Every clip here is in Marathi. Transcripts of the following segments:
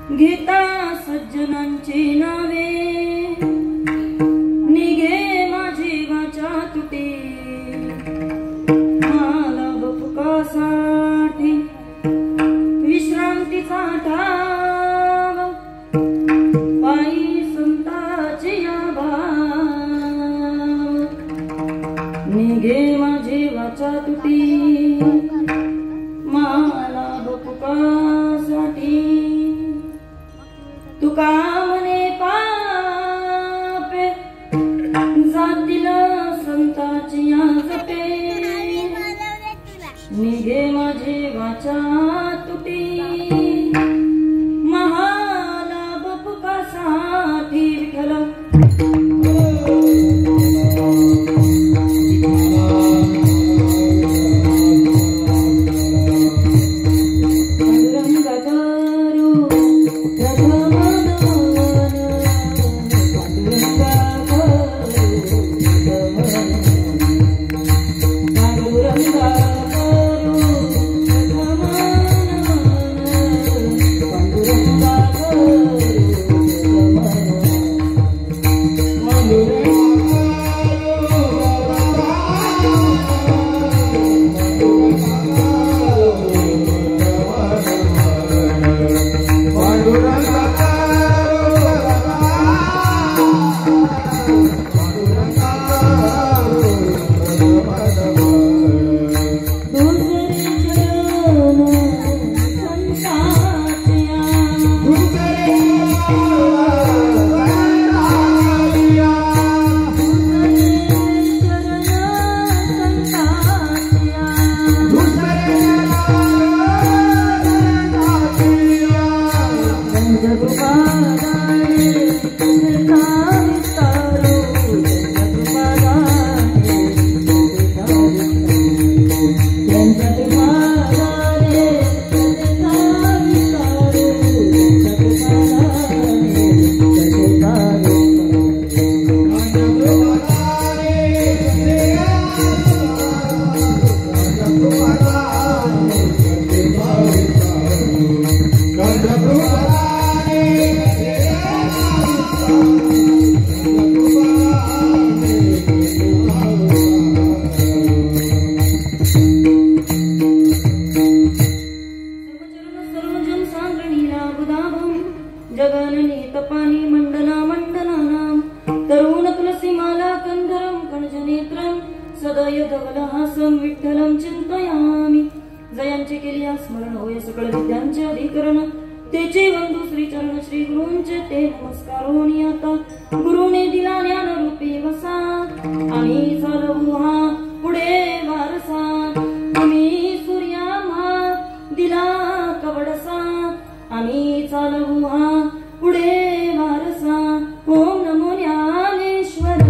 घेता सज्जनांची नावे निघे माझी वाचा तुटी मला बपुकासाठी विश्रांतीचा ठाव पायी संताची याभाव निघे माझी वाचा तुटी मला बपुकासाठी तुका म्हणे पापे जातील संताची जपे निघे माझी वाचा तुटी मला बपुकासाठी विठ्ठल जगननी तपानी मंडना मंडनानाम तरुण तुलसी माला कंधरम कणजनेत्रम सदय धवलहासम विठ्ठलम चिंतयामि जयांचे केली स्मरण होय सकळ विद्यांचे अधिकरण तेचे वंदू श्री चरण श्री गुरूंचे ते नमस्कार होणी आता गुरुने दिला ज्ञान रूपी वसा आम्ही चालवू हा पुढे वारसा आम्ही सूर्या मा दिला कवडसा आम्ही चालवू हा पुढे वारसा ओम नमो ज्ञानेश्वरा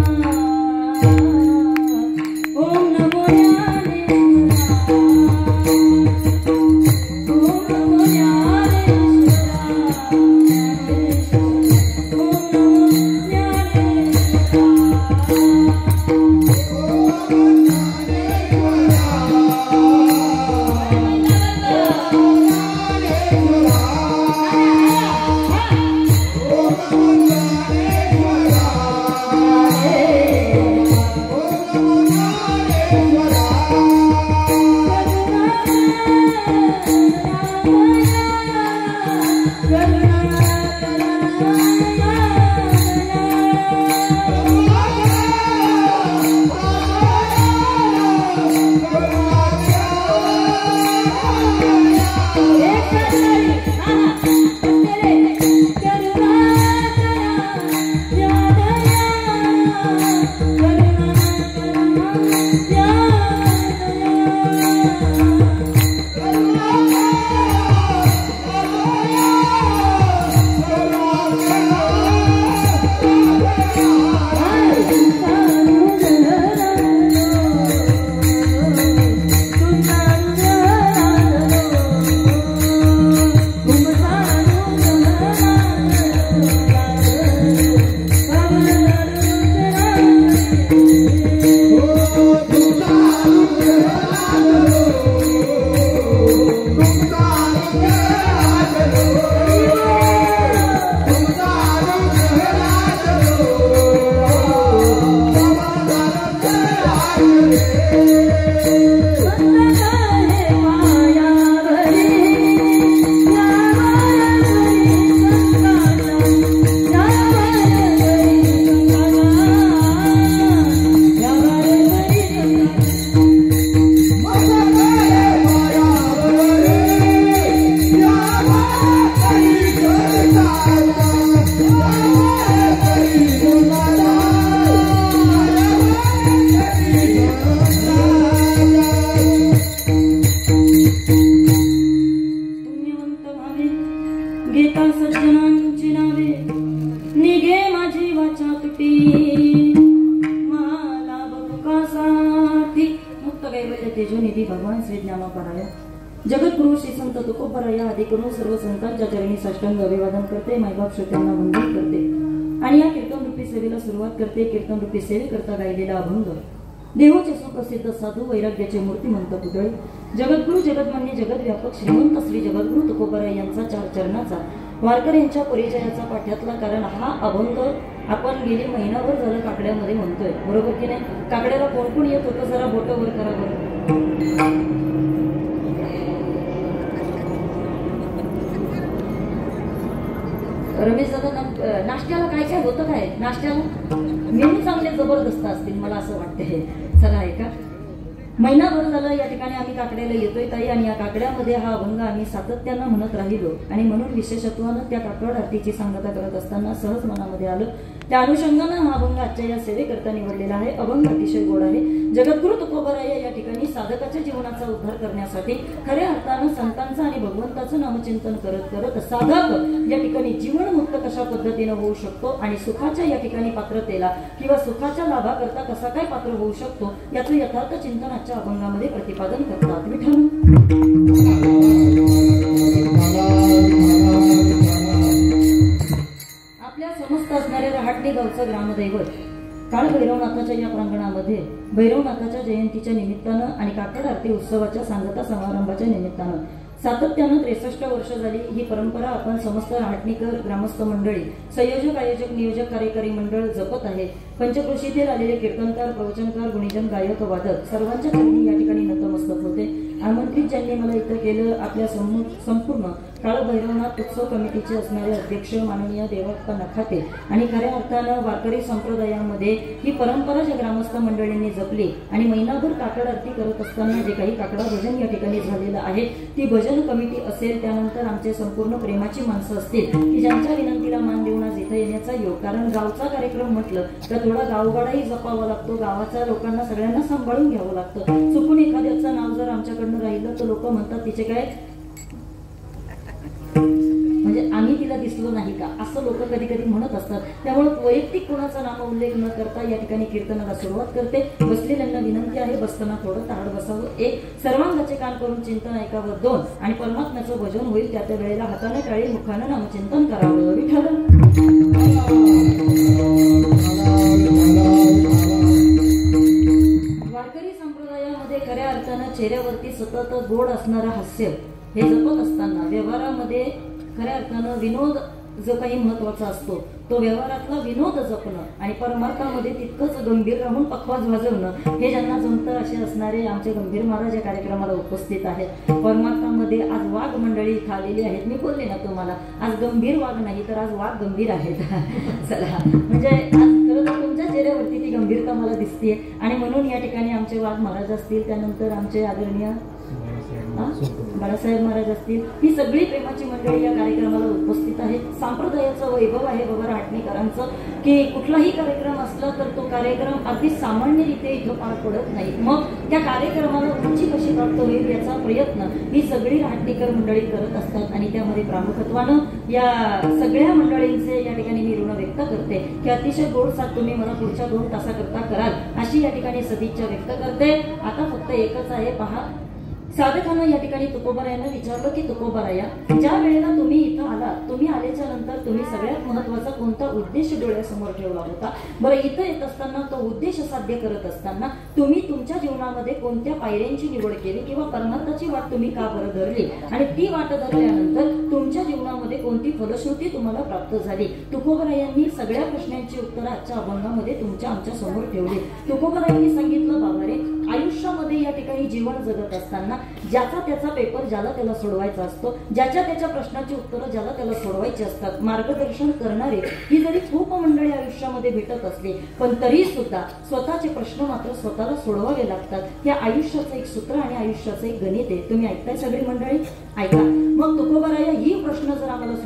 ओम नमो ज्ञानेश्वरा ओम नमो ज्ञानेश्वरा ओम नमो घेता सज्जनांची नावे निघे माझी वाचा तुटी मला बघुका साथी मुक्त कैवल्य तेजोनिधी भगवान श्री ज्ञानोपराय जगद्गुरु श्री संत तुकोबराया आदी करून सर्व संतांच्या चरणी साष्टांग अभिवादन करते, मायबाप श्रोत्यांना वंदन करते आणि या कीर्तन रूपी सेवेला सुरुवात करते. कीर्तन रूपी सेवेकरता गायलेला अभंग देवाचे सुप्रसिद्ध साधू वैराग्याचे मूर्तिमंत पुतळे जगद्गुरु जगदमान्य जगद्व्यापक श्रीमंत श्री जगद्गुरु तुकोबराय यांचा 4 चरणाचा वारकऱ्यांच्या परिचयाचा पाठ्यातला. कारण हा अभंग आपण गेली महिनाभर झालं काकड्यामध्ये म्हणतोय, बरोबर की नाही? काकड्याला कोण कोण येत होतं जरा बोट वर करा बरं. रमेश दादा नाश्त्याला काय काय होतं? काय नाश्त्याला मेनू चांगले जबरदस्त असतील मला असं वाटतंय. चला ऐका, महिनाभर झालं या ठिकाणी आम्ही काकड्याला येतोय ताई आणि या काकड्यामध्ये हा अभंग आम्ही सातत्यानं म्हणत राहिलो आणि म्हणून विशेषत्वानं त्या काकड आरतीची सांगता करत असताना सहज मनामध्ये आलं. त्या अनुषंगानं हा अभंग आजच्या या सेवेकरता निवडलेला आहे. अभंग अतिशय गोड आहे. जगद्गुरु तुकोबराय या ठिकाणी साधकाच्या जीवनाचा उद्धार करण्यासाठी खऱ्या अर्थानं संतांचं आणि भगवंताचं नामचिंतन करत करत साधक या ठिकाणी जीवनमुक्त कशा पद्धतीनं होऊ शकतो आणि सुखाच्या या ठिकाणी पात्रतेला किंवा सुखाच्या लाभाकरता कसा काय पात्र होऊ शकतो याचं यथार्थ चिंतन आजच्या अभंगामध्ये प्रतिपादन करतात. विठ्ठल आपल्या समस्त असणाऱ्या रहाटणी गावचं ग्रामदैवत काळ भैरवनाथाच्या या प्रांगणामध्ये भैरवनाथाच्या जयंतीच्या निमित्तानं आणि काकड आरती उत्सवाच्या सांगता समारंभाच्या निमित्तानं सातत्यानं 63 वर्ष झाली ही परंपरा आपण समस्त रहाटणीकर ग्रामस्थ मंडळी संयोजक आयोजक नियोजक कार्यकारी मंडळ जपत आहे. पंचक्रोशीतील आलेले कीर्तनकार प्रवचनकार गुणीजन गायक वादक सर्वांच्या चरणी या ठिकाणी नतमस्तक होते. आमंत्रित ज्यांनी मला इथं केलं आपल्या संपूर्ण काळ भैरवनाथ उत्सव कमिटीचे असणारे अध्यक्ष माननीय देवप्पा नखाते आणि खऱ्या अर्थानं वारकरी संप्रदायामध्ये ही परंपरा ज्या ग्रामस्थ मंडळींनी जपली आणि महिनाभर काकड आरती करत असताना जे काही काकडा भजन या ठिकाणी झालेलं आहे ती भजन कमिटी असेल, त्यानंतर आमचे संपूर्ण प्रेमाची माणसं असतील की ज्यांच्या विनंतीला मान देऊन आज इथं येण्याचा योग. कारण गावचा कार्यक्रम म्हटलं तर थोडा गावगाडाही जपावा लागतो, गावाच्या लोकांना सगळ्यांना सांभाळून घ्यावं लागतं. चुकून एखाद्याचं नाव जर आमच्याकडनं राहिलं तर लोक म्हणतात तिचे काय म्हणजे आम्ही तिला दिसलो नाही का असं लोक कधी कधी म्हणत असतात. त्यामुळे वैयक्तिक कोणाचा नाम उल्लेख न करता या ठिकाणी कीर्तनाला सुरुवात करते. बसलेल्यांना विनंती आहे बसताना थोडं ताड बसावं, 1 सर्वांगाचे कान करून चिंतन ऐकावं, 2 आणि परमात्म्याचं भजन होईल त्या वेळेला हाताने टाळी मुखानं नामचिंतन करावं. विठ्ठल वारकरी संप्रदायामध्ये खऱ्या अर्थानं चेहऱ्यावरती सतत गोड असणारं हास्य हे जपत असताना व्यवहारामध्ये खऱ्या अर्थानं विनोद जो काही महत्वाचा असतो तो व्यवहारातला विनोद जपणं आणि परमार्थामध्ये तितकंच गंभीर राहून पखवाज वाजवणं हे ज्यांना जमतं असे असणारे आमचे गंभीर महाराज या कार्यक्रमाला उपस्थित आहेत. परमार्थामध्ये आज वाघ मंडळी इथं आलेली आहेत. मी बोलले ना तुम्हाला आज गंभीर वाघ नाही तर आज वाघ गंभीर आहेत. चला म्हणजे आज खरं तर तुमच्या चेहऱ्यावरती ती गंभीरता मला दिसते आणि म्हणून या ठिकाणी आमचे वाघ महाराज असतील, त्यानंतर आमचे आदरणीय बाळासाहेब महाराज असतील, ही सगळी प्रेमाची मंडळी या कार्यक्रमाला उपस्थित आहेत. संप्रदायाचं वैभव आहे बाबा रहाटणीकरांचं की कुठलाही कार्यक्रम असला तर तो कार्यक्रम अगदी सामान्यरीत्या इथं पार पडत नाही. मग त्या कार्यक्रमाला उंची कशी प्राप्त होईल याचा प्रयत्न ही सगळी रहाटणीकर मंडळी करत असतात आणि त्यामध्ये प्रामुख्यानं या सगळ्या मंडळींचे या ठिकाणी मी ऋण व्यक्त करते की अतिशय गोड साथ तुम्ही मला पुढच्या 2 तासाकरता कराल अशी या ठिकाणी सदिच्छा व्यक्त करते. आता फक्त एकच आहे, पहा साधकांना या ठिकाणी तुकोबरायांना विचारलं की तुकोबराया ज्या वेळेला तुम्ही इथं आला, तुम्ही आल्याच्या नंतर तुम्ही सगळ्यात महत्वाचा कोणता उद्देश डोळ्यासमोर ठेवला होता? बरं, इथं येत असताना तो उद्देश साध्य करत असताना तुम्ही तुमच्या जीवनामध्ये कोणत्या पायऱ्यांची निवड केली किंवा परमार्थाची वाट तुम्ही का बरं धरली आणि ती वाट धरल्यानंतर तुमच्या जीवनामध्ये कोणती फलश्रुती तुम्हाला प्राप्त झाली? तुकोबरायांनी सगळ्या प्रश्नांची उत्तरं आजच्या अभंगामध्ये तुमच्या आमच्या समोर ठेवली. तुकोबरायांनी सांगितलं बाबा रे, आयुष्यामध्ये या ठिकाणी जीवन जगत असताना ज्याचा त्याचा पेपर ज्याला त्याला सोडवायचा असतो, ज्याच्या त्याच्या प्रश्नाची उत्तरं ज्याला त्याला सोडवायची असतात, मार्गदर्शन करणारे ही जरी खूप मंडळी आयुष्यामध्ये भेटत असली पण तरी सुद्धा स्वतःचे प्रश्न मात्र स्वतःला सोडवावे लागतात. हे आयुष्याचं एक सूत्र आणि आयुष्याचं एक गणित आहे. तुम्ही ऐकताय सगळी मंडळी? ऐका. मग तुकोबराया ही प्रश्न जर आम्हाला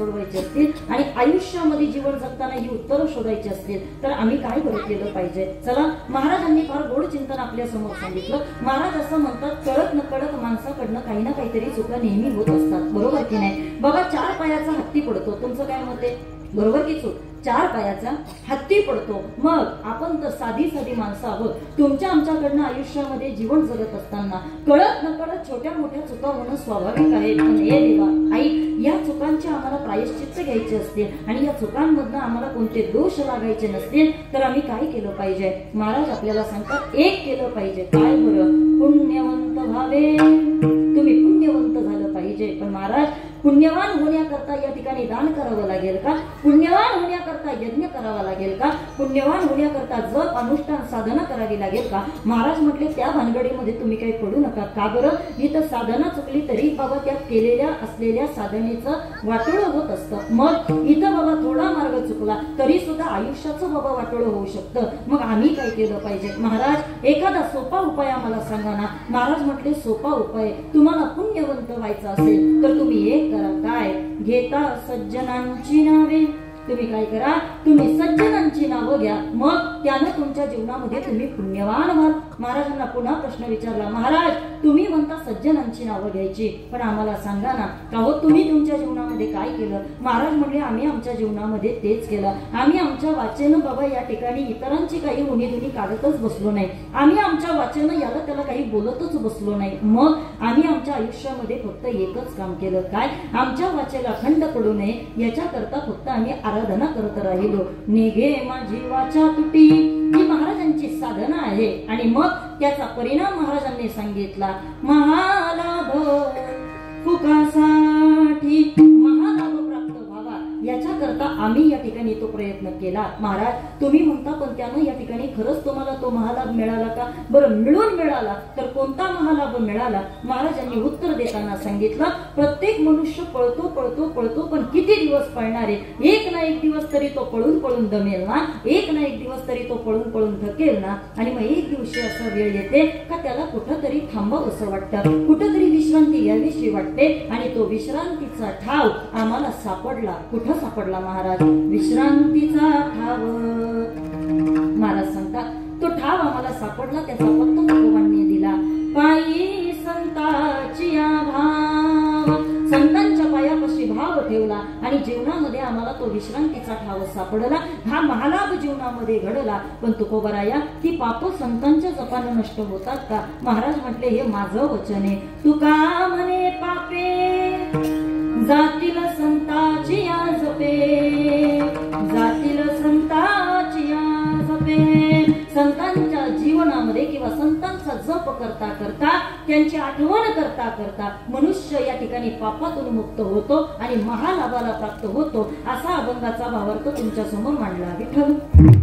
सोडवायची असतील आणि आयुष्यामध्ये जीवन जगताना ही उत्तरं शोधायची असतील तर आम्ही काय बरं केलं पाहिजे? चला, महाराजांनी फार गोड चिंतन आपल्या समोर सांगितलं. महाराज असं म्हणतात, कळत न कळत माणसाकडनं काही ना काहीतरी चुका नेहमी होत असतात, बरोबर की नाही? बघा, 4 पायाचा हत्ती पडतो, तुमचं काय मत आहे? बरोबर की चूक? 4 पायाचा हत्ती पडतो. मग आपण तर साधी साधी माणसं आहोत. तुमच्या आमच्याकडनं आयुष्यामध्ये जीवन जगत असताना कळत न कळत छोट्या मोठ्या चुका होणं स्वाभाविक आहे. पण हे देवा, आई, या चुकांचे आम्हाला प्रायश्चित्त घ्यायचे असतील आणि या चुकांमधनं आम्हाला कोणते दोष लागायचे नसतील तर आम्ही काय केलं पाहिजे? महाराज आपल्याला सांगतात, एक केलं पाहिजे. काय बरं? पुण्यवंत व्हावे. तुम्ही पुण्यवंत झालं पाहिजे. पण महाराज, पुण्यवान होण्याकरता या ठिकाणी दान करावं लागेल का? पुण्यवान होण्याकरता यज्ञ करावा लागेल का? पुण्यवान होण्याकरता जप, अनुष्ठान, साधना करावी लागेल का? महाराज म्हटले, त्या भानगडीमध्ये तुम्ही काही पडू नका. का बरं? इथं साधना चुकली तरी बाबा त्या केलेल्या असलेल्या साधनेचं वाटोळं होत असतं. मग इथं बाबा थोडा मार्ग चुकला तरी सुद्धा आयुष्याचं बाबा वाटोळं होऊ शकतं. मग आम्ही काय केलं पाहिजे? महाराज, एखादा सोपा उपाय आम्हाला सांगा ना. महाराज म्हटले, सोपा उपाय, तुम्हाला पुण्यवंत व्हायचं असेल तर तुम्ही एक करा. काय? घेता सज्जनांची नावे. तुम्ही काय करा? तुम्ही सज्जनांची नावं घ्या. मग त्यानं तुमच्या जीवनामध्ये तुम्ही पुण्यवान व्हाल. महाराजांना पुन्हा प्रश्न विचारला, महाराज, तुम्ही म्हणता सज्जनांची नावं घ्यायची, पण आम्हाला सांगा ना, का हो तुम्ही तुमच्या जीवनामध्ये काय केलं? महाराज म्हणले, आम्ही आमच्या जीवनामध्ये तेच केलं. आम्ही आमच्या वाचेनं बाबा या ठिकाणी इतरांची काही उणीधुणी काढतच बसलो नाही. आम्ही आमच्या वाचेनं याला त्याला काही बोलतच बसलो नाही. मग आम्ही आमच्या आयुष्यामध्ये फक्त एकच काम केलं. काय? आमच्या वाचेला खंड पडू नये याच्याकरता फक्त आम्ही आराधना करत राहिलो. निघे माझी वाचा तुटी, ही महाराजांची साधना आहे. आणि मग त्याचा परिणाम महाराजांनी सांगितला, महालाभ सुखासाठी, महालाभ प्राप्त व्हावा याच्याकरता आम्ही या ठिकाणी तो प्रयत्न केला. महाराज, तुम्ही म्हणता, पण त्यानं या ठिकाणी खरंच तुम्हाला तो महालाभ मिळाला का? बरं, मिळून मिळाला तर कोणता महालाभ मिळाला? महाराजांनी उत्तर देताना सांगितलं, प्रत्येक मनुष्य पळतो पळतो पळतो, पण किती दिवस पळणार आहे? एक ना एक दिवस तरी तो पळून पळून दमेल ना, एक ना एक दिवस तरी तो पळून पळून थकेल ना. आणि मग एक दिवशी असा वेळ येते का त्याला कुठंतरी थांबावं असं वाटतं, कुठंतरी विश्रांती घ्यावीशी वाटते. आणि तो विश्रांतीचा ठाव आम्हाला सापडला. कुठं सापडला महाराज? विश्रांतीचा ठाव. महाराज सांगतात, तो ठाव आम्हाला सापडला, त्याचा फक्त भगवानने दिला. पायी संताची भाव, संतांच्या पायापाशी भाव ठेवला आणि जीवनामध्ये आम्हाला तो विश्रांतीचा ठाव सापडला. हा महालाभ जीवनामध्ये घडला. पण तुकोबराया, ती पाप संतांच्या जपानं नष्ट होतात का? महाराज म्हटले, हे माझं वचन आहे. तुका म्हणे पापे जातील संताची जपे, जातील संताची जपे. संतांच्या जीवनामध्ये किंवा संतांचा जप करता करता, त्यांची आठवण करता करता मनुष्य या ठिकाणी पापातून मुक्त होतो आणि महालाभाला प्राप्त होतो. असा अभंगाचा भावार्थ तुमच्या समोर मांडला. विठ्ठल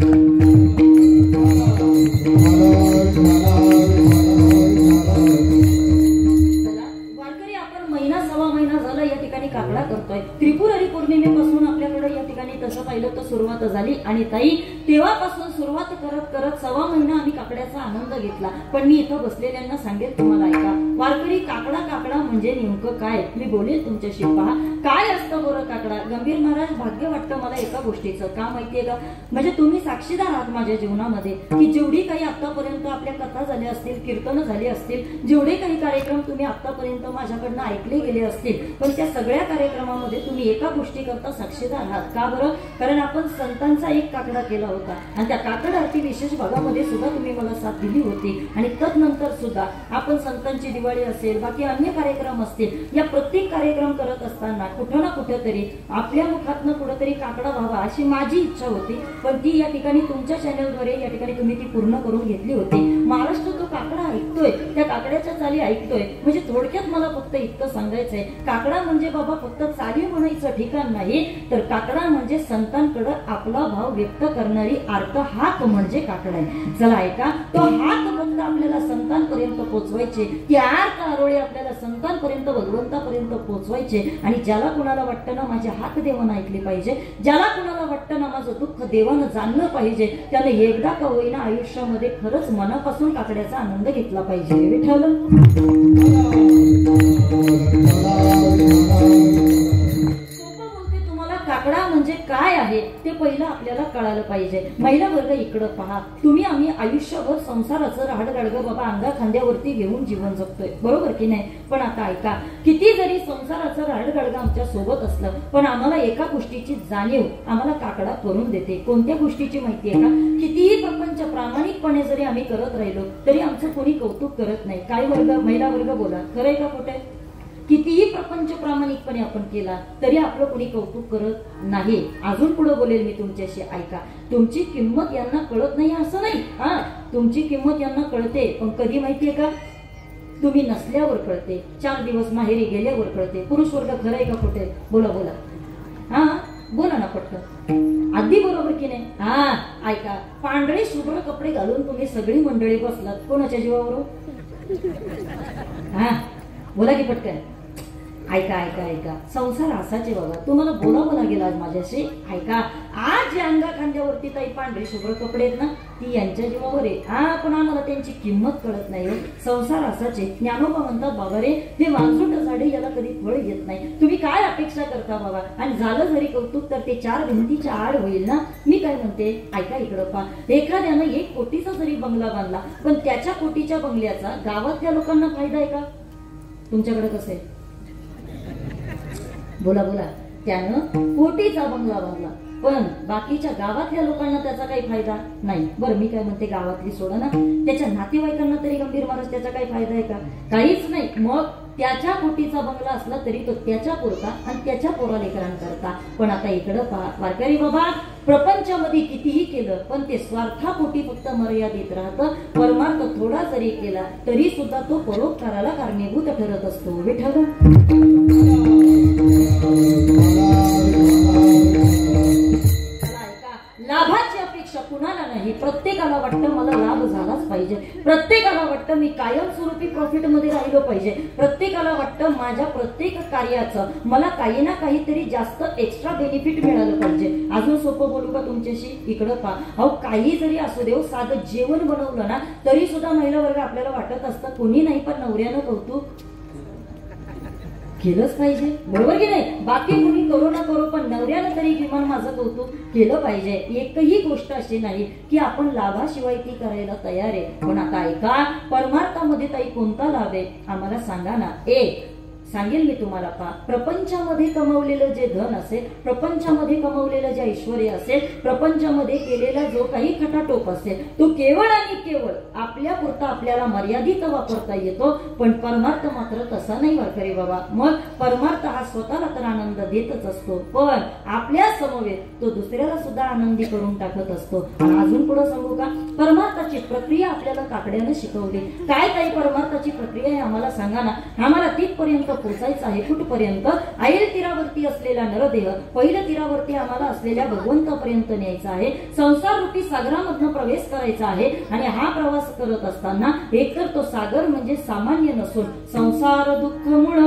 काकडा करतोय. त्रिपुरारी पौर्णिमेपासून आपल्याकडे या ठिकाणी तसं पाहिलं तर सुरुवात झाली. आणि ताई, तेव्हापासून सुरुवात करत करत 1.25 महिना आम्ही काकड्याचा आनंद घेतला. पण मी इथं बसलेल्यांना सांगेल, तुम्हाला ऐका, वारकरी, काकडा काकडा म्हणजे नेमकं काय? मी बोलेल तुमच्याशी. पहा, काय असतं बरं काकडा? गंभीर महाराज, भाग्य वाटतं मला एका गोष्टीचं. का माहितीये का? म्हणजे तुम्ही साक्षीदार आहात माझ्या जीवनामध्ये की जेवढी काही आतापर्यंत आपल्या कथा झाल्या असतील, कीर्तन झाले असतील, जेवढे काही कार्यक्रम तुम्ही आतापर्यंत माझ्याकडनं ऐकले गेले असतील, पण त्या सगळ्या कार्यक्रमामध्ये तुम्ही एका गोष्टी करता साक्षीदार आहात. का बरं? कारण आपण संतांचा एक काकडा केला होता आणि त्या काकडा आरती विशेष भागामध्ये सुद्धा तुम्ही मला साथ दिली होती. आणि तदनंतर सुद्धा आपण संतांची दिवाळी असेल, बाकी अन्य कार्यक्रम असतील, या प्रत्येक कार्यक्रम करत असताना कुठं ना कुठेतरी आपल्या मुखातनं कुठेतरी काकडा व्हावा अशी माझी इच्छा होती. पण ती या ठिकाणी तुमच्या चॅनलद्वारे या ठिकाणी तुम्ही ती पूर्ण करून घेतली होती. महाराष्ट्र तो काकडा ऐकतोय, त्या काकड्याच्या चाली ऐकतोय. म्हणजे थोडक्यात मला फक्त इतकं सांगायचंय, काकडा म्हणजे बाबा फक्त चाली म्हणायचं ठिकाण नाही, तर काकडा म्हणजे संतांकडे आपला भाव व्यक्त करणारी आर्त हाक म्हणजे काकडा आहे. चला ऐका, तो हाक फक्त आपल्याला संतांपर्यंत पोहोचवायचे, ती आर्त आरोळी आपल्याला संतांपर्यंत, भगवंतापर्यंत पोहोचवायचे. आणि ज्याला कुणाला वाटतं ना माझी हाक देवानं ऐकली पाहिजे, ज्याला कुणाला वाटतं ना माझं दुःख देवानं जाणलं पाहिजे, त्याने एकदा का होईना आयुष्यामध्ये खरंच मनापासून काकड्याचा आनंद घेतला पाहिजे. विठ्ठल सोपं बोलते काकडा म्हणजे काय आहे ते पहिलं आपल्याला कळायला पाहिजे. महिला वर्ग इकडं पहा, तुम्ही आम्ही आयुष्यभर संसाराचं राहडगाडगं बाबा अंगा खांद्यावरती घेऊन जीवन जगतोय, बरोबर की नाही? पण आता ऐका, किती जरी संसाराचं राहडगाडगं आमच्या सोबत असलं पण आम्हाला एका गोष्टीची जाणीव आम्हाला काकडा करून देते. कोणत्या गोष्टीची माहिती आहे का? कितीही प्रपंच प्रामाणिकपणे जरी आम्ही करत राहिलो तरी आमचं कोणी कौतुक करत नाही. काय वर्ग, महिला वर्ग बोला, खरंय का खोटंय? कितीही प्रपंच प्रामाणिकपणे आपण केला तरी आपलं कोणी कौतुक करत नाही. अजून पुढे बोलेल मी तुमच्याशी, ऐका. तुमची किंमत यांना कळत नाही असं नाही, हा, तुमची किंमत यांना कळते, पण कधी माहितीये का? तुम्ही नसल्यावर कळते, 4 दिवस माहेरी गेल्यावर कळते. पुरुष वर्ग खरंय का खोटे? बोला बोला, हा बोला ना पटकन, अगदी बरोबर की नाही? हा ऐका, पांढरे शुभ्र कपडे घालून तुम्ही सगळी मंडळी बसलात, कोणाच्या जीवावर? हा बोला की पटकन. ऐका ऐका ऐका, संसार असाचे बाबा, तुम्हाला बोलावं लागेल आज माझ्याशी. ऐका, आज जे अंगा खांद्यावरती ताई पांढरे शुभ्र कपडे आहेत ना, ती यांच्या जीवावर आहे. हा, पण आम्हाला त्यांची किंमत कळत नाही. संसार असाचे. ज्ञानोबा म्हणतात बाबा रे, हे वांजुट झाडे याला कधी फळ येत नाही. तुम्ही काय अपेक्षा करता बाबा? आणि झालं जरी कौतुक तर ते 4 भिंतीच्या आड होईल ना. मी काय म्हणते, ऐका इकडं पहा, एखाद्यानं 1 कोटीचा जरी बंगला बांधला पण त्याच्या कोटीच्या बंगल्याचा गावातल्या लोकांना फायदा आहे का? तुमच्याकडे कसं आहे? बोला बोला. त्यानं कोटीचा बंगला बांधला पण बाकीच्या गावातल्या लोकांना त्याचा काही फायदा नाही. बरं मी काय म्हणते, गावातली सोडा ना, त्याच्या नातेवाईकांना तरी गंभीर महाराज त्याचा काही फायदा आहे का? काहीच नाही. मग त्याच्या कोटीचा बंगला असला तरी तो त्याच्या पुरता आणि त्याच्या पोरालेकरांकरता. पण आता इकडं पहा वारकरी बाबा, प्रपंचामध्ये कितीही केलं पण ते स्वार्थापोटी फक्त मर्यादित राहतं. परमार्थ थोडा जरी केला तरी सुद्धा तो परोपकाराला कारणीभूत ठरत असतो. विठ्ठल लाभाची अपेक्षा कुणाला नाही. प्रत्येकाला वाटतं मला लाभ झालाच पाहिजे, प्रत्येकाला वाटतं मी कायमस्वरूपी प्रॉफिट मध्ये राहिलो पाहिजे, प्रत्येकाला वाटतं माझ्या प्रत्येक कार्याचं मला काही ना काहीतरी जास्त एक्स्ट्रा बेनिफिट मिळालं पाहिजे. अजून सोपं बोलू का तुमच्याशी? इकडं पहा, अहो काही जरी असू देव, साधं जेवण बनवलं ना तरी सुद्धा महिला वर्ग आपल्याला वाटत असतं कोणी नाही पण नवऱ्यानं कौतुक केलंच पाहिजे, बरोबर की नाही? बाकी कुणी करो ना करो पण नवऱ्यानं तरी किमान माझं कौतुक केलं पाहिजे. एकही गोष्ट अशी नाही की आपण लाभाशिवाय ती करायला तयार आहे. पण आता ऐका, परमार्थामध्ये ताई कोणता लाभ आहे आम्हाला सांगा ना. सांगेल मी तुम्हाला. पहा, प्रपंचामध्ये कमवलेलं जे धन असेल, प्रपंचामध्ये कमवलेलं जे ऐश्वर्य असेल, प्रपंचामध्ये केलेला जो काही खटाटोप असेल तो केवळ आणि केवळ आपल्या पुरता आपल्याला मर्यादित वापरता येतो. पण परमार्थ मात्र तसा नाही वारकरी बाबा. मग परमार्थ हा स्वतःला तर आनंद देतच असतो पण आपल्या समवेत तो दुसऱ्याला सुद्धा आनंदी करून टाकत असतो. आणि अजून पुढे सांगू का, परमार्थाची प्रक्रिया आपल्याला काकड्याने शिकवली. काय काही परमार्थाची प्रक्रिया आहे आम्हाला सांगा ना. आम्हाला तिथपर्यंत पोहोचायचं आहे. कुठपर्यंत? ऐल तीरावरती असलेला नरदेह पहिल्या तीरावरती आम्हाला असलेल्या भगवंतापर्यंत न्यायचा आहे. संसार रूपी सागरामधनं प्रवेश करायचा आहे. आणि हा प्रवास करत असताना एकतर तो सागर म्हणजे सामान्य नसून संसार दुःख मुळ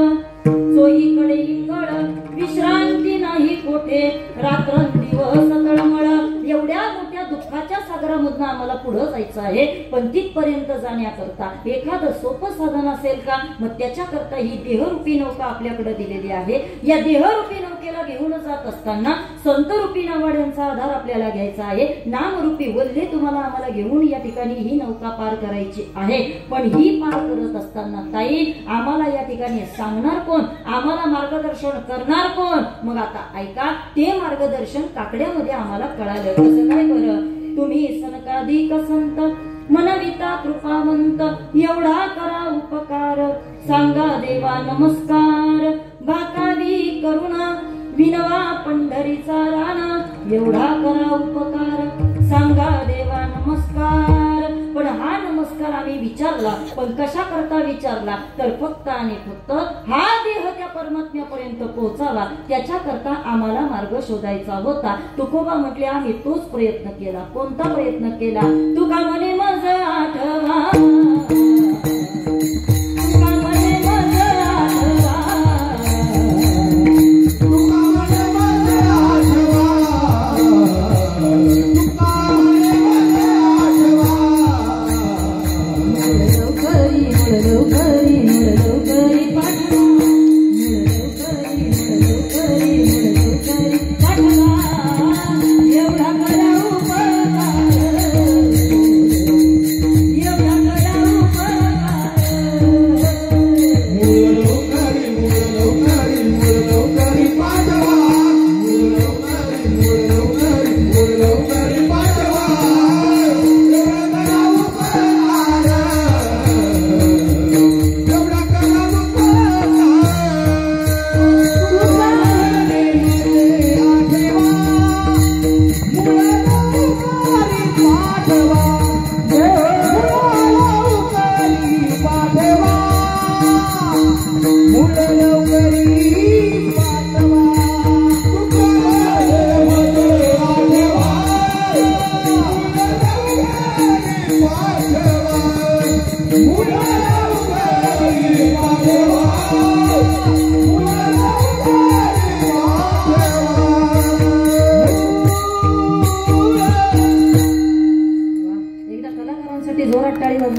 सोयीकडे इंगळ विश्रांती नाही कोठे रात्रंदिवस तळमळ. एवढ्या मोठ्या दुःखाच्या सागरामधनं आम्हाला पुढे जायचं आहे. पण तिथपर्यंत जाण्याकरता एखादं सोपं साधन असेल का? मग त्याच्याकरता ही देहरूपी नौका आपल्याकडे दिलेली आहे. या देहरूपी नौकेला घेऊन जात असताना संतरूपी नावाड्यांचा आधार आपल्याला घ्यायचा आहे. नामरूपी वल्ले तुम्हाला आम्हाला घेऊन या ठिकाणी ही नौका पार करायची आहे. पण ही पार करत असताना ताई आम्हाला या ठिकाणी सांगणार कोण? आम्हाला मार्गदर्शन करणार कोण? मग आता ऐका, ते मार्गदर्शन काकड्यामध्ये आम्हाला कळालं. कसं काय बरं? तुम्ही सनकाधिक संत मनविता कृपावंत एवढा करा उपकार सांगा देवा नमस्कार बाकावी करुणा विनवा पंढरीचा राणा एवढा करा उपकार सांगा देवा नमस्कार. पण हा नमस्कार आम्ही विचारला पण कशा करता विचारला तर फक्त आणि फक्त हा देह त्या परमात्म्यापर्यंत पोहोचावा त्याच्या करता आम्हाला मार्ग शोधायचा होता. तुकोबा म्हटले आम्ही तोच प्रयत्न केला. कोणता प्रयत्न केला? तुका म्हणे मज आठवा Thank you.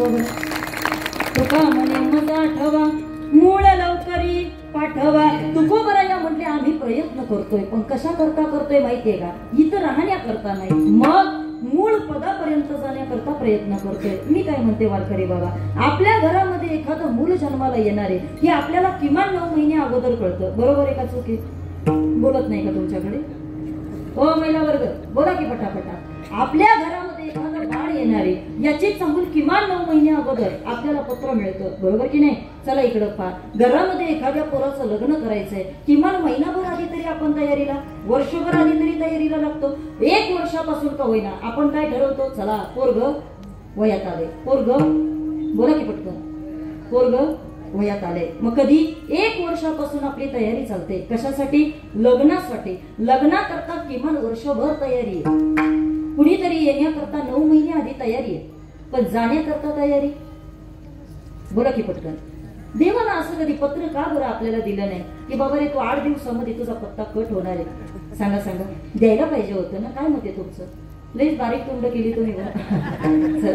तुका म्हणे मज आठवा मूळ लवकरी पाठवा. तुकोबराया म्हटले आम्ही प्रयत्न करतोय, पण कशा करता करतोय माहितीये का? इथं राहण्याकरता नाही, मग मूळ पदापर्यंत जाण्याकरता प्रयत्न करतोय. मी काय म्हणते वारकरी बाबा, आपल्या घरामध्ये एखादं मूल जन्माला येणार आहे हे आपल्याला किमान 9 महिने अगोदर कळतं. बरोबर आहे का चुकी? बोलत नाही का तुमच्याकडे? हो महिला वर्ग बोला की पटापटा. आपल्या घरामध्ये एखादं बाळ येणार आहे याची सांगून किमान 9 महिने अगोदर आपल्याला पत्र मिळतं. बरोबर की नाही? चला इकडं पहा, घरामध्ये एखाद्या पोराचं लग्न करायचंय, किमान महिनाभर आधी तरी आपण तयारीला, वर्षभर आधी तरी तयारीला लागतो. 1 वर्षापासून का होईना आपण काय ठरवतो, चला पोरग वयात आले, पोरग बोला की पटकन, पोरग वयात आले. मग कधी 1 वर्षापासून आपली तयारी चालते. कशासाठी? लग्नासाठी. लग्नाकरता किमान वर्षभर तयारी आहे. कुणीतरी येण्याकरता 9 महिने आधी तयारी आहे, पण जाण्याकरता तयारी बोला की पटकन. देवानं असं कधी पत्र का बरं आपल्याला दिलं नाही की बाबा रे तू 8 दिवसामध्ये तुझा पत्ता कट होणार आहे? सांगा सांगा, द्यायला पाहिजे होतं ना. काय मत आहे तुमचं? लईच बारीक तोंड केली तुम्ही चला.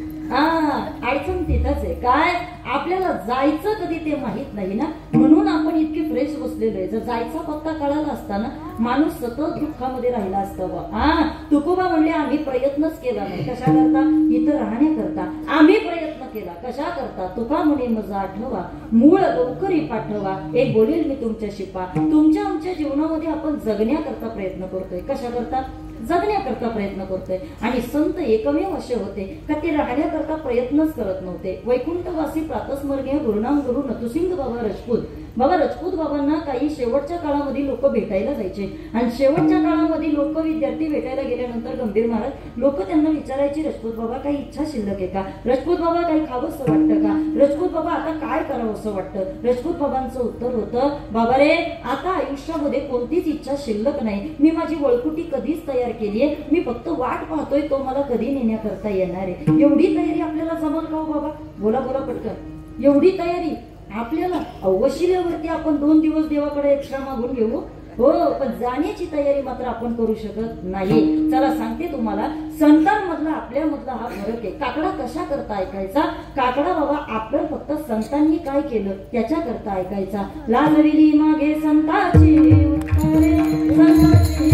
अडचण तिथंच आहे. काय आपल्याला जायचं कधी ते माहित नाही ना, म्हणून आपण इतके फ्रेश बसलेलो आहे. जर जायचा पत्ता कळाला असता ना, माणूस सतत दुःखामध्ये राहिला असता. तुकोबा म्हणले आम्ही प्रयत्नच केला नाही. कशा करता? इथं राहण्याकरता आम्ही प्रयत्न केला. कशा करता? तुका म्हणे मज आठवा मूळ लवकरी पाठवा. एक बोलेल मी तुमच्याशी पा. तुमच्या आमच्या जीवनामध्ये आपण जगण्याकरता प्रयत्न करतोय. कशा करता? जगण्याकरता प्रयत्न करतोय. आणि संत एकमेव असे होते का ते राहण्याकरता प्रयत्नच करत नव्हते. वैकुंठवासी प्रातस्मरणीय गुरुनाम गुरु नतुसिंग बाबा राजपूत. बाबा राजपूत बाबांना काही शेवटच्या काळामध्ये लोक भेटायला जायचे, आणि शेवटच्या काळामध्ये लोक विद्यार्थी भेटायला गेल्यानंतर गंभीर महाराज लोक त्यांना विचारायचे, राजपूत बाबा काही इच्छा शिल्लक आहे का? राजपूत बाबा काही खावंसं वाटतं का? राजपूत बाबा आता काय करावं असं वाटतं? राजपूत बाबांचं उत्तर होतं, बाबा रे आता आयुष्यामध्ये कोणतीच इच्छा शिल्लक नाही. मी माझी वळकुटी कधीच तयार केलीये, मी फक्त वाट पाहतोय तो मला कधी नेण्याकरता येणार आहे. एवढी तयारी आपल्याला जमल का हो बाबा? बोला बोला पटकन. एवढी तयारी आपल्याला वशिल्यावरती आपण 2 दिवस देवाकडे एक्स्ट्रा मागून घेऊ हो, पण जाण्याची तयारी मात्र आपण करू शकत नाही. चला सांगते तुम्हाला, संतांमधला आपल्यामधला हा फरक आहे. काकडा कशा करता ऐकायचा? काकडा बाबा आपण फक्त संतांनी काय केलं त्याच्या करता ऐकायचा. लाजविली मागे संताची उत्तरे, संताची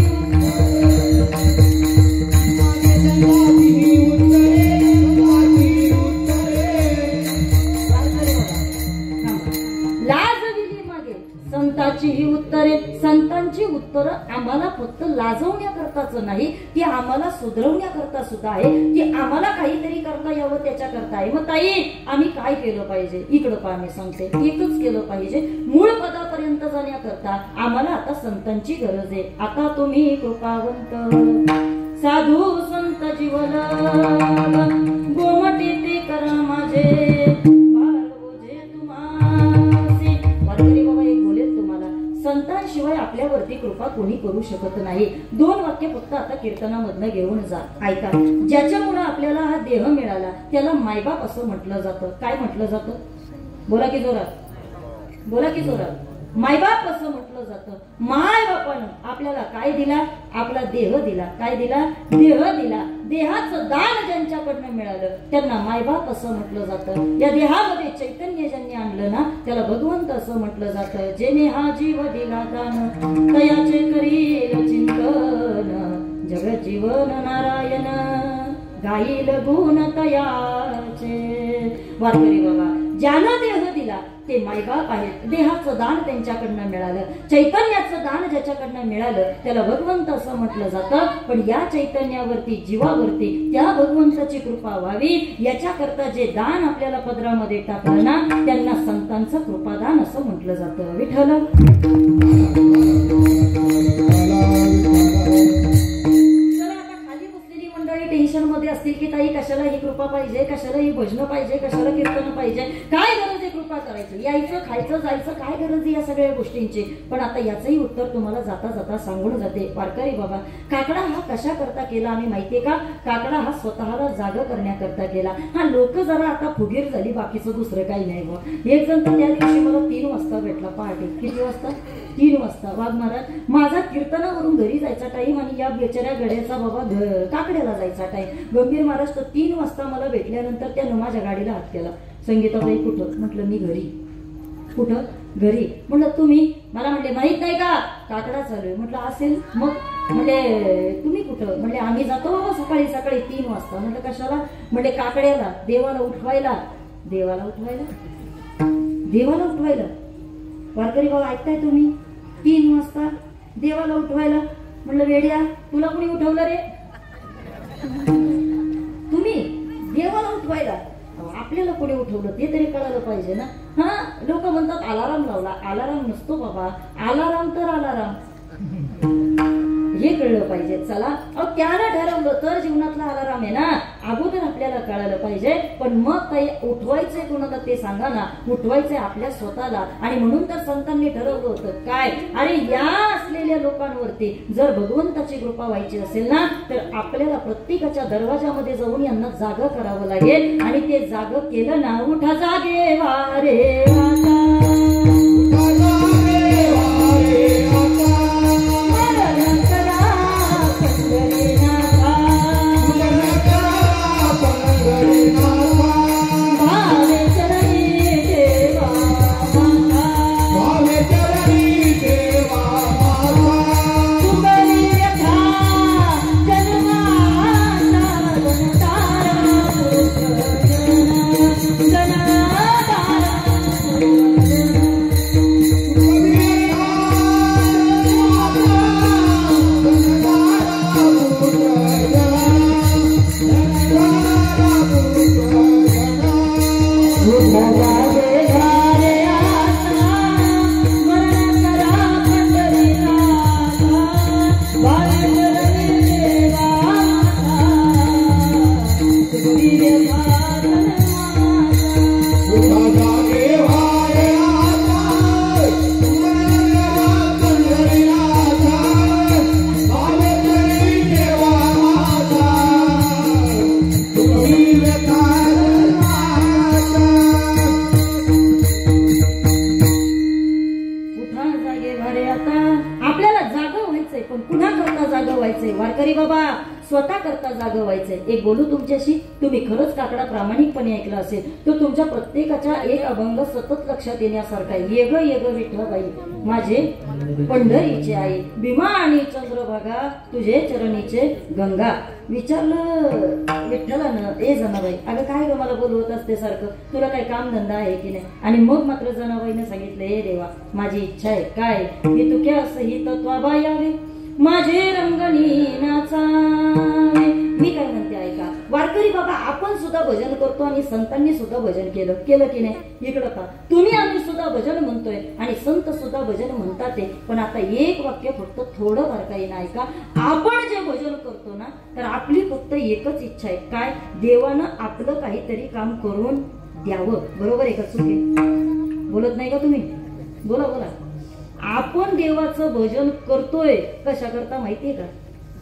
संतांची ही उत्तरे. संतांची उत्तर आम्हाला फक्त लाजवण्याकरताच नाही, ती आम्हाला सुधरवण्याकरता सुद्धा आहे, ती आम्हाला काहीतरी करता यावं त्याच्या करता आहे. मग ताई आम्ही काय केलं पाहिजे? इकडं पहा मी सांगते, एकच केलं पाहिजे. मूळ पदापर्यंत जाण्याकरता आम्हाला आता संतांची गरज आहे. आता तुम्ही कृपावंत साधू संत जीवन गोमटे ते करा माझे संतांशिवाय आपल्यावरती कृपा कोणी करू शकत नाही. 2 वाक्य फक्त आता कीर्तनामधनं घेऊन जा, ऐका. ज्याच्यामुळे आपल्याला हा देह मिळाला त्याला मायबाप असं म्हटलं जातं. काय म्हटलं जातं? बोला की जोरात, बोला की जोरात. मायबाप असं म्हटलं जातं. माय बापानं आपल्याला काय दिला? आपला देह दिला. काय दिला? देह दिला. देहाचं दान ज्यांच्याकडनं मिळालं त्यांना मायबाप असं म्हटलं जातं. या देहामध्ये चैतन्य ज्यांनी आणलं ना त्याला भगवंत असं म्हटलं जातं. जेने हा जीव दिला दान तयाचे करील चिंतन, जगत जीवन नारायण गाईल गुण तयाचे. वारकरी बाबा ज्यानं देह दिला ते मायबाप आहेत. देहाचं दान त्यांच्याकडनं मिळालं, चैतन्याचं दान ज्याच्याकडनं मिळालं त्याला भगवंत असं म्हटलं जातं. पण या चैतन्यावरती जीवावरती त्या भगवंताची कृपा व्हावी याच्याकरता जे दान आपल्याला पदरामध्ये टाकलं ना त्यांना संतांचं कृपादान असं म्हटलं जातं. विठ्ठल टेन्शन मध्ये असतील की ताई कशाला ही कृपा पाहिजे, कशाला ही भजन पाहिजे, कशाला कीर्तन पाहिजे, काय गरज आहे कृपा कृपा करायची, यायचं खायचं जायचं, काय गरज या सगळ्या गोष्टींची. पण आता याचंही उत्तर तुम्हाला जाता जाता सांगून जाते. वारकरी बाबा, काकडा हा कशा करता केला आम्ही माहितीये का? काकडा हा स्वतःला जागा करण्याकरता केला. हा लोक जरा आता फुगीर झाली, बाकीचं दुसरं काही नाही बा. एक जण तर त्या दिवशी मला 3 वाजता भेटला पहाटे. किती वाजता? 3 वाजता. वाघ महाराज, माझा कीर्तनावरून घरी जायचा टाइम आणि या बेचाऱ्या गड्याचा बाबा काकड्याला जायचा टाइम. गंभीर महाराज तर 3 वाजता मला भेटल्यानंतर त्यानं माझ्या गाडीला हात केला. संगीताबाई कुठं? म्हटलं मी घरी. कुठं? घरी. म्हटलं तुम्ही? मला म्हणले माहित नाही का काकडा चालू आहे. म्हटलं असेल मग. म्हणजे तुम्ही कुठं? म्हणजे आम्ही जातो बाबा सकाळी सकाळी 3 वाजता. म्हटलं कशाला? म्हणजे काकड्याला, देवाला उठवायला. देवाला उठवायला? देवाला उठवायला? वारकरी बाबा ऐकताय तुम्ही? 3 वाजता देवाला उठवायला. म्हटलं वेड्या, तुला कोणी उठवलं रे? तुम्ही देवाला उठवायला? आपल्याला कोणी उठवलं ते तरी कळायला पाहिजे ना. हा, लोक म्हणतात अलाराम लावला. अलाराम नसतो बाबा, अलाराम तर अलाराम, हे कळलं पाहिजे. चला, त्याला ठरवलं तर जीवनातला अलाराम आहे ना, अगोदर आपल्याला कळायला पाहिजे. पण मग काही उठवायचंय कोणाला ते सांगा ना. उठवायचंय आपल्या स्वतःला. आणि म्हणून तर संतांनी ठरवलं होतं काय? अरे या असलेल्या लोकांवरती जर भगवंताची कृपा व्हायची असेल ना, तर आपल्याला प्रत्येकाच्या दरवाजामध्ये जाऊन यांना जागा करावं लागेल. आणि ते जाग केलं ना, उठा जागे वारे वारकरी बाबा स्वतः करता जागा व्हायचंय. एक बोलू तुमच्याशी, तुम्ही खरंच काकडा प्रामाणिकपणे ऐकला असेल तर तुमच्या प्रत्येकाच्या एक अभंग सतत लक्षात येण्यासारखा आहे. येग येग विठ्ठलबाई माझे पंढरीचे आई, भीमा आणि चंद्रभागा तुझे चरणीचे गंगा. विचारलं विठ्ठलानं, ए जनाबाई, अगं काय ग मला बोलवत असते सारखं, तुला काही काम धंदा आहे की नाही? आणि मग मात्र जनाबाईने सांगितलं, ए देवा माझी इच्छा आहे काय की तुक्या सहित त्वाबा यावे माझे रंगणी नाचावे. मी काय म्हणते ऐका वारकरी बाबा, आपण सुद्धा भजन करतो आणि संतांनी सुद्धा भजन केलं की नाही? इकडं का तुम्ही आम्ही सुद्धा भजन म्हणतोय आणि संत सुद्धा भजन म्हणतात ते. पण आता एक वाक्य फक्त थोडं बारकाईनं ऐका. आपण जे भजन करतो ना, तर आपली फक्त एकच इच्छा आहे काय? देवानं आपलं काहीतरी काम करून द्यावं. बरोबर आहे का? चुकी बोलत नाही का तुम्ही? बोला बोला. आपण देवाचं भजन करतोय कशा करता माहितीये का?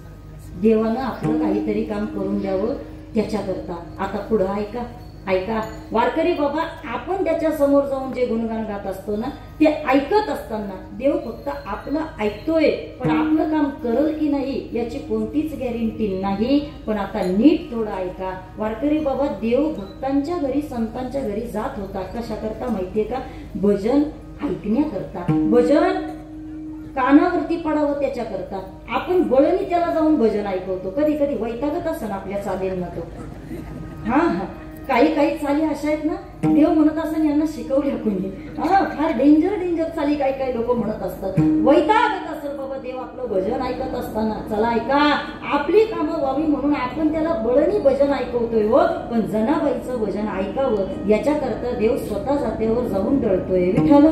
देवानं आपलं काहीतरी काम करून द्यावं त्याच्याकरता. आता पुढं ऐका ऐका वारकरी बाबा, आपण त्याच्या समोर जाऊन जे गुणगान गात असतो ना, ते ऐकत असताना देव फक्त आपलं ऐकतोय, पण आपलं काम करल की नाही याची कोणतीच गॅरंटी नाही. पण आता नीट थोडं ऐका वारकरी बाबा, देव भक्तांच्या घरी संतांच्या घरी जात होता कशा करता माहितीये का? भजन ऐकण्याकरता. भजन कानावरती पडावं त्याच्याकरता. आपण बळणी त्याला जाऊन भजन ऐकवतो. कधी कधी वैतागत असं आपल्या चालेल ना तो. हा हा, काही काही चाली अशा आहेत ना, देव म्हणत असं यांना शिकवल्या कोणी. हा, फार डेंजर डेंजर चाली काही काही लोक म्हणत असतात. वैतागत असेल बाबा देव आपलं भजन ऐकत असताना. चला ऐका, आपली कामं व्हावी म्हणून आपण त्याला बळणी भजन ऐकवतोय हो, पण जनाबाईचं भजन ऐकावं याच्याकरता देव स्वतः जातेवर जाऊन टळतोय. विठ्ठल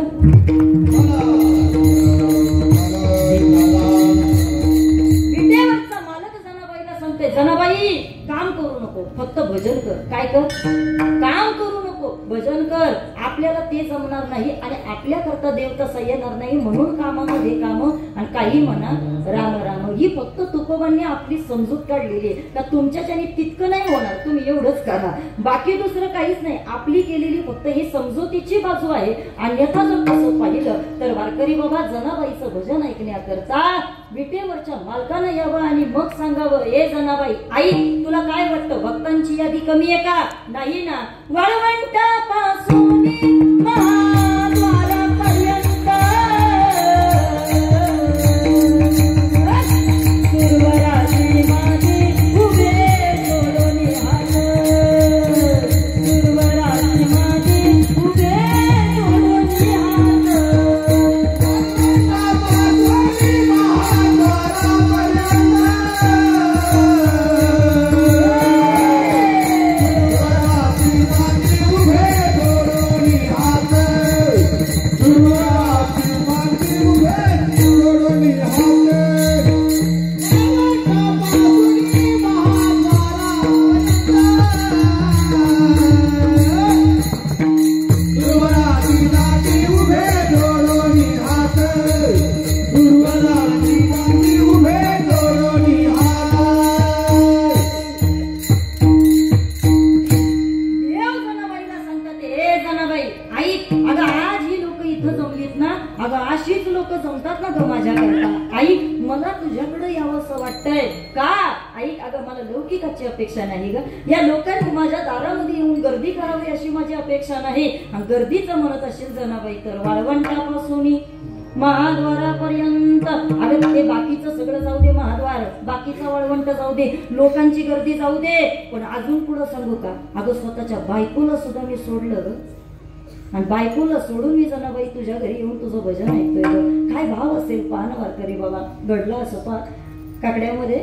विटेवरचा मालक जनाबाईला सांगते, जनाबाई काम करू नको, फक्त भजन कर. काय कर? काम करू नको, भजन कर, आपल्याला ते जमणार नाही आणि आपल्या करता देव तसा येणार नाही, म्हणून कामामध्ये काम आणि काही म्हणा राम राम. ही फक्त तुकोबांनी आपली समजूत काढलेली आहे का तुमच्याच्याने तितकं नाही होणार, तुम्ही एवढंच करा, बाकी दुसरं काहीच नाही. आपली केलेली फक्त ही समजुतीची बाजू आहे. अन्यथा जर तसं पाहिलं तर वारकरी बाबा जनाबाईचं भजन ऐकण्याकरता विटेवरच्या मालकानं यावं आणि मग सांगावं, ए जनाबाई आई तुला काय वाटतं, भक्तांची यादी कमी आहे का? नाही ना. वाळवंटापासून महाद्वारापर्यंत सुरवराची माझी उभे सोडून हात, सुरवराची माझी उभे सोडून अपेक्षा नाही ग. या लोकांनी माझ्या दारामध्ये येऊन गर्दी करावी अशी माझी अपेक्षा नाही. गर्दीचं म्हणत असेल जनाबाई तर वाळवंटापासून महाद्वारापर्यंत. अगं ते बाकीचं सगळं जाऊ दे, महाद्वार बाकीचा वाळवंट जाऊ दे, लोकांची गर्दी जाऊ दे, पण अजून पुढं सांगू का, अगं स्वतःच्या बायकोला सुद्धा मी सोडलं आणि बायकोला सोडून मी जनाबाई तुझ्या घरी येऊन तुझं भजन ऐकतोय. काय भाव असेल पान वारकरी बाबा. घडलं असं पा काकड्यामध्ये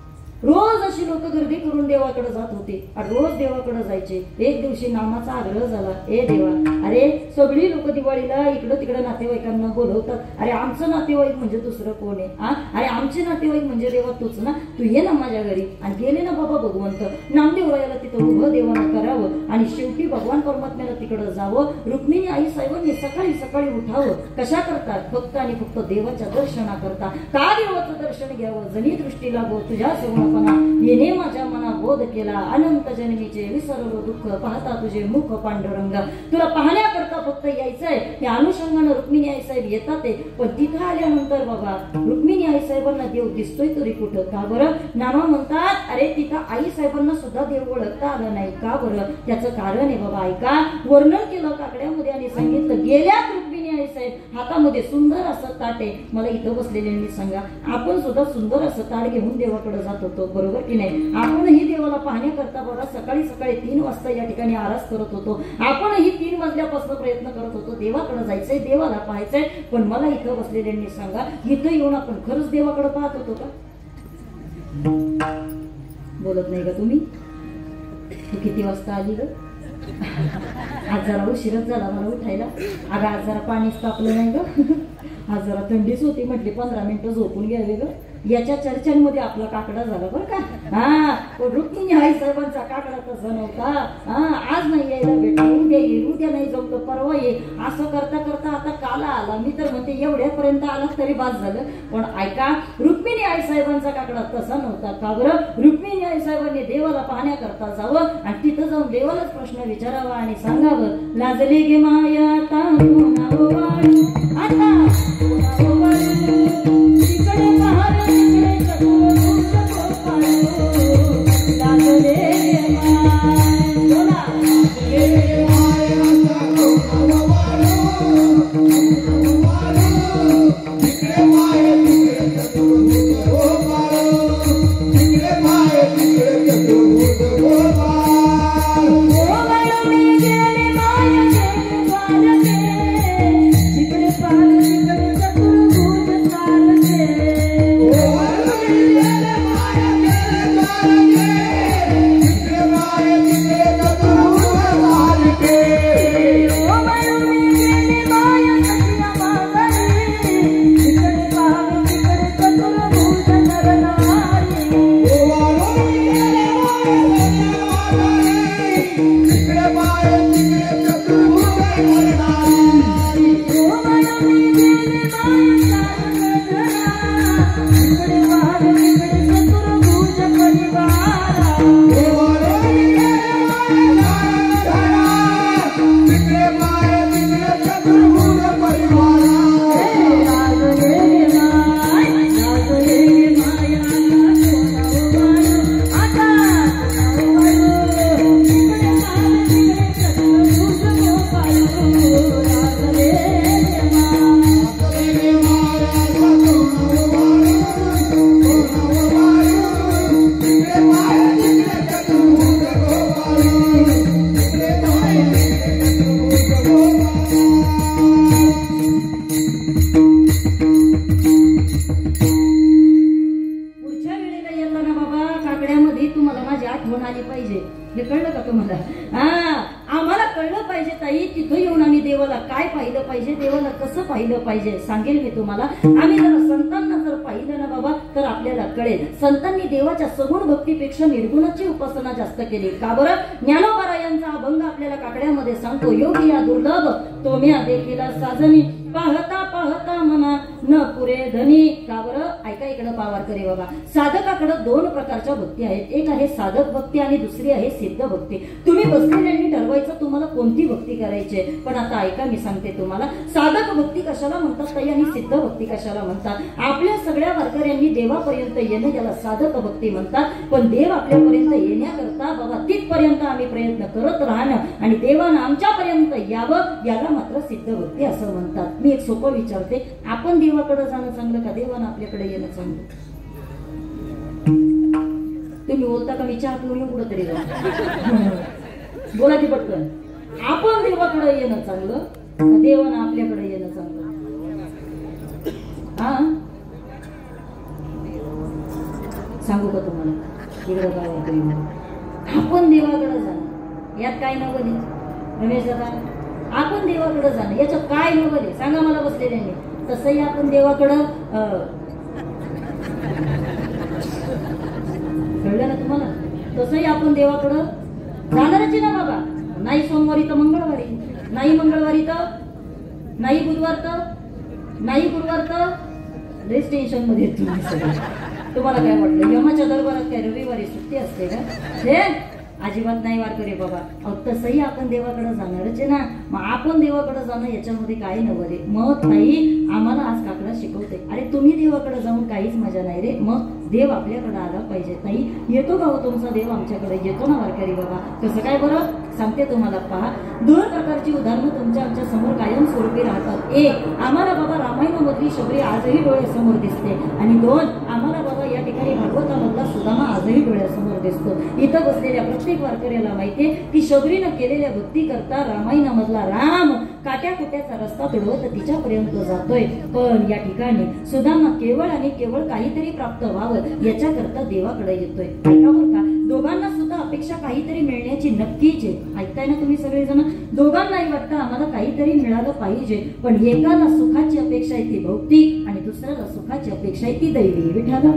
रोज अशी लोक गर्दी करून देवाकडे जात होते आणि रोज देवाकडे जायचे. एक दिवशी नामाचा आग्रह झाला, ए देवा, अरे सगळी लोक दिवाळीला इकडं तिकडं नातेवाईकांना बोलवतात, अरे आमचं नातेवाईक म्हणजे दुसरं कोण आहे? अरे आमचे नातेवाईक म्हणजे देवा तूच ना, तू ये ना माझ्या घरी. आणि गेले ना बाबा भगवंत नामदेवरायाला तिथं उभं देवानं करावं आणि शेवटी भगवान परमात्म्याला तिकडं जावं. रुक्मिणी आई साहेबांनी सकाळी सकाळी उठावं. कशा करतात? फक्त आणि फक्त देवाच्या दर्शना करता. का देवाचं दर्शन घ्यावं? जनी दृष्टी लागो तुझ्या सेवनापणा येणे माझ्या मना बोध केला, अनंत जन्मीचे विसरलो दुःख पाहता तुझे मुख पांडुरंग. तुला पाहण्याकरता फक्त यायचंय. या अनुषंगानं रुक्मिणी आई साहेब येतात ते, पण तिथं आल्यानंतर बाबा रुक्मिणी आई साहेबांना देव दिसतोय तरी कुठं? का बरं? नामा म्हणतात अरे तिथं आई साहेबांना सुद्धा देव ओळखता आलं नाही. का बरं? त्याचं कारण आहे बाबा, ऐका. वर्णन केलं काकड्यामध्ये आणि सांगितलं, गेल्यात रुक्मिणी आई साहेब हातामध्ये सुंदर असं ताट आहे. मला इथं बसलेल्यांनी सांगा, आपण सुद्धा सुंदर असं ताट घेऊन देवाकडे जात होतो, बरोबर की नाही? आपणही देवाला पाहण्याकरता बघा सकाळी सकाळी 3 वाजता या ठिकाणी आरास करत होतो. आपणही 3 वाजल्यापासून प्रयत्न करत होतो देवाकडे जायचंय, देवाला पाहायचंय. पण मला इथं बसलेल्यांनी सांगा, इथं येऊन आपण खरंच देवाकडे पाहत होतो का? बोलत नाही का तुम्ही? तू किती वाजता आली ग? आज जरा उशीरच झाला मला उठायला. अगं आज जरा पाणीच तापलं नाही ग, आज जरा थंडीच होती, म्हटली 15 मिनिटं झोपून घ्यावे ग. याच्या चर्चांमध्ये आपला काकडा झाला बरं का. रुक्मिणी आई साहेबांचा काकडा तसा नव्हता. आज नाही यायला भेटला, उद्या येईल, उद्या नाही जमलं परवा ये, असं करता करता आता काला आला. मी तर म्हणते एवढ्यापर्यंत आला तरी बाद झालं. पण ऐका, रुक्मिणी आई साहेबांचा काकडा तसा नव्हता. का बरं? रुक्मिणी आई साहेबांनी देवाला पाहण्याकरता जावं आणि तिथं जाऊन देवालाच प्रश्न विचारावा आणि सांगावं, लाजले गे माया आता तिकडे पहार तिकडे पाहिजे हे कळलं का तुम्हाला? आम्हाला कळलं पाहिजे ताई, तिथं येऊन आम्ही देवाला काय पाहिलं पाहिजे, देवाला कसं पाहिलं पाहिजे सांगेल मी तुम्हाला. आम्ही जर संतांना जर पाहिलं ना बाबा तर आपल्याला कळेल. संतांनी देवाच्या सगुण भक्तीपेक्षा निर्गुणाची उपासना जास्त केली. का बरं? ज्ञानोबरायांचा अभंग आपल्याला काकड्यामध्ये सांगतो, योगी या दुर्लभ तोम्या देखील साजनी, पाहता पाहता मना न पुरे धनी. का बरं? ऐका इकडं पावारकरी बाबा, साधकाकडे दोन प्रकारच्या भक्ती आहेत. एक आहे साधक भक्ती आणि दुसरी आहे सिद्ध भक्ती. तुम्ही बसलेल्यांनी ठरवायचं तुम्हाला कोणती भक्ती करायची. पण आता ऐका मी सांगते तुम्हाला, साधक भक्ती कशाला म्हणतात ताई आणि सिद्ध भक्ती कशाला म्हणतात? आपल्या सगळ्या वारकऱ्यांनी देवापर्यंत येणं याला साधक भक्ती म्हणतात. पण देव आपल्यापर्यंत येण्याकरता बाबा तिथपर्यंत आम्ही प्रयत्न करत राहणं आणि देवानं आमच्यापर्यंत यावं याला मात्र सिद्ध भक्ती असं म्हणतात. मी एक सोपं विचारते, आपण देवाकडे जाणं चांगलं का देवानं आपल्याकडे येणं चांगलं? तुम्ही बोलता का? विचार करून कुठं तरी बोला की पटकन. आपण देवाकडे येणं चांगलं का देवानं आपल्याकडे येणं चांगलं? हा सांगू का तुम्हाला? इकडं काय आपण देवाकडे जाणं यात काय नवं रमेश दादा? आपण देवाकडे जाणं याच्यात काय नवं सांगा मला बसलेल्याने. तसंही आपण देवाकडं कळलं ना तुम्हाला? तसंही आपण देवाकडं जाणारच ना बाबा. नाही सोमवारी तर मंगळवारी, नाही मंगळवारी तर नाही बुधवार तर नाही गुरुवार तर लयच टेन्शन मध्ये तुम्हाला काय वाटलं? यमाच्या दरबारात काय रविवारी सुट्टी असते का? हे अजिबात नाही वारकरी बाबा. तसंही आपण देवाकडे जाणारच आहे ना. मग आपण देवाकडे जाणं याच्यामध्ये काय नवरे. मग ताई आम्हाला आज काकडा शिकवते, अरे तुम्ही देवाकडे जाऊन काहीच मजा नाही रे. मग देव आपल्याकडे आला पाहिजे. ताई येतो का हो तुमचा देव आमच्याकडे? येतो ना वारकरी बाबा. कसं काय बरं सांगते तुम्हाला. पहा, दोन प्रकारची उदाहरणं तुमच्या आमच्या समोर कायम स्वरूपी राहतात. एक, आम्हाला बाबा रामायणामधली शबरी आजही डोळ्यासमोर दिसते. आणि दोन, आम्हाला बाबा या ठिकाणी भागवतामधला सुदामा आजही डोळ्यासमोर दिसतो. इथं बसलेल्या प्रत्येक वारकऱ्याला माहितीये की शबरीनं केलेल्या भक्ती करता रामायणामधला राम काट्या कुट्याचा रस्ता तुडवत तिच्यापर्यंत जातोय. पण या ठिकाणी सुदामा केवळ आणि केवळ काहीतरी प्राप्त व्हावं याच्याकरता देवाकडे येतोय. ऐका बरं का, दोघांना सुद्धा अपेक्षा काहीतरी मिळण्याची नक्कीच आहे. ऐकताय ना तुम्ही सगळेजण? दोघांनाही वाटतं आम्हाला काहीतरी मिळालं पाहिजे. पण एकाला सुखाची अपेक्षा आहे ती भौतिक आणि दुसऱ्याला सुखाची अपेक्षा आहे ती दैवी. विठाला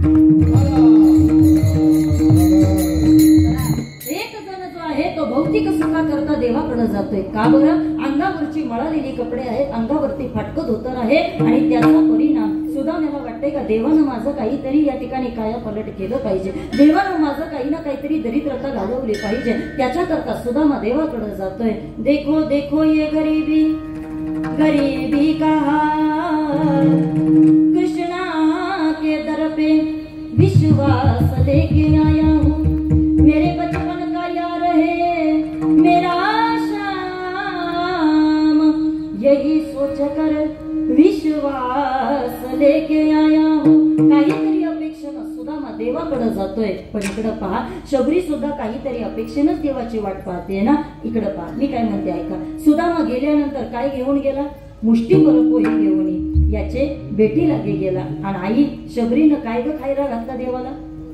तो भौतिक सुखा करता देवाकडे जातोय. का बरं? अंगावरची मळालेली कपडे आहेत, अंगावरती फाटकं धोतर आहे आणि त्याचा परिणाम सुदाम्याला वाटतंय का देवानं माझं काहीतरी या ठिकाणी काया पलट केलं पाहिजे, देवानं माझं काही ना काहीतरी दरिद्रता घालवली पाहिजे. त्याच्याकरता सुदामा देवाकडे जातोय. देखो देखो ये गरीबी गरीबी का हाल, कृष्णा के दर पे विश्वास लेके आया हूँ, मेरे बचपन का यार है मेरा श्याम, यही सोच कर विश्वास लेके आया हूँ. काहीतरी अपेक्षेनं सुदामा देवाकडे जातोय. पण इकडं पहा, शबरी सुद्धा काहीतरी अपेक्षेनच देवाची वाट पाहते ना. इकडं पहा, मी काय म्हणते ऐका. सुदामा गेल्यानंतर काय घेऊन गेला? मुष्टीभर पोहे घेऊन याचे बेटीला गेला. आणि आई शबरीनं काय ग खायला घातला देवाला?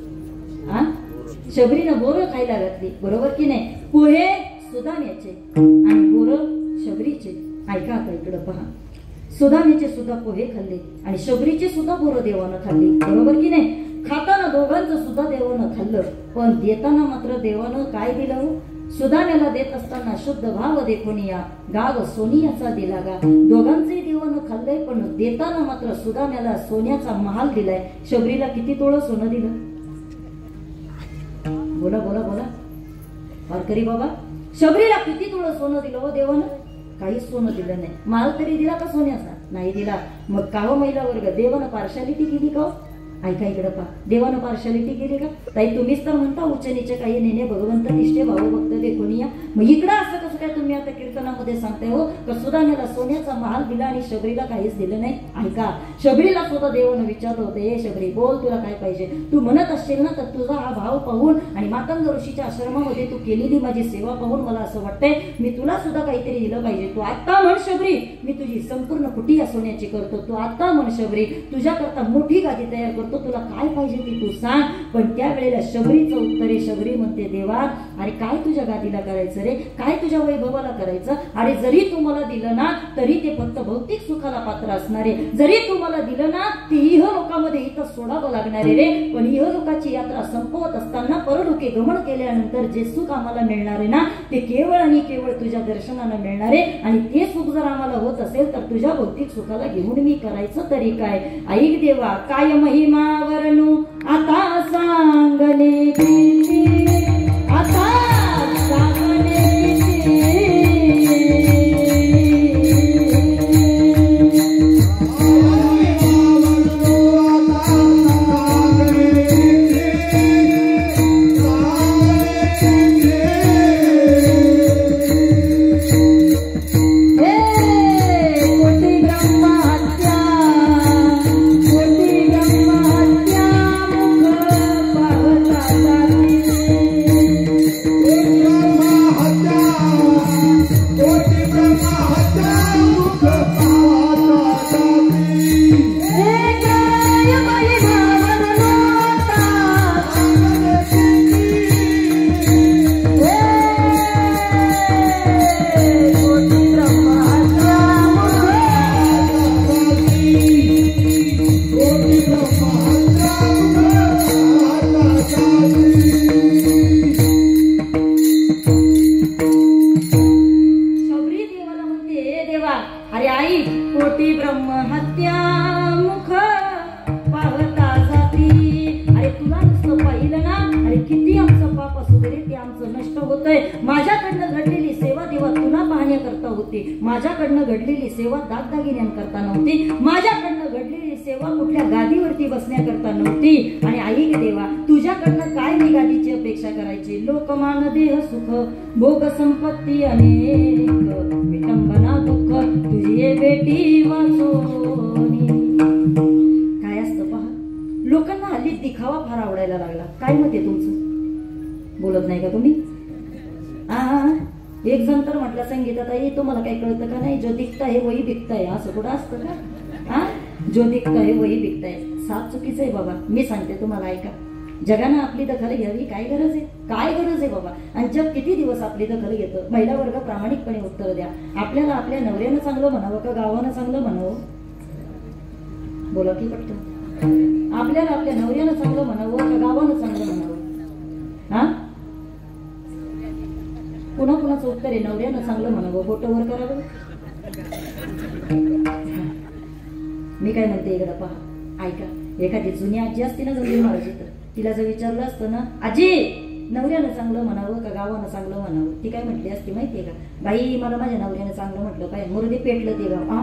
शबरीनं बोरं खायला घातली, बरोबर की नाही? पोहे सुदाम्याचे आणि बोरं शबरीचे. ऐका आता इकडं पहा, सुदाम्याचे सुद्धा पोहे खाल्ले आणि शबरीचे सुद्धा बोरं देवानं खाल्ली, बरोबर की नाही? खाताना दोघांचं सुद्धा देवानं खाल्लं. पण देताना मात्र देवानं काय दिलं? सुदाम्याला देत असताना शुद्ध भाव देखून या गाव सोनियाचा दिला गा. दोघांचंही देवानं खाल्लंय, पण देताना मात्र सुदाम्याला सोन्याचा महाल दिलाय. शबरीला किती तोळं सोनं दिलं? बोला बोला बोला वारकरी बाबा, शबरीला किती तोळं सोनं दिलं हो देवानं? काहीच सोनं दिलं नाही. माल तरी दिला का सोन्याचा? नाही दिला. मग का हो महिला वर्ग, देवानं पार्शालिटी केली का? ऐका इकडं पहा, देवानं पार्शालिटी केली का? ताई तुम्हीच तर म्हणता उच्च नीच काही नेणे भगवंत निष्ठे भाव भक्त देखून या. मग इकडं असं कसं काय तुम्ही आता कीर्तनामध्ये सांगताय हो का सुदाम्याला सोन्याचा महाल दिला आणि शबरीला काहीच दिलं नाही? ऐका, शबरीला सुद्धा देवानं विचारलं होतं, ए शबरी बोल तुला काय पाहिजे? तू म्हणत असशील ना तर तुझा हा भाव पाहून आणि मातंग ऋषीच्या आश्रमामध्ये तू केलेली माझी सेवा पाहून मला असं वाटतंय मी तुला सुद्धा काहीतरी दिलं पाहिजे. तू आता म्हण शबरी, मी तुझी संपूर्ण कुटी या सोन्याची करतो. तू आता म्हण शबरी, तुझ्याकरता मोठी गादी तयार करतो. करतो, तुला काय पाहिजे ते तू सांग. पण त्यावेळेला शबरीचं उत्तर आहे, शबरी म्हणते देवा अरे काय तुझ्या गादीला करायचं रे, काय तुझ्या वैभवाला करायचं. अरे जरी तू मला दिलं ना तरी ते फक्त भौतिक सुखाला पात्र असणारे, जरी तू मला दिलं ना ते इह लोकांमध्ये इथं सोडावं लागणारे रे. पण इह लोकाची यात्रा संपवत असताना परलोके गमन केल्यानंतर जे सुख आम्हाला मिळणार आहे ना ते केवळ आणि केवळ तुझ्या दर्शनानं मिळणार आहे. आणि ते सुख जर आम्हाला होत असेल तर तुझ्या भौतिक सुखाला घेऊन मी करायचं तरी काय. ऐक देवा काय महिमा वर्णू आता सांगणे किती, आता सांगणे माझ्याकडनं घडलेली सेवा दागदागिन्यांकरता नव्हती, माझ्याकडनं घडलेली सेवा कुठल्या गादीवरती बसण्याकरता नव्हती. आणि ऐक देवा तुझ्याकडनं काय मी गादीची अपेक्षा करायची. लोकमान देह सुख भोग संपत्ती अनेक विटंबना दुःख तुझी बेटी वाचोनी. काय असतं पहा, लोकांना हल्ली दिखावा फार आवडायला लागला. काय मत आहे तुमचं? बोलत नाही का तुम्ही? एक जण तर म्हटलं संगीतात आई तुम्हाला काही कळतं का नाही, जो दिखता है वही बिकता है. असं कुठं असतं का? जो दिखता है वही बिकता है. साफ चुकीचं आहे बाबा. मी सांगते तुम्हाला ऐका, जगानं आपली दखल घ्यावी. काय गरज आहे, काय गरज आहे बाबा. आणि जग किती दिवस आपली दखल घेतं. महिला वर्ग प्रामाणिकपणे उत्तर द्या. आपल्याला आपल्या नवऱ्यानं चांगलं म्हणावं का गावानं चांगलं म्हणावं? बोला की पटकन. आपल्याला आपल्या नवऱ्यानं चांगलं म्हणावं का गावानं चांगलं म्हणावं? पुन्हा पुन्हाचं उत्तर आहे नवऱ्यानं चांगलं म्हणावं. बोटं वर करावं. मी काय म्हणते इकडं पहा, ऐका. एखादी जुनी आजी असते ना जवळ महाराजी, तर तिला जर विचारलं असतं ना आजी नवऱ्यानं चांगलं म्हणावं का गावानं चांगलं म्हणावं, ती काय म्हटली असते माहितीये का? बाई मला माझ्या नवऱ्यानं चांगलं म्हटलं पाहिजे, मुरुदे पेटलं ते गाव.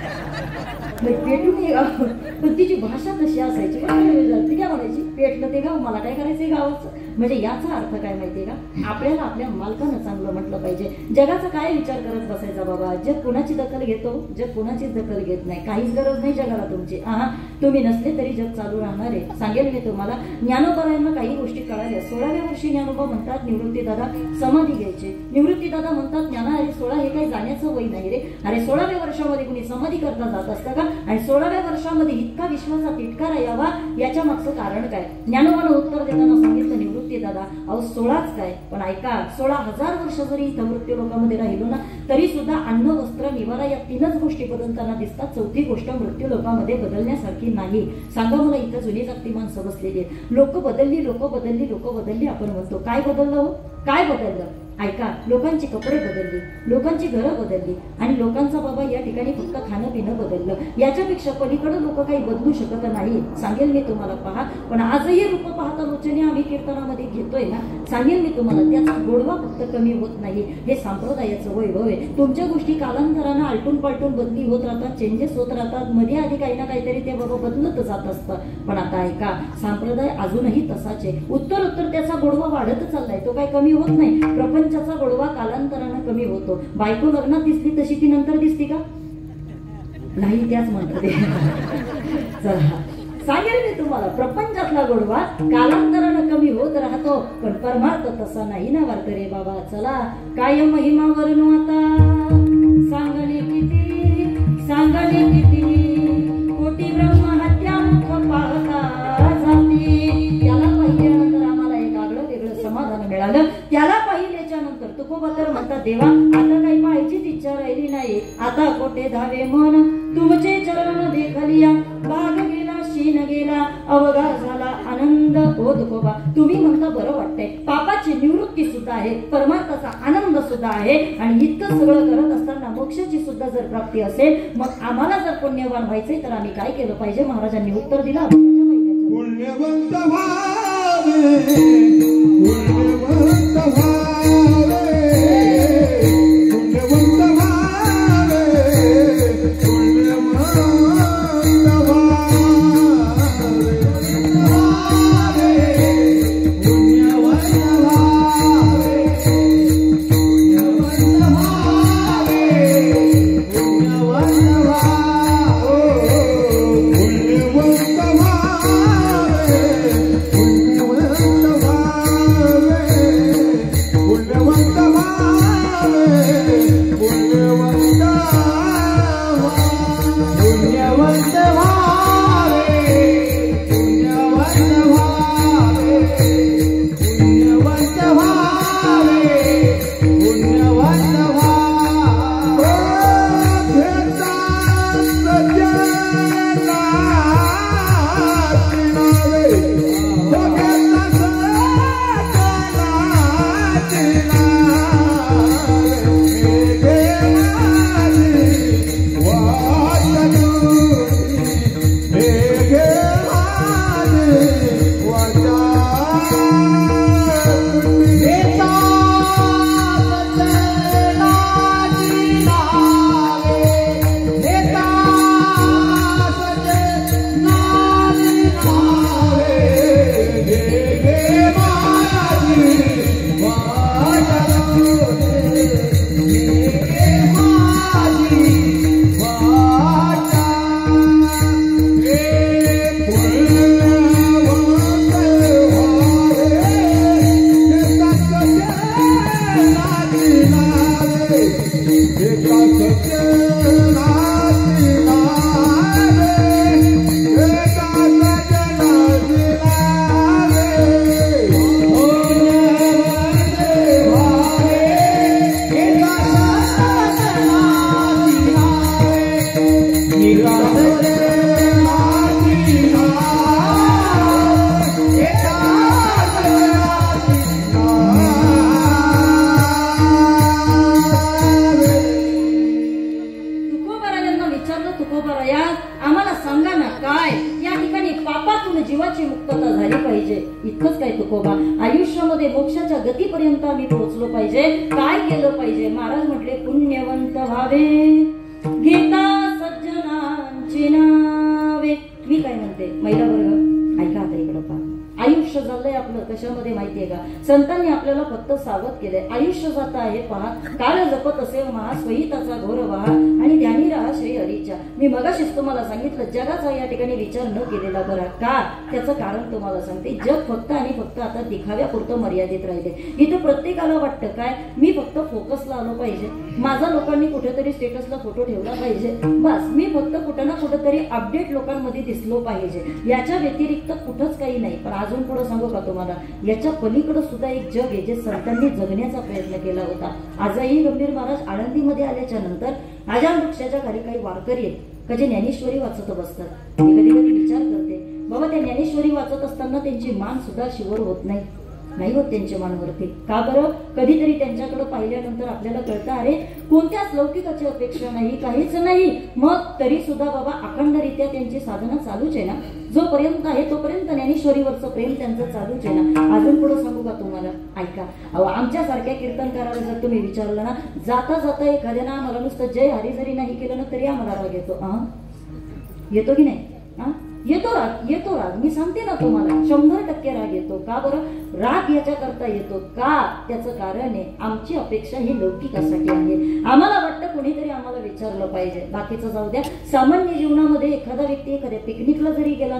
पेटून ये गाव. पण तिची भाषा तशी असायची. ती काय म्हणायची? पेटलं ते गाव, मला काय करायचंय गावाचं. म्हणजे याचा अर्थ काय माहितीये का? आपल्याला आपल्या मालकानं चांगलं म्हटलं पाहिजे. जगाचा काय विचार करत बसायचा बाबा. जग कुणाची दखल घेतो? जग कुणाचीच दखल घेत नाही. काहीच गरज नाही जगाला तुमची. तुम्ही नसले तरी जग चालू राहणार आहे. सांगेल मी तुम्हाला, ज्ञानोबांना काही गोष्टी कळाल्या. 16व्या वर्षी ज्ञानोबा म्हणतात निवृत्ती दादा समाधी घ्यायची. निवृत्ती दादा म्हणतात ज्ञाना अरे 16 हे काही जाण्याचं वय नाही रे. अरे 16व्या वर्षामध्ये कुणी समाधी करता जात असतं का? आणि 16व्या वर्षामध्ये इतका विश्वासा तिटकारा यावा याच्या मागचं कारण काय? ज्ञानोबानं उत्तर देताना सांगितलं निवृत्ती दादा अहो 16च काय, पण ऐका 16,000 वर्ष जरी इथं मृत्यू लोकांमध्ये राहिलो ना तरी सुद्धा अन्न वस्त्र निवारा या 3च गोष्टी बदलताना दिसतात. चौथी गोष्ट मृत्यू लोकांमध्ये बदलण्यासारखी नाही. सांगा मला, इथं जुनी जागती माणसं बसलेली आहेत. लोक बदलली, लोक बदलली, लोक बदलली आपण म्हणतो. काय बदललं हो? काय बदललं? ऐका, लोकांची कपडे बदलली, लोकांची घरं बदलली आणि लोकांचा बाबा या ठिकाणी फक्त खाणं पिणं बदललं. याच्यापेक्षा पलीकडे लोक काही बदलू शकत नाही. सांगेल मी तुम्हाला पहा, पण आजही रूप पाहता लोचने आम्ही कीर्तनामध्ये घेतोय ना, सांगेल मी तुम्हाला त्याचा गोडवा फक्त कमी होत नाही. हे संप्रदायाचं वैभव आहे. तुमच्या गोष्टी कालांतरानं आलटून पालटून बदली होत राहतात, चेंजेस होत राहतात. मध्ये आधी काही ना काहीतरी ते बाबा बदलत जात असतं. पण आता ऐका, संप्रदाय अजूनही तसाच आहे. उत्तर उत्तर त्याचा गोडवा वाढत चाललाय, तो काही कमी होत नाही. प्रपंचाचा गोडवा कालांतरानं कमी होतो. बायको लग्नात दिसली तशी ती नंतर दिसते का? नाही, त्याच म्हणते. चला सांगेल मी तुम्हाला, प्रपंचातला गोडवा कालांतरानं कमी होत राहतो, पण परमार्थ तसा नाही ना वारकरी बाबा. चला काय महिमा वर्णू आता सांगणे किती, सांगणे किती. कोटी ब्रह्म हत्या मुख पाहता देवा आता काही पाहायचीच इच्छा राहिली नाही. आता कोठे धावे मन तुमचे चरण देखलिया. भाग गेला शीन गेला अवघा झाला आनंद. हो तुकोबा तुम्ही म्हणता बरं वाटतंय. पापाची निवृत्ती सुद्धा आहे, परमार्थाचा आनंद सुद्धा आहे आणि इतकं सगळं करत असताना मोक्षाची सुद्धा जर प्राप्ती असेल मग आम्हाला जर पुण्यवान व्हायचंय तर आम्ही काय केलं पाहिजे? महाराजांनी उत्तर दिलं पुण्यवंत व्हावे, पुण्यवंत व्हावे, पुण्यवंत व्हावे, पुण्यवंत आयुष्यामध्ये मोक्षाच्या गतीपर्यंत आम्ही पोहोचलो पाहिजे. काय केलं पाहिजे? महाराज म्हटले पुण्यवंत व्हावे, गीता सज्जनांची नावे. मी काय म्हणते महिला वर्ग ऐका आता इकडं पहा. आयुष्य झालंय आपलं कशामध्ये माहितीये का? संतांनी आपल्याला फक्त सावध केलंय. आयुष्य जात आहे पहा, काळ जपत असेल महा स्वहिताचा घोर वहा आणि ध्यानी राहा श्री हरीच्या. मी मगाशीच तुम्हाला सांगितलं जगाचा या ठिकाणी विचार न केलेला बरा. का? त्याचं कारण तुम्हाला सांगते. जग फक्त आणि फक्त आता दिखाव्यापुरतं मर्यादित राहिले. इथं प्रत्येकाला वाटतं काय मी फक्त फोकसला आलो पाहिजे, माझा लोकांनी कुठेतरी स्टेटसला फोटो ठेवला पाहिजे, बस मी फक्त कुठं ना कुठेतरी अपडेट लोकांमध्ये दिसलो पाहिजे. याच्या व्यतिरिक्त कुठंच काही नाही. पण अजून पुढे सांगू का तुम्हाला, याच्या पलीकडे सुद्धा एक जग आहे जे संतांनी जगण्याचा प्रयत्न केला होता. आजही गंभीर महाराज आळंदीमध्ये आल्याच्या नंतर आजान वृक्षाच्या खाली काही वारकरी आहेत का जे ज्ञानेश्वरी वाचत बसतात. मी कधी कधी विचार करते बाबा त्या ज्ञानेश्वरी वाचत असताना त्यांची मान सुद्धा शिवर होत नाही होत त्यांच्या मानवरती. का बरं? कधीतरी त्यांच्याकडे पाहिल्यानंतर आपल्याला कळतं अरे कोणत्याच लौकिकाची अपेक्षा नाही, काहीच नाही. मग तरी सुद्धा बाबा अखंडरित्या त्यांची साधना चालूच आहे ना. जोपर्यंत आहे तोपर्यंत ज्ञानेश्वरीवरचं प्रेम त्यांचं चालूच आहे ना. अजून पुढे सांगू का तुम्हाला? ऐका. आमच्यासारख्या कीर्तनकाराला जर तुम्ही विचारलं ना, जाता जाता एखाद्यानं आम्हाला नुसतं जय हरी जरी नाही केलं ना तरी आम्हाला राग येतो की नाही? येतो राग. मी सांगते ना तुम्हाला 100% राग येतो. का बरं? राग याच्याकरता येतो का? त्याचं कारण आहे आमची अपेक्षा ही लौकिकासाठी आहे. आम्हाला वाटतं कोणीतरी आम्हाला विचारलं पाहिजे. बाकीचं जाऊ द्या. सामान्य जीवनामध्ये एखादा व्यक्ती एखाद्या पिकनिकला जरी गेला ना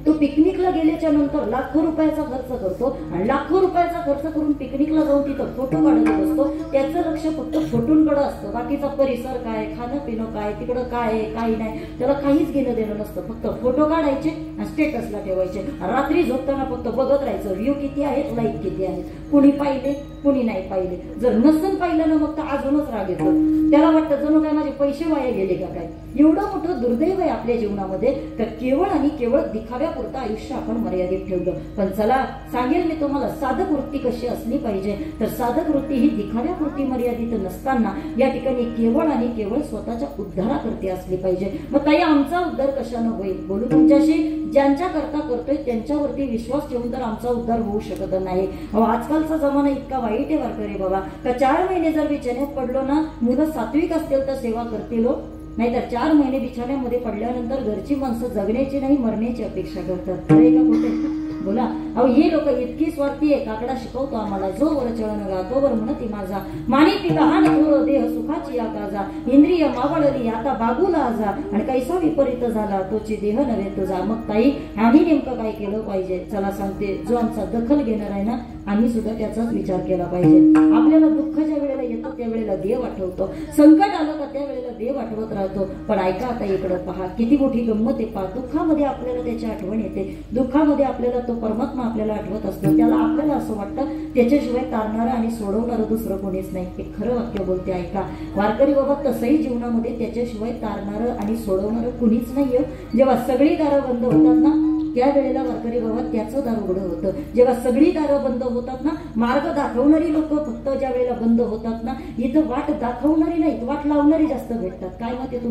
तो पिकनिकला गेल्याच्या नंतर लाखो रुपयाचा खर्च करतो आणि लाखो रुपयाचा खर्च करून पिकनिकला जाऊन तिथं फोटो काढत असतो. त्याचं लक्ष फक्त फोटोंकडे असतं. बाकीचा परिसर काय, खाणं पिणं काय, तिकडं काय आहे काही नाही, त्याला काहीच घेणं देणं नसतं. फक्त फोटो काढायचे आणि स्टेटसला ठेवायचे. रात्री झोपताना फक्त बघत राहायचं व्ह्यू किती आहेत, लाईक किती आहेत, कुणी पाहिले कुणी नाही पाहिले. जर नसन पाहिलं ना मग तर अजूनच राग येतो. त्याला वाटतं जणू काय माझे पैसे वाया गेले का काय. एवढं मोठं दुर्दैव आहे आपल्या जीवनामध्ये तर केवळ आणि केवळ दिखाव्यापुरतं आयुष्य आपण मर्यादित ठेवलं. पण चला सांगेल मी तुम्हाला साधक वृत्ती कशी असली पाहिजे. तर साधक वृत्ती ही दिखाव्यापुरती मर्यादित नसताना या ठिकाणी केवळ आणि केवळ स्वतःच्या उद्धाराकरती असली पाहिजे. मग ताई आमचा उद्धार कशानं होईल. बोलू तुमच्याशी. ज्यांच्या करता करतोय त्यांच्यावरती विश्वास ठेवून तर आमचा उद्धार होऊ शकत नाही. आजकालचा जमाना इतका वाईट आहे वारकरी बाबा का 4 महिने जर बिछाण्यात पडलो ना, मुलं सात्विक असतील तर सेवा करतील, नाहीतर 4 महिने बिछाण्यामध्ये पडल्यानंतर घरची माणसं जगण्याची नाही मरण्याची अपेक्षा करतात. खरंय का खोटे बोला. अहो ही लोक इतकी स्वार्थी आहे. काकडा शिकवतो आम्हाला जो वर चळण गा तो वर म्हणती माझा मानी पिता हा थोर देह सुखाची आकाजा इंद्रिय मावळली आता बागूला आजा आणि कैसा विपरीत झाला तोची देह नव्हे तुझा. मग ताई आम्ही नेमकं काय केलं पाहिजे. चला सांगते. जो आमचा दखल घेणार आहे ना आम्ही सुद्धा त्याचाच विचार केला पाहिजे. आपल्याला दुःख ज्या वेळेला येतं त्यावेळेला देव आठवतो. संकट आलं का त्यावेळेला देव आठवत राहतो. पण ऐका आता इकडं पहा किती मोठी गंमत आहे पहा. दुःखामध्ये आपल्याला त्याची आठवण येते. दुःखामध्ये आपल्याला तो परमात्मा आपल्याला आठवत असतो. त्याला आपल्याला असं वाटतं त्याच्याशिवाय तारणारं आणि सोडवणारं दुसरं कोणीच नाही. हे खरं वाक्य बोलते ऐका वारकरी बाबा. तसंही जीवनामध्ये त्याच्याशिवाय तारणारं आणि सोडवणारं कुणीच नाहीये. जेव्हा सगळी दारं बंद होतात ना त्यावेळेला वारकरी बाबा त्याचं दार उघडं होतं. जेव्हा सगळी दारं बंद होतात ना मार्ग दाखवणारी लोक फक्त ज्या वेळेला बंद होतात ना इथं वाट दाखवणारी नाहीत वाट लावणारी जास्त भेटतात. काय मत आहे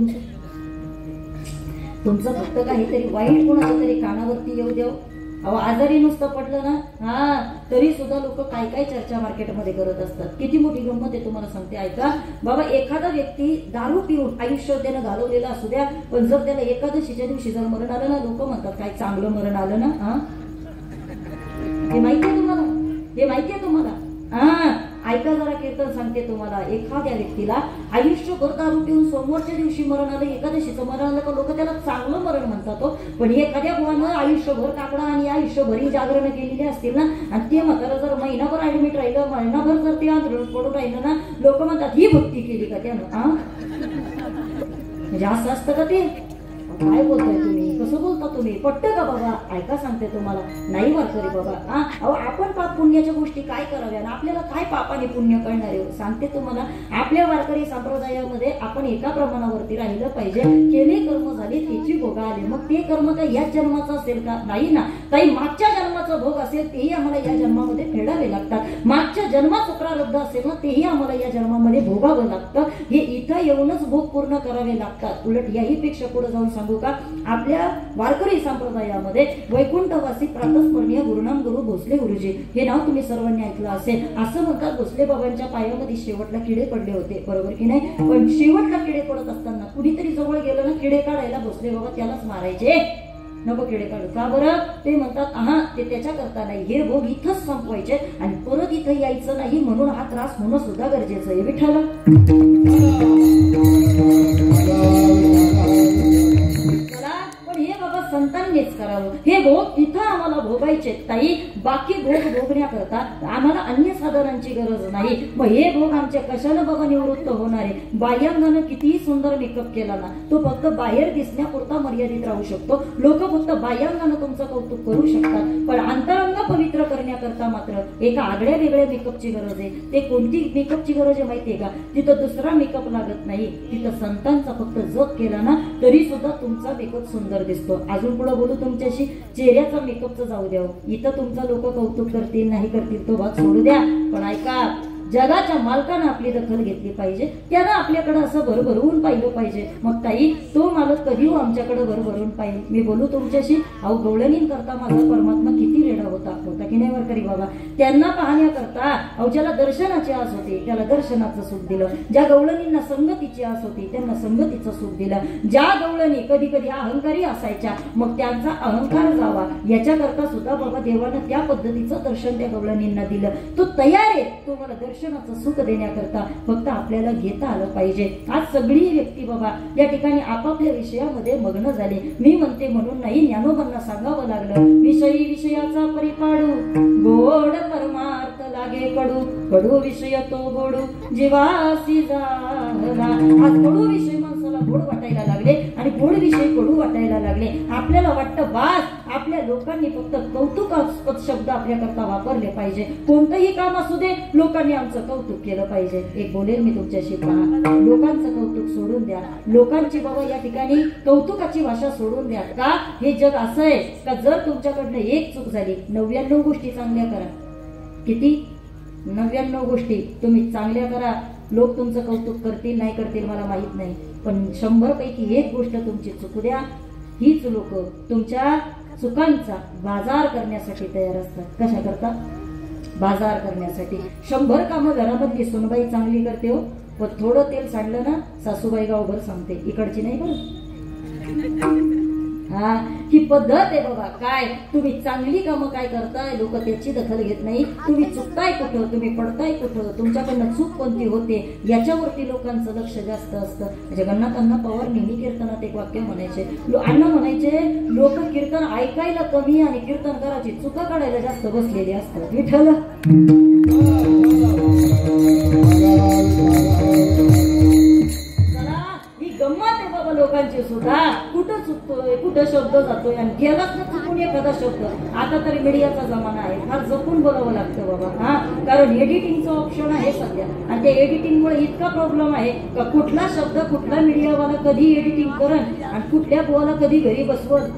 तुमचं फक्त काहीतरी वाईट कोणाच्या तरी कानावरती येऊ देव. अहो आजारी नुसतं पडलं ना तरी सुद्धा लोक काय काय चर्चा मार्केटमध्ये करत असतात. किती मोठी गंमत आहे तुम्हाला सांगते ऐका बाबा. एखादा व्यक्ती दारू पिऊन आयुष्य त्यानं घालवलेलं असू द्या पण जर त्याला एकादशीच्या दिवशी जर मरण आलं ना लोक म्हणतात काय चांगलं मरण आलं ना. हे माहितीये तुम्हाला. हे माहितीये तुम्हाला. ऐका जरा कीर्तन सांगते तुम्हाला. एखाद्या व्यक्तीला आयुष्यभर दारू पिऊन सोमवारच्या दिवशी मरण आलं एकादशीचं मरण आलं का लोक त्याला चांगलं मरण म्हणतात. पण एखाद्या बुवानं आयुष्यभर काकडा आणि आयुष्यभरी जागरण केलेली असतील ना आणि ते म्हातारा जर महिनाभर ऍडमिट राहिलं महिनाभर जर ते आंदोलन पडून राहिलं ना लोक म्हणतात ही भक्ती केली का त्यानं. म्हणजे असं असतं का ते. काय बोलताय तुम्ही. कसं बोलता तुम्ही. पटतं का बाबा. ऐका सांगते तुम्हाला. नाही वारकरी बाबा. अहो आपण पाप पुण्याच्या गोष्टी काय कराव्या आणि आपल्याला काय पापाने पुण्य कळणार आहे. सांगते तुम्हाला. आपल्या वारकरी संप्रदायामध्ये आपण एका प्रमाणावरती राहिलं पाहिजे. केले कर्म झाले त्याची भोग आले. मग ते कर्म काय याच जन्माचं असेल का. नाही ना ताई. मागच्या जन्माचा भोग असेल तेही आम्हाला या जन्मामध्ये फेडावे लागतात. मागच्या जन्माचं प्रारब्ध असेल ना तेही आम्हाला या जन्मामध्ये भोगावं लागतं. हे इथं येऊनच भोग पूर्ण करावे लागतात. उलट याही पेक्षा पुढे जाऊन सांगू का आपल्या वारकरी संप्रदायामध्ये वैकुंठवासी प्रातस्मरणीय गुरुनाम गुरु भोसले गुरुजी हे नाव तुम्ही सर्वांनी ऐकलं असेल. असं म्हणतात भोसले बाबांच्या पायामध्ये शेवटला किडे पडले होते. बरोबर की नाही. पण शेवटला किडे पडत असताना कुणीतरी जवळ गेलं ना किडे काढायला भोसले बाबा त्यालाच मारायचे. नको किडे काढू का बरं. ते म्हणतात ते त्याच्या करता नाही. हे भोग इथंच संपवायचे आणि परत इथं यायचं नाही म्हणून हा त्रास होणं सुद्धा गरजेचं आहे. विठ्ठल संतांनीच करावं. हे भोग इथं आम्हाला भोगायचे ताई. बाकी भोग भोगण्याकरता आम्हाला अन्य साधनांची गरज नाही. मग हे भोग आमच्या कशानं बाबा निवृत्त होणार आहे. बाह्यांगानं कितीही सुंदर मेकअप केला ना तो फक्त बाहेर दिसण्यापुरता मर्यादित राहू शकतो. लोक फक्त बाह्यांगानं तुमचं कौतुक करू शकतात पण अंतरंग पवित्र करण्याकरता मात्र एका आगळ्या वेगळ्या मेकअपची गरज आहे. ते कोणती मेकअपची गरज आहे माहितीये का. तिथं दुसरा मेकअप लागत नाही. तिथं संतांचा फक्त जप केला ना तरी सुद्धा तुमचा मेकअप सुंदर दिसतो. अजून पुढे बोलू तुमच्याशी. चेहऱ्याचा मेकअपचं जाऊ द्या. इथं तुमचा लोक कौतुक करतील नाही करतील तो भाग सोडू द्या. पण ऐका जगाच्या मालकानं आपली दखल घेतली पाहिजे. त्यानं आपल्याकडे असं भरभरून पाहिलं पाहिजे. मग ताई तो मालक कधी आमच्याकडे भरभरून पाहिजे. मी बोलू तुमच्याशी. अहो गवळणीं करता माझा परमात्मा किती रेडा होता की नाही वारकरी बाबा. त्यांना पाहण्याकरता अहो ज्याला दर्शनाची आस होती त्याला दर्शनाचं सुख दिलं. ज्या गवळणींना संगतीची आस होती त्यांना संगतीचं सुख दिलं. ज्या गवळणी कधी कधी अहंकारी असायच्या मग त्यांचा अहंकार जावा याच्याकरता सुद्धा बाबा देवानं त्या पद्धतीचं दर्शन त्या गवळणींना दिलं. तो तयार आहे. तो मला क्षणाचं सुख देण्याकरता फक्त आपल्याला घेता आलं पाहिजे. आज सगळी व्यक्ती बाबा या ठिकाणी आपापल्या विषयामध्ये मग्न झाली. मी म्हणते म्हणून नाही, ज्ञानोबांना सांगावं लागलं, विषयी विषयाचा परिपाडू, गोड परमार्थ लागे कडू, कडू विषय तो गोडू जीवासी झाला. आज कडू विषय माणसाला गोड वाटायला लागले आणि गोड विषय कडू वाटायला लागले. आपल्याला वाटतं बास, आपल्या लोकांनी फक्त कौतुकास्पद शब्द आपल्याकरता वापरले पाहिजे. कोणतंही काम असू दे, लोकांनी आमचं कौतुक केलं पाहिजे. एक बोलेल मी तुमच्याशी, पहा, लोकांचं कौतुक सोडून द्या. लोकांची बाबा या ठिकाणी कौतुकाची भाषा सोडून द्या. का? हे जग असं आहे का जर तुमच्याकडनं एक चूक झाली, 99 गोष्टी चांगल्या करा. किती? 99 गोष्टी तुम्ही चांगल्या करा. लोक तुमचं कौतुक करतील नाही करतील मला माहित नाही, पण 100 पैकी एक गोष्ट तुमची चुकू द्या. हीच लोक तुमच्या चुकांचा बाजार करण्यासाठी तयार असतात. कशा करता? बाजार करण्यासाठी. 100 कामं घरामधली सुनबाई चांगली करते हो, पण थोडं तेल सांडलं ना सासूबाई गावभर सांगते, इकडची नाही बरं. हा, ही पद्धत आहे बाबा. काय तुम्ही चांगली कामं काय करताय, लोक त्याची दखल घेत नाही. तुम्ही चुकताय कुठं, तुम्ही पडताय कुठं, तुमच्याकडनं चूक कोणती होते याच्यावरती लोकांचं लक्ष जास्त असतं. जगन्नाथ अण्णा पवार नेहमी कीर्तनात एक वाक्य म्हणायचे, अण्णा म्हणायचे, लोक कीर्तन ऐकायला कमी आणि कीर्तनकाराची चुका काढायला जास्त बसलेली असतात. विठ्ठल गंमत आहे बाबा लोकांची सुद्धा. कुठं चुकतोय, कुठं शब्द जातोय आणि गेलाच ना चुकून एखादा शब्द. आता तरी मीडियाचा जमाना आहे, फार जपून बोलावं लागतं बाबा. हा, कारण एडिटिंगचं ऑप्शन आहे सध्या आणि त्या एडिटिंगमुळे इतका प्रॉब्लेम आहे का कुठला शब्द कुठला मीडियावाला कधी एडिटिंग करन आणि कुठल्या बुवाला कधी घरी बसवत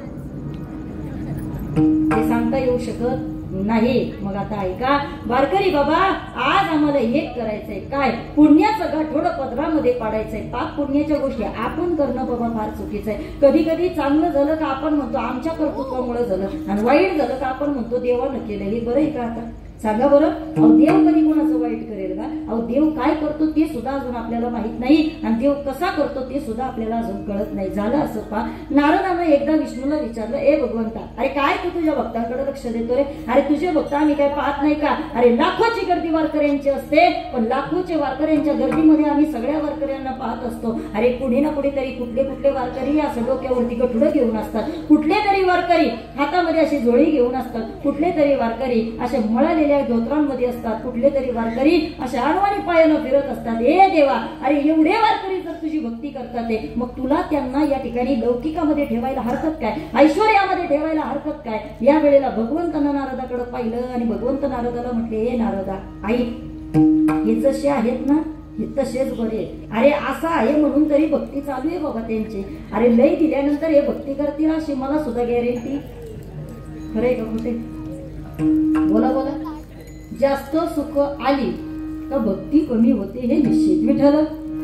हे सांगता येऊ शकत नाही. मग आता ऐका वारकरी बाबा, आज आम्हाला एक करायचंय. काय? पुण्याचं गाठोडं पदरामध्ये पाडायचंय. पाप पुण्याच्या गोष्टी आपण करणं बाबा फार चुकीचं आहे. कधी कधी चांगलं झालं का आपण म्हणतो आमच्या कर्तृत्वामुळे झालं आणि वाईट झालं का आपण म्हणतो देवानं केलं. हे बरं आहे का? आता सांगा बरं. अहो देव कधी कोणाचं वाईट करेल का? अहो देव काय करतो ते सुद्धा अजून आपल्याला माहित नाही आणि देव कसा करतो ते सुद्धा आपल्याला अजून कळत नाही. झालं असं पहा, नारदानं एकदा विष्णूला विचारलं, ए भगवंता, अरे काय तू तुझ्या भक्तांकडे लक्ष देतो रे? अरे तुझे भक्त आम्ही काय पाहत नाही का? अरे लाखोची गर्दी वारकऱ्यांची असते, पण लाखोचे वारकऱ्यांच्या गर्दीमध्ये आम्ही सगळ्या वारकऱ्यांना पाहत असतो. अरे कुणी ना कुणीतरी कुठले कुठले वारकरी असं डोक्यावरती गठुडं घेऊन असतात, कुठले तरी वारकरी हातामध्ये अशी झोळी घेऊन असतात, कुठले तरी वारकरी असे मळाले धोत्रांमध्ये असतात, कुठले तरी वारकरी अशा आडवाणी पायानं फिरत असतात. ए देवा, अरे एवढे वारकरी जर तुझी भक्ती करतात मग तुला त्यांना या ठिकाणी लौकिकामध्ये ठेवायला हरकत काय, ऐश्वर्यामध्ये ठेवायला हरकत काय? या वेळेला भगवंतानं नारदाकडे पाहिलं आणि भगवंत नारदाला म्हटले, ए नारदा, आई हे जसे आहेत ना हे तसेच बरे. अरे असं आहे म्हणून तरी भक्ती चालू आहे बाबा त्यांची. अरे लय दिल्यानंतर हे भक्ती करतील अशी मला सुद्धा गॅरंटी. खरंय का कुठे? बोला बोला. जास्त सुख आली का भक्ती कमी होते हे निश्चित. विठ्ठल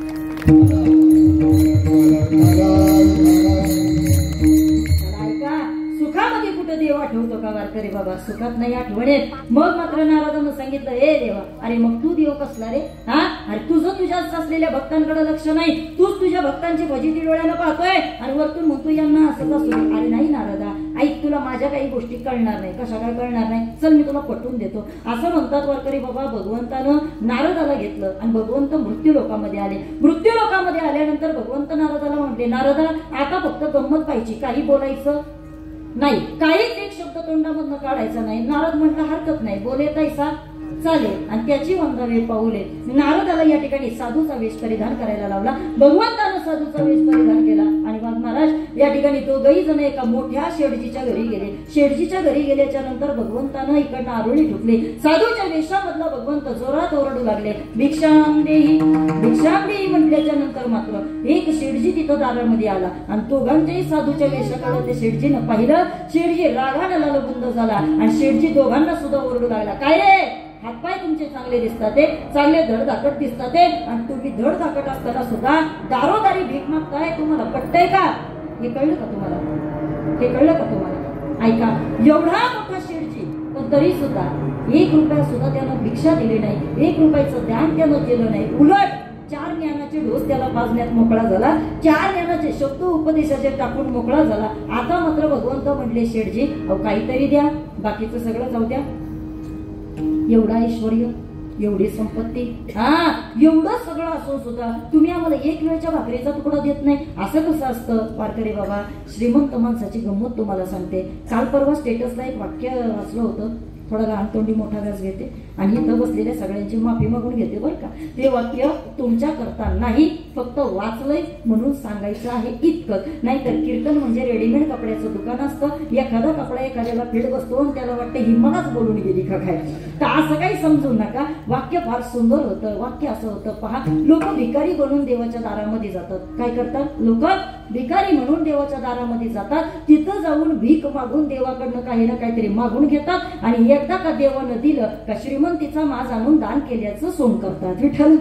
सुखामध्ये कुठं देव आठवतो का वारकरी बाबा? सुखात नाही आठवणेत. मग मात्र नारदानं सांगितलं, ए देवा, अरे मग तू देव कसला रे? हा, अरे तुझं तुझ्याच असलेल्या भक्तांकडे लक्ष नाही, तूच तुझ्या भक्तांची फजिती डोळ्यानं पाहतोय आणि वरतून म्हणतो यांना असंच असू. अरे नाही नारदा, ऐक, तुला माझ्या काही गोष्टी कळणार नाही. कशा काय कळणार नाही? चल मी तुला पटवून देतो. असं म्हणतात वारकरी बाबा. भगवंतानं नारदाला घेतलं आणि भगवंत मृत्यू लोकामध्ये आले. मृत्यू लोकामध्ये आल्यानंतर भगवंत नारदाला म्हटले, नारदा आता फक्त गंमत पाहिजे, काही बोलायचं नाही, काहीच एक शब्द तोंडामधनं काढायचा नाही. नारद म्हटलं हरकत नाही, बोले तैसा चालेल. आणि त्याची वंदावे पाऊले नारदाला या ठिकाणी साधूचा वेश परिधान करायला लावला. भगवंतानं साधूचा वेश परिधान केला आणि मग महाराज या ठिकाणी दोघही जण एका मोठ्या शेडजीच्या घरी गेले. शेडजीच्या घरी गेल्याच्या नंतर भगवंतानं इकडनं आरोळी ठोकली. साधूच्या वेशामधला भगवंत जोरात ओरडू लागले, भिक्षाम देही, भिक्षाम देही म्हटल्याच्या नंतर मात्र एक शेडजी तिथं दारामध्ये आला आणि दोघांच्याही साधूच्या वेशाकडे ते शेडजीनं पाहिलं. शेडजी रागाने लालबुंद झाला आणि शेडजी दोघांना सुद्धा ओरडू लागला, काय रे, हातपाय तुमचे चांगले दिसतात, चांगले धडधाकट दिसतात आणि तुम्ही धडधाकट असताना सुद्धा दारोदारी भीक मागताय, तुम्हाला पटतंय का? हे कळलं का तुम्हाला? हे कळलं का तुम्हाला? ऐका, एवढा मोठा शेडजी पण तरी सुद्धा 1 रुपया सुद्धा त्यानं भिक्षा दिली नाही, 1 रुपयाचं ध्यान त्यानं केलं नाही. उलट 4 ज्ञानाचे डोस त्याला पाजण्यात मोकळा झाला, 4 ज्ञानाचे शब्द उपदेशाचे टाकून मोकळा झाला. आता मात्र भगवंत म्हटले, शेठजी अहो काहीतरी द्या, बाकीचं सगळं जाऊ द्या. एवढा ऐश्वर्य एवढी संपत्ती, एवढं सगळं असून सुद्धा तुम्ही आम्हाला एक वेळच्या भाकरीचा तुकडा देत नाही, असं कसं असतं? वारकरी बाबा, श्रीमंत माणसाची गंमत तुम्हाला सांगते. काल परवा स्टेटसला एक वाक्य वाचलं होतं, थोडा लहान तोंडी मोठा व्यास घेते आणि इथं बसलेल्या सगळ्यांची माफी मागून घेते बरं का. ते वाक्य तुमच्या करता नाही, फक्त वाचलंय म्हणून सांगायचं आहे इतकंच. नाहीतर कीर्तन म्हणजे रेडीमेड कपड्याचं दुकान असतं. एखादा कपडा एखाद्याला फिट बसतो आणि त्याला वाटतं ही मलाच बोलून गेली का काय, तर असं काही समजू नका. वाक्य फार सुंदर होतं. वाक्य असं होतं, पहा, लोक भिकारी बनून देवाच्या दारामध्ये जातात. काय करतात लोक? भिकारी म्हणून देवाच्या दारामध्ये जातात. तिथं जाऊन भीक मागून देवाकडनं काही ना काहीतरी मागून घेतात आणि एकदा का देवानं दिलं का श्रीमंतीचा माज आणून दान केल्याचं सोंग करतात. विठ्ठल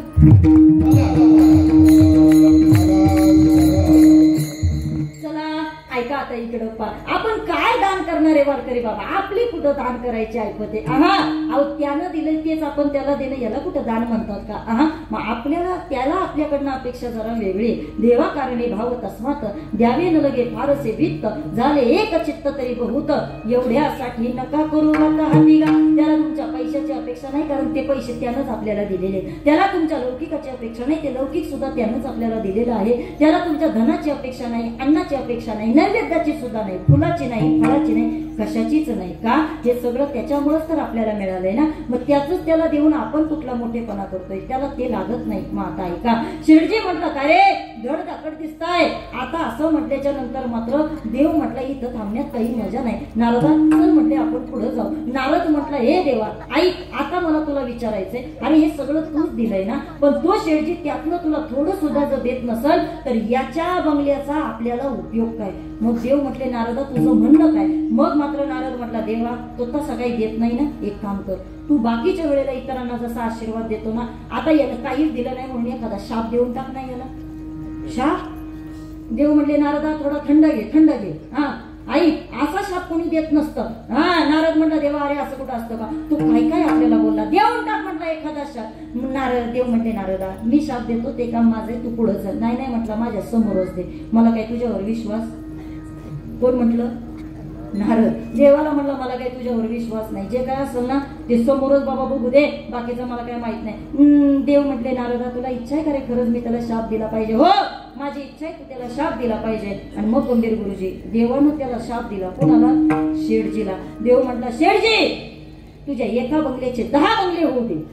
चला ऐका आता इकडं पा, आपण काय दान करणार आहे वारकरी बाबा? आपली कुठं दान करायची ऐकते? अहो त्यानं दिलंय तेच आपण त्याला दिलं, याला कुठं दान म्हणतात का? मग आपल्याला त्याला आपल्याकडनं अपेक्षा जरा वेगळी. देवा कारणे भाव तस्मात द्यावे न लगे फारसे वित्त, झाले एक चित्त तरी बहुत, एवढ्यासाठी नका करू आता हाती गा. त्याला तुमच्या पैशाची अपेक्षा नाही, कारण ते पैसे त्यानंच आपल्याला दिलेले. त्याला तुमच्या लौकिकाची अपेक्षा नाही, ते लौकिक सुद्धा त्यानंच आपल्याला दिलेलं आहे. त्याला तुमच्या धनाची अपेक्षा नाही, अन्नाची अपेक्षा नाही, नैवेद्याची सुद्धा नाही, फुलाची नाही, फळाची नाही, कशाचीच नाही. का? हे सगळं त्याच्यामुळेच तर आपल्याला मिळालंय ना. मग त्याच त्याला देऊन आपण कुठला मोठेपणा करतोय? त्याला ते लागत नाही. मग आता ऐका, शिरजी म्हटलं का रे धड धाकड दिसताय. आता असं म्हटल्याच्या नंतर मात्र देव म्हटलं इथं थांबण्यात काही मजा नाही. नारदा चल म्हटले आपण पुढे जाऊ. नारद म्हटलं हे देवा ऐक, आता मला तुला विचारायचंय, अरे हे सगळं तूच दिलंय ना, पण तो शेठजी त्यातलं तुला थोडं सुद्धा जर देत नसल तर याच्या बंगल्याचा आपल्याला उपयोग काय? मग देव म्हटले नारदा तुझं म्हणणं काय? मग मात्र नारद म्हटला देवा तो तसा काही देत नाही ना, एक काम कर, तू बाकीच्या वेळेला इतरांना जसा आशीर्वाद देतो ना, आता याला काहीच दिलं नाही म्हणून एखादा शाप देऊन टाक ना याला. शाप? देव म्हटले नारदा थोडा थंड घे, थंड घे. आई असा शाप कोणी देत नसतं. नारद म्हटला देवा अरे असं कुठं असतं का? तू काय काय आपल्याला बोलला, देऊन टाक म्हटला एखादा शाप. नारद देव म्हटले नारदा मी शाप देतो ते काम माझे, तू पुढे चल. नाही नाही म्हटलं माझ्या समोरच दे, मला काय तुझ्यावर विश्वास? कोण म्हटलं? नारद. देवाला म्हटलं मला काही तुझ्यावर विश्वास नाही, जे काय असेल ना ते समोरच बाबा बघू दे, बाकीचं मला काय माहित नाही. देव म्हटले नारदा तुला इच्छा आहे का रे खरंच मी त्याला शाप दिला पाहिजे? हो माझी इच्छा आहे तू त्याला शाप दिला पाहिजे. आणि मग गंभीर गुरुजी देवानं त्याला शाप दिला. कोणाला? शेठजीला. देव म्हटला शेठजी तुझ्या एका बंगल्याचे 10 बंगले होऊ दे.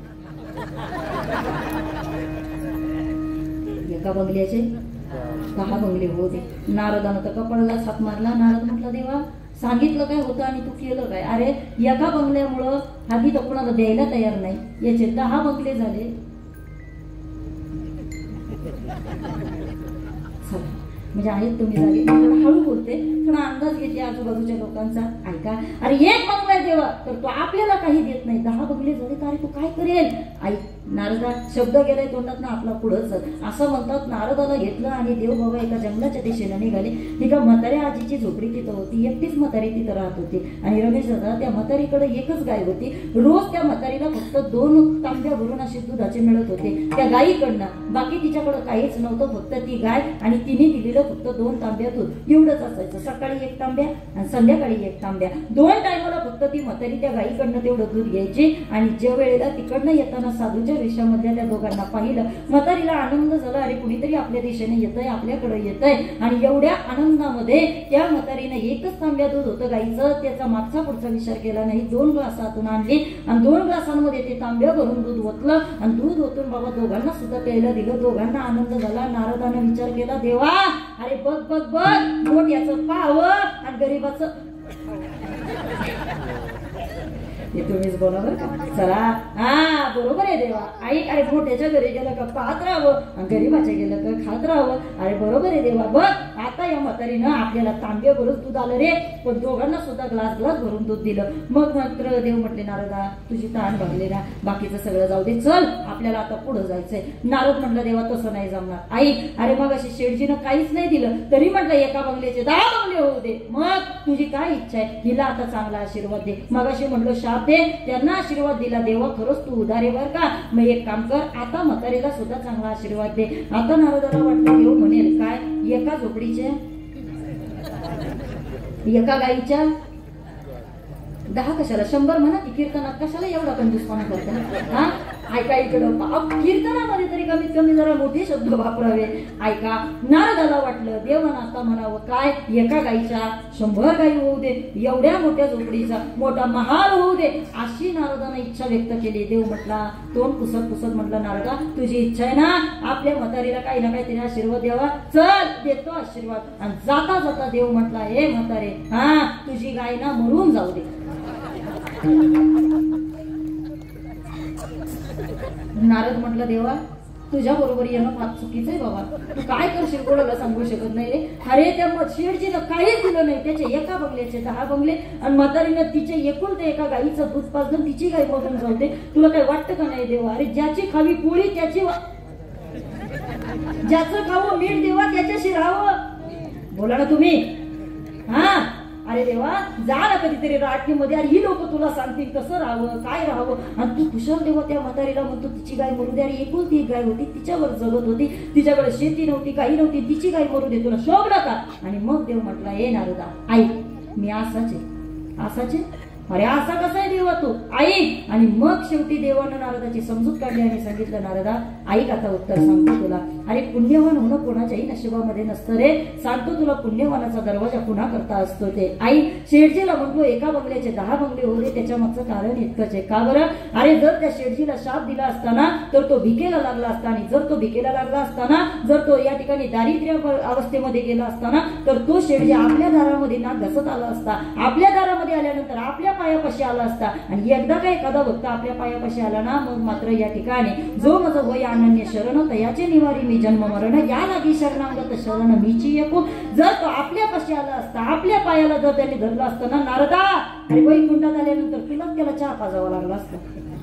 एका बंगल्याचे 10 बंगले होऊ दे. नारदानं तर कपाळाला साप मारला. नारद म्हटला देवा सांगितलं काय होतं आणि तू केलं काय? अरे एका बंगल्यामुळं हाती तर कोणाला द्यायला तयार नाही, याचे 10 बंगले झाले. म्हणजे आहेत तुम्ही जागे, थोडा हळू बोलते, थोडा अंदाज घेते आजूबाजूच्या लोकांचा. ऐका अरे एक बंगला देवा तर तो आपल्याला काही देत नाही, 10 बंगले झाले तर अरे तू काय करेल? आई नारदा शब्द गेलाय तोंडात ना आपला पुढंच. असं म्हणतात नारदाला घेतलं आणि देव बाबा एका जंगलाच्या दिशेने निघाले. एका म्हाताऱ्या आजीची झोपडी तिथं होती, एकटीच म्हातारी तिथं राहत होती. आणि रमेश दादा त्या म्हातारीकडे एकच गाय होती. रोज त्या म्हातारीला फक्त 2 तांब्या भरून असे दुधाचे मिळत होते त्या गायीकडनं. बाकी तिच्याकडे काहीच नव्हतं, फक्त ती गाय आणि तिने दिलेलं फक्त 2 तांब्या दूध एवढंच असायचं. सकाळी 1 तांब्या आणि संध्याकाळी 1 तांब्या. 2 टायमाला फक्त ती म्हातारी त्या गायीकडनं तेवढं दूध घ्यायची. आणि ज्या वेळेला तिकडनं येताना साधूच्या वेशामधल्या त्या दोघांना पाहिलं, म्हातारीला आनंद झाला, अरे कुणीतरी आपल्या दिशेने येतंय, आपल्याकडे येतंय. आणि एवढ्या आनंदामध्ये त्या म्हातारीने 1च तांब्या दूध होतं गायीचं, त्याचा मागचा पुढचा विचार केला नाही. 2 ग्लासातून आणली आणि 2 ग्लासांमध्ये ते तांब्या भरून दूध ओतलं आणि दूध ओतून बाबा दोघांना सुद्धा प्यायला दिलं. दोघांना आनंद झाला. नारदानं विचार केला देवा अरे बघ बघ बघ मोठ्याचं पाहावं आणि गरीबाचं हे तुम्हीच बोला बरं का. चला बरोबर आहे देवा. आई अरे मोठ्याच्या घरी गेलं का पाहत राहावं आणि गरीबाच्या गेलं का खात राहावं. अरे बरोबर आहे देवा. बघ आता या म्हातारीनं आपल्याला तांब्या भरून दूध आलं रे, पण दोघांना सुद्धा ग्लास भरून दूध दिलं. मग मात्र देव म्हटले नारदा तुझी ताण भरले ना, बाकीचं सगळं जाऊ दे, चल आपल्याला आता पुढे जायचंय. नारद म्हटलं देवा तसं नाही जमणार. आई अरे मग अशी शेठजीनं काहीच नाही दिलं तरी म्हटलं एका बंगल्याचे 10 बंगले होऊ दे. मग तुझी काय इच्छा आहे? हिला आता चांगला आशीर्वाद दे. मग अशी म्हणलो शाप दे. त्यांना आशीर्वाद दिला. देवा खरंच तू उदारे बर का. मग एक काम कर आता म्हातारीला सुद्धा चांगला आशीर्वाद दे. आता नारदाला वाटलं देव म्हणेल काय एका झोपडीच्या एका गाईच्या 10 कशाला 100 म्हणा की कीर्तनात कशाला एवढा कंजूसपणा करता? ऐका इकडं कीर्तनामध्ये तरी कमीत कमी जरा मोठे शब्द वापरावे. ऐका नारदाला वाटलं देवानं आता म्हणावं काय एका गाईच्या 100 गाई होऊ दे, एवढ्या मोठ्या झोपडीचा मोठा महाल होऊ दे, अशी नारदानं इच्छा व्यक्त केली. देव म्हटला तोंड पुसत पुसत म्हटलं नारदा तुझी इच्छा आहे ना आपल्या म्हातारीला काही ना काहीतरी आशीर्वाद द्यावा, चल देतो आशीर्वाद. आणि जाता जाता देव म्हटला हे म्हातारे हा तुझी गाय ना मरून जाऊ दे. नारद म्हटलं देवा तुझ्या बरोबर येणं फार चुकीचं आहे बाबा, तू काय करशील कोणाला सांगू शकत नाही. अरे त्या शेठजीनं काहीच दिलं नाही, त्याचे एका बंगल्याचे 10 बंगले आणि म्हातारीनं तिचे एकूण ते एका गाईचं दूध पाजलं तिची गाय मरून जाऊ दे. तुला काय वाटतं का नाही देवा. अरे ज्याची खावी पोळी त्याची ज्याचं खावं मीठ देवा त्याच्याशी राहावं. बोला ना तुम्ही. हा अरे देवा जा ना कधीतरी राटणीमध्ये. अरे ही लोक तुला सांगतील कसं राहावं काय राहावं आणि तू कुशल देवा त्या म्हातारीला म्हणतो तिची गाय मरू दे. अरे एकूण ती गाय होती तिच्यावर जगत होती, तिच्याकडे शेती नव्हती काही नव्हती, तिची गाय मरू दे तुला शोभला का. आणि मग देव म्हटला ए नारदा आई मी असाच आहे. अरे असा कसा आहे देवा तू आई. आणि मग शेवटी देवानं नारदाची समजूत काढली आणि सांगितलं नारदा ऐक आता उत्तर सांगतो तुला. अरे पुण्यवान होणं कोणाच्याही नशिबामध्ये नसतं रे. सांगतो तुला पुण्यवानाचा दरवाजा पुन्हा करता असतो ते. आई शेठजीला म्हटलो एका बंगल्याचे 10 बंगले होते, त्याच्या मागचं कारण इतकंच आहे. का बरं. अरे जर त्या शेठजीला शाप दिला असताना तर तो भिकेला लागला असता, आणि जर तो भिकेला लागला असताना जर तो या ठिकाणी दारिद्र्य अवस्थेमध्ये गेला असताना तर तो शेठजी आपल्या दारामध्ये ना घसत आला असता. आपल्या दारामध्ये आल्यानंतर आपल्या पायापाशी आला असता. आणि एकदा काय एखादा भक्त आपल्या पायापाशी आला ना मग मात्र या ठिकाणी जो माझं वय अनन्य शरण तयाचे निवारी मी जन्म मरण या लागी शरणांगत शरण मीची एको. जर तो आपल्यापाशी आला असता आपल्या पायाला जर त्याने धरला असतं ना नारदा अरे वैकुंठात आल्यानंतर तुला त्याला चहा पाजावा लागला असता.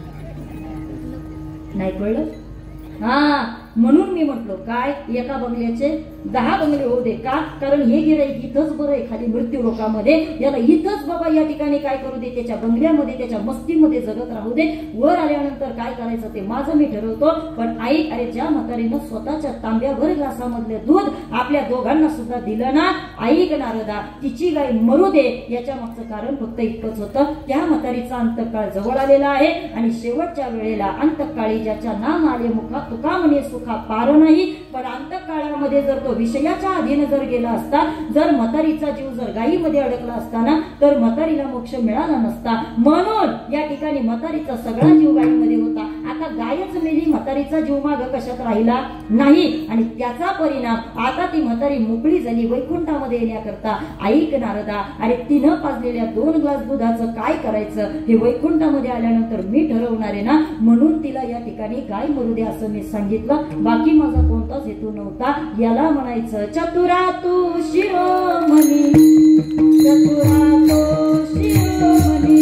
नाही कळलं. हा म्हणून मी म्हटलो काय एका बंगल्याचे 10 बंगले होऊ दे. का कारण हे गिराईक इथंच बरं आहे खाली मृत्यू लोकामध्ये, याला इथंच बाबा या ठिकाणी काय करू दे त्याच्या बंगल्यामध्ये त्याच्या मस्तीमध्ये जगत राहू दे. वर आल्यानंतर काय करायचं ते माझं मी ठरवतो. पण ऐक अरे ज्या म्हातारीनं स्वतःच्या तांब्यावर ग्लासामधले दूध आपल्या दोघांना सुद्धा दिलं ना ऐक नारदा तिची गाय मरू दे. याच्या मागचं कारण फक्त इतकंच होतं त्या म्हातारीचा अंतकाळ जवळ आलेला आहे आणि शेवटच्या वेळेला अंतकाळी ज्याच्या नाम आले मुखा तुका म्हणे सुखा पार नाही. पण अंतकाळामध्ये जर तो विषयाच्या अधीन जर गेला असता, जर म्हातारीचा जीव जर गायीमध्ये अडकला असताना तर म्हातारीला मोक्ष मिळाला नसता. म्हणून या ठिकाणी म्हातारीचा सगळा जीव गायीमध्ये होता. आता गायच मेली म्हातारीचा जीव माग कशात राहिला नाही. आणि त्याचा परिणाम आता ती म्हातारी मोकळी झाली वैकुंठामध्ये येण्याकरता. ऐक नारदा अरे तिनं पाजलेल्या 2 ग्लास दुधाचं काय करायचं हे वैकुंठामध्ये आल्यानंतर मी ठरवणार आहे ना. म्हणून तिला या ठिकाणी गाय मरू दे असं मी सांगितलं. बाकी माझा कोणताच हेतू नव्हता. याला म्हणायचं चतुरा तू शिरोमणी चतुरा तो शिरोमणी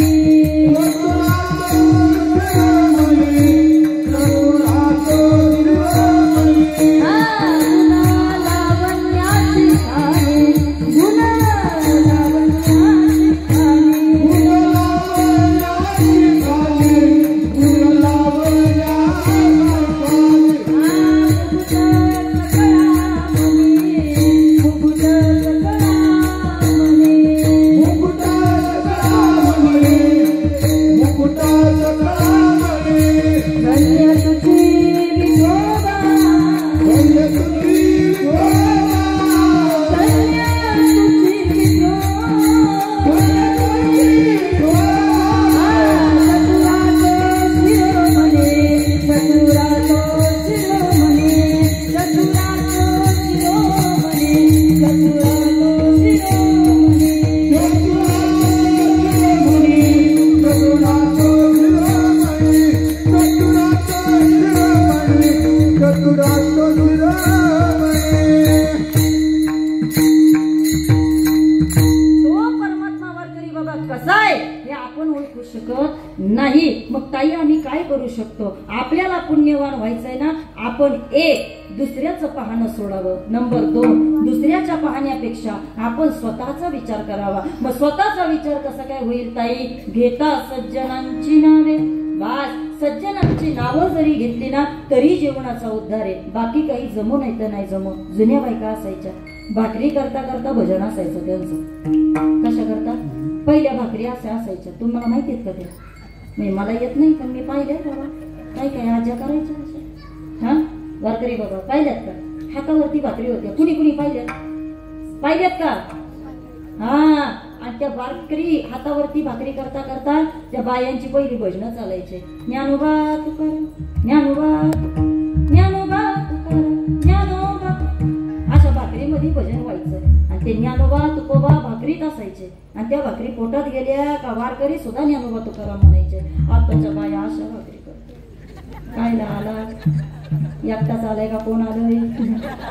नाही. मग ताई आम्ही काय करू शकतो. आपल्याला पुण्यवान व्हायचंय ना आपण एक दुसऱ्याचं पाहणं सोडावं. नंबर 2 दुसऱ्याच्या पाहण्यापेक्षा आपण स्वतःचा विचार करावा. मग स्वतःचा विचार कसा काय होईल ताई. घेता सज्जनांची नावे बस सज्जनांची नावं जरी घेतली ना तरी जीवनाचा उद्धार आहे. बाकी काही जमू नाही तर नाही जमू. जुन्या बायका असायच्या भाकरी करता करता भजन असायचं त्यांचं. कशा करता पहिल्या भाकरी अशा असायच्या तुम्हाला माहितीत का ते. मी मला येत नाही पण मी पाहिलंय बाबा काय काय आज्या करायचं असं. हा वारकरी बाबा पाहिल्यात का? हातावरती भाकरी होत्या. कुणी कुणी पाहिल्यात का? हा आणि त्या वारकरी हातावरती भाकरी करता करता त्या बायांची पहिली भजनं चालायचे. ज्ञानोबा तुकाराम ज्ञानोबा ज्ञानोबा तुकाराम ज्ञानोबा, अशा भाकरीमध्ये भजन व्हायचं आणि ते ज्ञानोबा तुकोबा भाकरीत असायचे आणि त्या भाकरी पोटात गेल्या का वारकरी सुद्धा ज्ञानोबा तुकाराम म्हणायचे. आताच्या बाया अशा भाकरी करतात. काय आला एकटाच आलाय का कोण आलंय?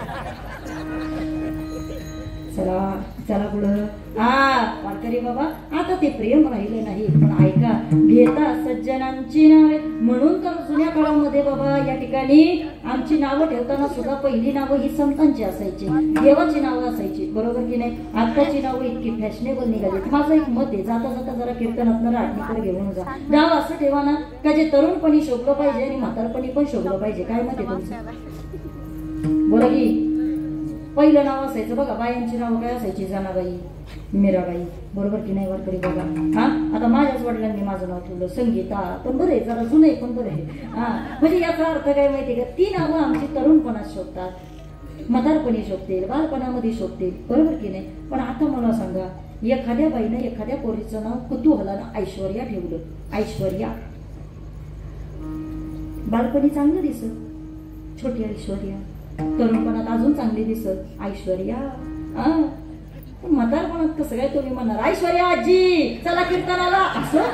चला चला पुढं. वारकरी बाबा आता ते प्रेम राहिले नाही पण ऐका, घेता सज्जनांची नावे. म्हणून तर जुन्या काळामध्ये बाबा या ठिकाणी आमची नावं ठेवताना सुद्धा पहिली नावं ही संतांची असायची, देवाची नावं असायची, बरोबर की नाही? आताची नावं इतकी फॅशनेबल निघाली. माझं एक मत आहे, जाता जाता जरा कीर्तनातनं आठणीकडे घेऊन जा. नाव असं ठेवा ना का जे तरुणपणी शोभलं पाहिजे आणि म्हातारपणी पण शोभलं पाहिजे. काय मत आहे तुमचं? बोला की. पहिलं नाव असायचं बघा, बायांची नावं काय असायची? जनाबाई, मीराबाई, बरोबर की नाही वारकरी बाबा? हा आता माझ्याच वडिलांनी माझं नाव ठेवलं संगीता, पण बरं आहे, जरा जुनं आहे पण बरं आहे. म्हणजे याचा अर्थ काय माहितीये का? ती नावं आमची तरुणपणात शोभतात, म्हातारपणी शोभतील, बालपणामध्ये शोभतील, बरोबर की नाही? पण आता मला सांगा, एखाद्या बाईनं एखाद्या पोरीचं नाव कुतूहलानं ऐश्वर्या ठेवलं. ऐश्वर्या बालपणी चांगलं दिसत, छोटी ऐश्वर्या. तरुणपणात अजून चांगली दिसत ऐश्वर्या. म्हातारपणात कसं काय तुम्ही म्हणणार ऐश्वर्या आजी चला कीर्तनाला, असं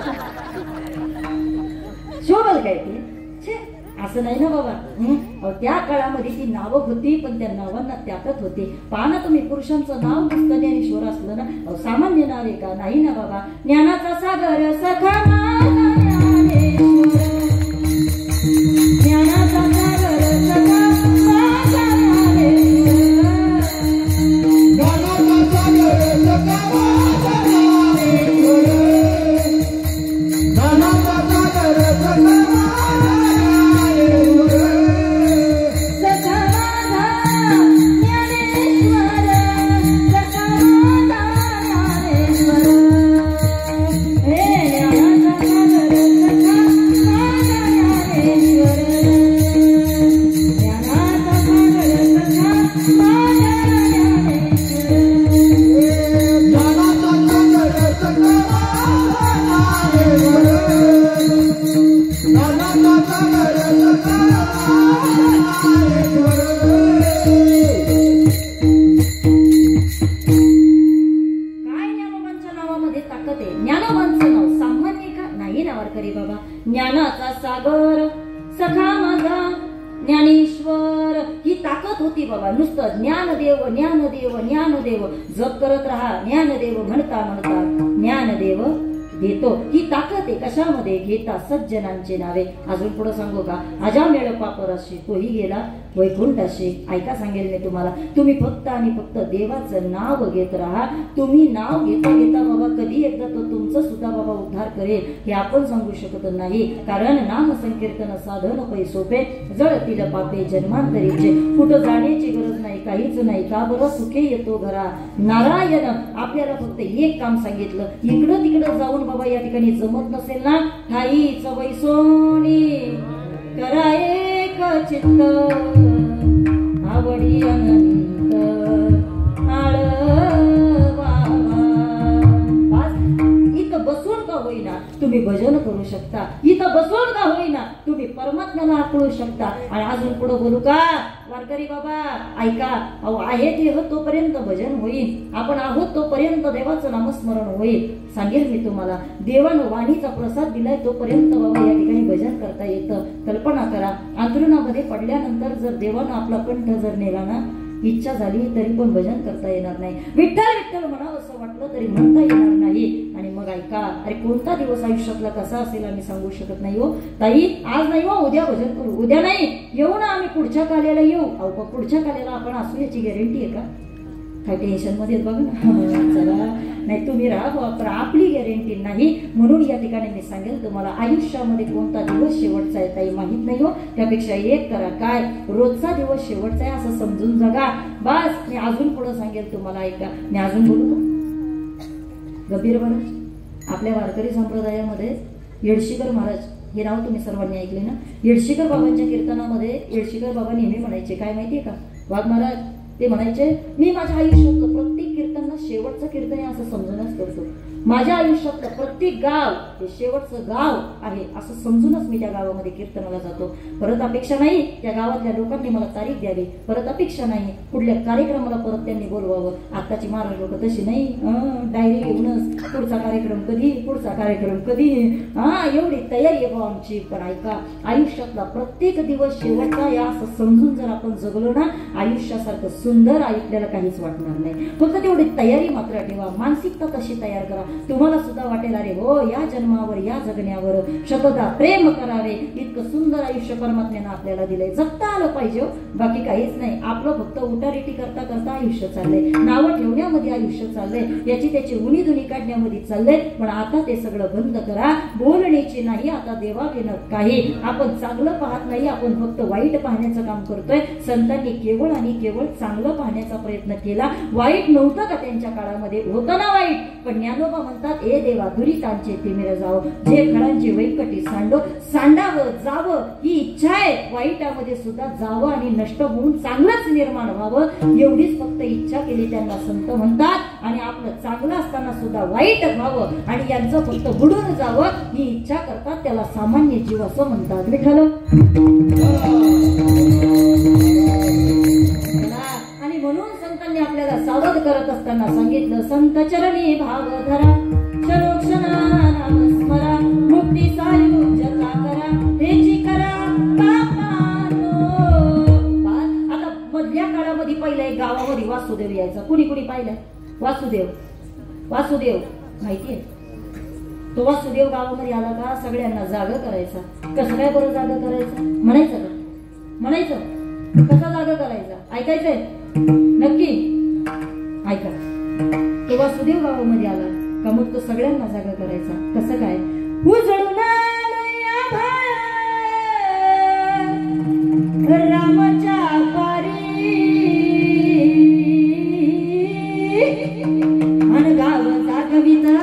शोभल काय ते? असं नाही ना बाबा. त्या काळामध्ये ती नावं होती पण त्या नावांना त्यातच होते. पहा ना तुम्ही, पुरुषांचं नाव नुसतं ज्ञानेश्वर असलं ना, सामान्य नाव आहे का? नाही ना बाबा. ज्ञानाचा सागर सखा ज्ञानेश्वर, ज्ञानाचा सागर सखा ज्ञानाचा सागर सखा माझा ज्ञानेश्वर. ही ताकद होती बाबा. नुसतं ज्ञानदेव ज्ञानदेव ज्ञानदेव जप करत राहा. ज्ञानदेव म्हणता म्हणता ज्ञानदेव देतो. ही ताकद आहे कशामध्ये? घेता सज्जनांचे नावे. अजून पुढे सांगू का? अजामेळ पापराशी तोही गेला वैकुंठाशी. ऐका सांगेल मी तुम्हाला, तुम्ही फक्त आणि फक्त देवाचं नाव घेत राहा. तुम्ही नाव घेता घेता बाबा कधी एकदा तो तुमचं सुद्धा बाबा उद्धार करेल हे आपण सांगू शकत नाही. कारण नाम संकीर्तन साधन पै सोपे, जळतील पापे जन्मांतरीचे. कुठं जाण्याची गरज नाही, काहीच नाही. का बरं? सुखे येतो घरा. नारायण आपल्याला फक्त एक काम सांगितलं, इकडं तिकडं जाऊन बाबा या ठिकाणी जमत नसेल ना, ठाईच वैसोनी करा एक चित्त, आवडी अनंत इथं बसून का होईना तुम्ही भजन करू शकता. इथं बसून का होईना तुम्ही परमात्म्याला आकळू शकता. आणि अजून पुढे बोलू का वारकरी बाबा? ऐका, अहो आहे देह तोपर्यंत भजन होईल, आपण आहोत तोपर्यंत देवाचं नामस्मरण होईल. सांगेल मी तुम्हाला, देवानं वाणीचा प्रसाद दिलाय तोपर्यंत बाबा या ठिकाणी भजन करता येतं. कल्पना करा, अंतरुणामध्ये पडल्यानंतर जर देवानं आपला कंठ जर नेला ना, इच्छा झाली तरी पण भजन करता येणार नाही. विठ्ठल विठ्ठल म्हणावं असं वाटलं तरी म्हणता येणार नाही. आणि मग ऐका, अरे कोणता दिवस आयुष्यातला कसा असेल आम्ही सांगू शकत नाही हो ताई. आज नाही हो, उद्या भजन करू. उद्या नाही, येऊ ना आम्ही पुढच्या काल्याला येऊ. अहो पुढच्या काल्याला आपण असू याची गॅरंटी आहे का? काय टेन्शन मध्ये बघ ना. चला नाही तुम्ही राहा, पण आपली गॅरंटी नाही. म्हणून या ठिकाणी मी सांगेल तुम्हाला, आयुष्यामध्ये कोणता दिवस शेवटचा आहे ताई माहित नाही हो. त्यापेक्षा एक करा, काय रोजचा दिवस शेवटचा आहे असं समजून जगा. बस मी अजून पुढे सांगेल तुम्हाला. ऐका, मी अजून बोलू गंभीर बरं. आपल्या वारकरी संप्रदायामध्ये येडशीकर महाराज हे नाव तुम्ही सर्वांनी ऐकले ना. येडशीकर बाबांच्या कीर्तनामध्ये येडशीकर बाबा नेहमी म्हणायचे काय माहितीये का, वाघ महाराज ते म्हणायचे, मी माझ्या आयुष्यातलं प्रत्येक कीर्तनला शेवटचं कीर्तन आहे असं समजूनच करतो. माझ्या आयुष्यातलं प्रत्येक गाव हे शेवटचं गाव आहे असं समजूनच मी त्या गावामध्ये कीर्तनाला जातो. परत अपेक्षा नाही त्या गावातल्या लोकांनी मला तारीख द्यावी, परत अपेक्षा नाही कुठल्या कार्यक्रमाला परत त्यांनी बोलवावं. आताची महाराज लोक तशी नाही, डायरी घेऊनच पुढचा कार्यक्रम कधी, पुढचा कार्यक्रम कधी, एवढी तयारी आहे आमची. पण ऐका, आयुष्यातला प्रत्येक दिवस शेवटचा या असं समजून जर आपण जगलो ना, आयुष्यासारखं सुंदर आपल्याला काहीच वाटणार नाही. फक्त तेवढी तयारी मात्र ठेवा, मानसिकता तशी तयार करा. तुम्हाला सुद्धा वाटेल अरे हो या जन्मावर या जगण्यावर शतदा प्रेम करावे, इतकं सुंदर आयुष्य परमात्म्यानं आपल्याला दिलंय, जगता आलं पाहिजे. बाकी काहीच नाही, आपलं फक्त उटारेटी करता करता आयुष्य चाललंय, नावं ठेवण्यामध्ये आयुष्य चाललंय, याची त्याची उणी दुनी काढण्यामध्ये चाललंय. पण आता ते सगळं बंद करा, बोलण्याची नाही आता देवावेनं काही. आपण चांगलं पाहत नाही, आपण फक्त वाईट पाहण्याचं काम करतोय. संतांनी केवळ आणि केवळ चांगलं पाहण्याचा प्रयत्न केला. वाईट नव्हतं का त्यांच्या काळामध्ये, होतं ना वाईट. पण ज्ञानोबा म्हणतात, ए देवा दुरितांचे तिमिर जावो, जे फळांची वैकटी सांडो, सांडावं जावं ही इच्छा आहे. वाईटामध्ये सुद्धा जावं आणि नष्ट होऊन चांगलंच निर्माण व्हावं, एवढीच फक्त इच्छा केली त्यांना संत म्हणतात. आणि आपलं चांगलं असताना सुद्धा वाईट व्हावं आणि यांचं फक्त बुडून जावं ही इच्छा करतात, त्याला सामान्य जीव असं म्हणतात. विठ्ठल आणि म्हणून संतांनी आपल्याला सावध करत असताना सांगितलं, संत चरणी भाव धरा, क्षणोक्षणा नाम स्मरा, मुक्ती सायुज्यता करा, हेची करा बापानो. आता मधल्या काळामध्ये पहिल्या एक गावामध्ये वासुदेव यायचा. कुणी कुणी पाहिलं वासुदेव? वासुदेव माहितीये? तो वासुदेव गावामध्ये आला का सगळ्यांना जाग करायचा. कसं काय बरं जाग करायचं म्हणायचं का? म्हणायचं कसा जाग करायचा ऐकायचंय नक्की ऐका. तो वासुदेव गावामध्ये आला का मग तो सगळ्यांना जागा करायचा. कसं काय? उजळून रामाच्या पारी आणि गाव जागविता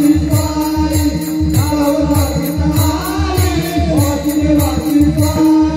Bye.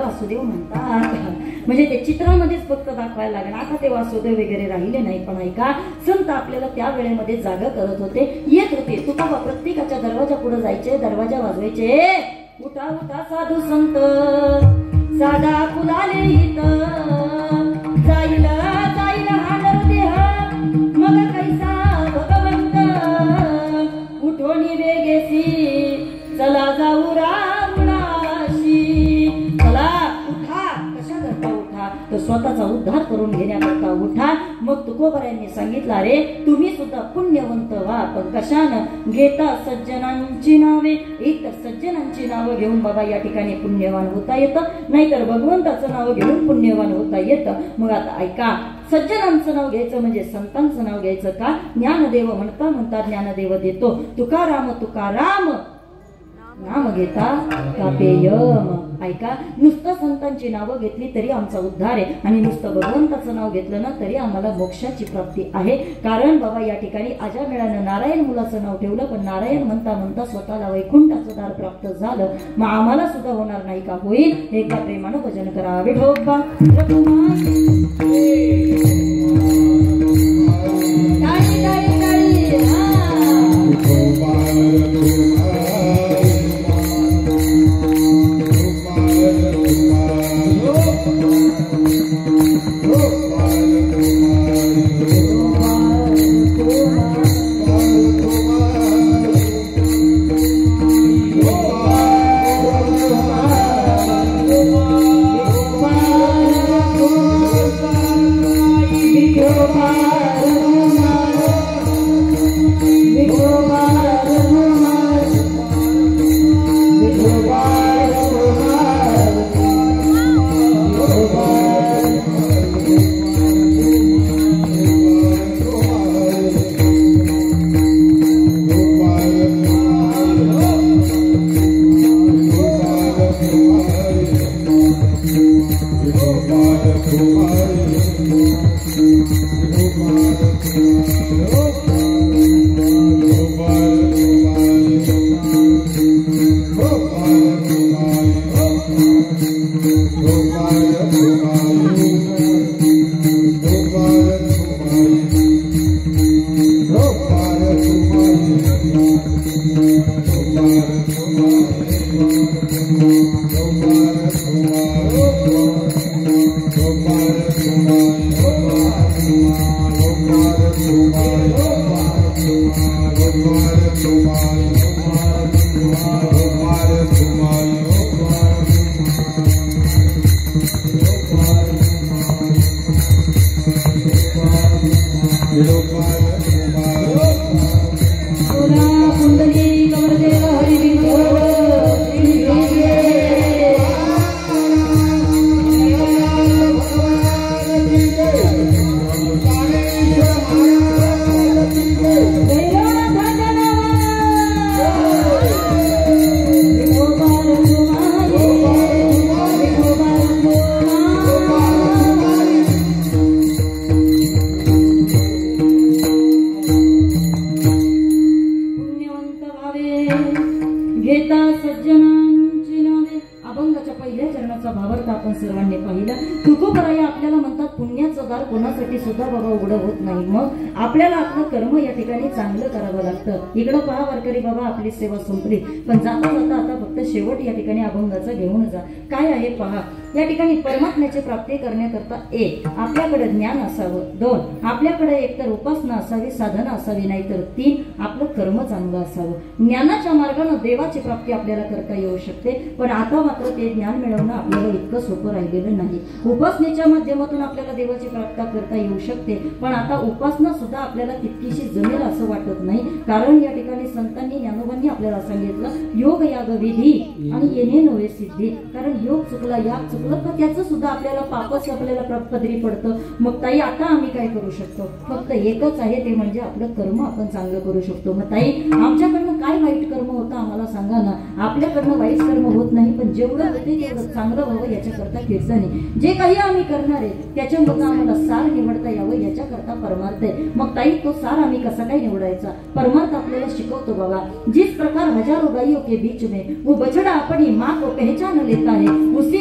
वासुदेव म्हणतात. म्हणजे ते चित्रामध्येच फक्त दाखवायला लागणार. आता ते वासुदेव वगैरे राहिले नाही. पण ऐका, संत आपल्याला त्या वेळेमध्ये जागा करत होते, येत होते. तुकोबा प्रत्येकाच्या दरवाजा पुढे जायचे, दरवाजा वाजवायचे. उठा उठा साधू संत, साधा फुलाले हित, जाईल जाईल हा नरदेह, मग कैसा भगवंत, उठोनी वेगेसी, चला जाऊ रावणाशी. चला उठा. कशा करता उठा? तर स्वतःचा उद्धार करून घेण्याकरता उठा. मग तुकोबरायांनी सांगितलं, अरे तुम्ही सुद्धा पुण्यवंत व्हा. पण कशानं? घेता सज्जनांची नावे. एक तर सज्जनांची नावं घेऊन बाबा या ठिकाणी पुण्यवान होता येतं, नाहीतर भगवंताचं नाव घेऊन पुण्यवान होता येतं. मग आता ऐका, सज्जनांचं नाव घ्यायचं म्हणजे संतांचं नाव घ्यायचं का? ज्ञानदेव म्हणता म्हणता ज्ञानदेव देतो. तुकाराम तुकाराम नाम घेता कापेयम. ऐका, नुसतं संतांची नावं घेतली तरी आमचा उद्धार आहे, आणि नुसतं भगवंताचं नाव घेतलं ना तरी आम्हाला मोक्षाची प्राप्ती आहे. कारण बाबा या ठिकाणी अजामेळानं नारायण मुलाचं नाव ठेवलं, पण नारायण म्हणता म्हणता स्वतःला वैकुंठाचं दार प्राप्त झालं. मग आम्हाला सुद्धा होणार नाही का? होईल. एकदा प्रेमानं भजन करा. विठोबा टाळी टाळी टाळी. इकडं पहा वारकरी बाबा, आपली सेवा संपली, पण जाता जाता आता फक्त शेवट या ठिकाणी अभंगाचा घेऊन जा. काय आहे पहा, या ठिकाणी परमात्म्याची प्राप्ती करण्याकरता 1 आपल्याकडे ज्ञान असावं, 2 आपल्याकडे एकतर उपासना असावी, साधना असावी, नाहीतर 3 आपलं कर्म चांगलं असावं. ज्ञानाच्या मार्गाने देवाची प्राप्ती आपल्याला करता येऊ शकते, पण आता मात्र ते ज्ञान मिळवणं आपल्याला इतकं सोपं राहिलेलं नाही. उपासनेच्या माध्यमातून आपल्याला देवाची प्राप्ती करता येऊ शकते, पण आता उपासना सुद्धा आपल्याला तितकीशी जमेल असं वाटत नाही. कारण या ठिकाणी संतांनी ज्ञानोबांनी आपल्याला सांगितलं, योग याग विधी आणि येणे नव्हे सिद्धी. कारण योग चुकला, याग चुकलं तर त्याचं सुद्धा आपल्याला पापच आपल्याला पदरी पडतं. मग ताई आता आम्ही काय करू शकतो? फक्त एकच आहे, ते म्हणजे आपलं कर्म आपण चांगलं करू शकतो. मग ताई आमच्याकडनं काय वाईट कर्म होतं आम्हाला सांगा ना. आपल्याकडनं वाईट कर्म होत नाही, पण जेवढं होते तेवढं चांगलं व्हावं याच्याकरता कीर्तने. जे काही आम्ही करणार आहे त्याच्यामधून आम्हाला सार निवडता यावं याच्याकरता परमार्थ आहे. मग ताई तो सार आम्ही कसा काय निवडायचा? परमार्थ आपल्याला शिकवतो बाबा. जिस प्रकार हजारों गायों के बीच में वो बछड़ा अपनी माँ को पहचान लेता है, उसी प्रकार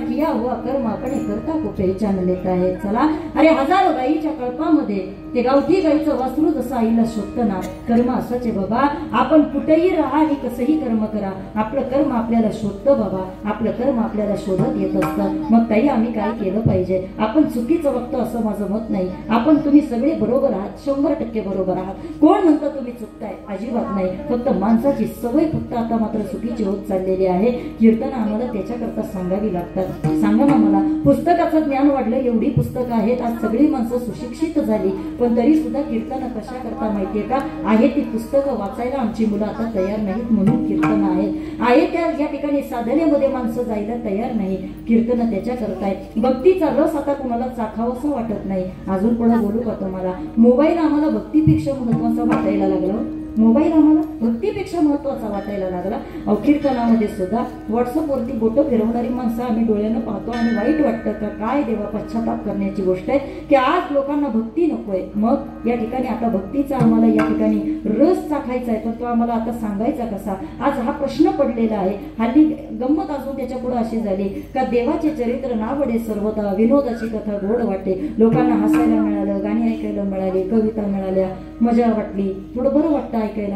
किया हुआ कर्म अपने कर्ता को पहचान लेता है. चला, अरे हजारो गाईच्या कळपामध्ये ते गावठी गाईचं वासरू जसं आईला शोधतं ना, कर्म असंच आहे बाबा. आपण कुठेही राहा आणि कसंही कर्म करा, आपलं कर्म आपल्याला शोधतं बाबा. आपलं कर्म आपल्याला शोधत येत असतं. मग ताई आम्ही काय केलं पाहिजे? आपण चुकीचं बघतो असं माझं मत नाही. आपण तुम्ही सगळे बरोबर आहात, 100% बरोबर आहात. कोण म्हणतं तुम्ही चुकताय? अजिबात नाही. फक्त माणसाची सवय फक्त आता मात्र चुकीची होत चाललेली आहे. कीर्तन आम्हाला त्याच्याकरता सांगावी लागतात. सांगा ना मला, पुस्तकाचं ज्ञान वाढलं, एवढी पुस्तकं आहेत, आज सगळी माणसं सुशिक्षित झाली, पण तरी सुद्धा कीर्तन कशा करता माहितीये का? आहे ती पुस्तकं वाचायला आमची मुलं आता तयार नाहीत, म्हणून कीर्तन आहे त्या या ठिकाणी साधनेमध्ये माणसं जायला तयार नाही. कीर्तन त्याच्या करताय. भक्तीचा रस आता कुणाला चाखावंसं वाटत नाही. अजून पुढे बोलू का तुम्हाला? मोबाईल आम्हाला भक्तीपेक्षा महत्वाचा वाटायला लागला. मोबाईल आम्हाला भक्तीपेक्षा महत्वाचा वाटायला लागला. कीर्तनामध्ये सुद्धा व्हॉट्सअपवरती बोटं फिरवणारी माणसं आम्ही डोळ्यानं पाहतो आणि वाईट वाटतं का? काय देवा, पश्चाताप करण्याची गोष्ट आहे की आज लोकांना भक्ती नकोय. मग या ठिकाणी आता भक्तीचा आम्हाला या ठिकाणी रस चाखायचा आहे, पण तो आम्हाला आता सांगायचा कसा? आज हा प्रश्न पडलेला आहे. हल्ली गंमत असून त्याच्या पुढे अशी झाली का देवाचे चरित्र नावडे सर्वता, विनोदाची कथा गोड वाटे. लोकांना हसायला मिळालं, गाणी ऐकायला मिळाली, कविता मिळाल्या, मजा वाटली, थोडं बरं वाटतं ऐकायला.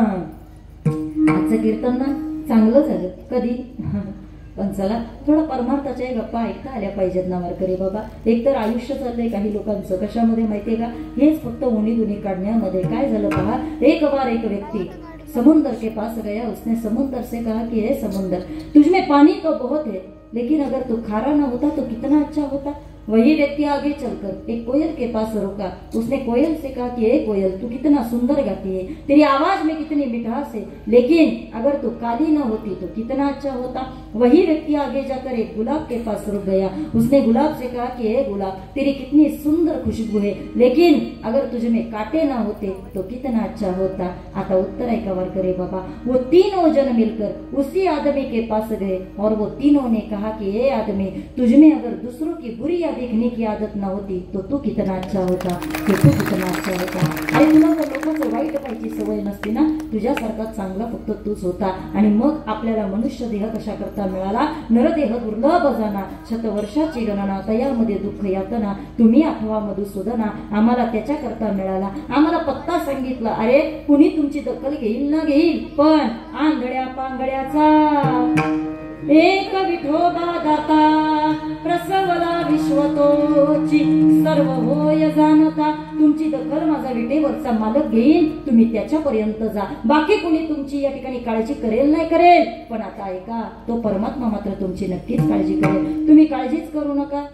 आजचं कीर्तन ना चांगलं झालं कधी. पण चला, थोडं परमार्थाच्या गप्पा ऐकता आल्या पाहिजेत ना वारकरी बाबा. एकतर आयुष्य चाललंय काही लोकांचं कशामध्ये माहितीये का? हेच फक्त उणी दुनी काढण्यामध्ये. काय झालं पहा, एक बार एक व्यक्ती समुंदर के पास गया. उसने समुंदर से कहा कि हे समुंदर, तुझमें पानी तो बहुत है, लेकिन अगर तू खारा ना होता तो कितना अच्छा होता. वही व्यक्ति आगे चलकर एक कोयल के पास रुका. उसने कोयल से कहा कि हे कोयल, तू कितना सुंदर गाती है, तेरी आवाज में कितनी मिठास है, लेकिन अगर तू काली न होती तो कितना अच्छा होता. वही व्यक्ति आगे जाकर एक गुलाब के पास रुक गया. उसने गुलाब से कहा कि हे गुलाब, तेरी कितनी सुंदर खुशबू है, लेकिन अगर तुझ में कांटे ना होते तो कितना अच्छा होता. आता उत्तर है कवर करे बाबा. वो तीनों जन मिलकर उसी आदमी के पास गए और वो तीनों ने कहा कि हे आदमी, तुझमें अगर दूसरों की बुरी देखने की आदत ना होती तो तू कितना अच्छा होता, तू कितना अच्छा होता. आणि तुला जर लोकांचं वाईट पाहिजे सवय नसती ना, तुझ्यासारखा चांगला फक्त तूच होता. आणि मग आपल्याला मनुष्य देह कशा करता मिळाला? नरदेह दुर्लभ जाना, शतवर्षाची गणना, तयामध्ये दुःख यातना, तुम्ही आठवा मधुसूदना. आम्हाला त्याच्या करता मिळाला. आम्हाला पत्ता सांगितला. अरे कुणी तुमची दखल घेईल ना घेईल, पण आंधळ्या पांगळ्याचा एक विठोबा दाता, प्रसवला विश्वतोची सर्व होय जाणता. तुमची दखल माझा विटेवरचा मालक घेईन, तुम्ही त्याच्यापर्यंत जा. बाकी कुणी तुमची या ठिकाणी काळजी करेल नाही करेल, पण आता ऐका, तो परमात्मा मात्र तुमची नक्कीच काळजी करेल. तुम्ही काळजीच करू नका.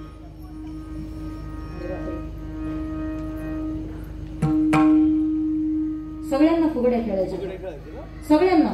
सगळ्यांना फुगड्या खेळायच्या, सगळ्यांना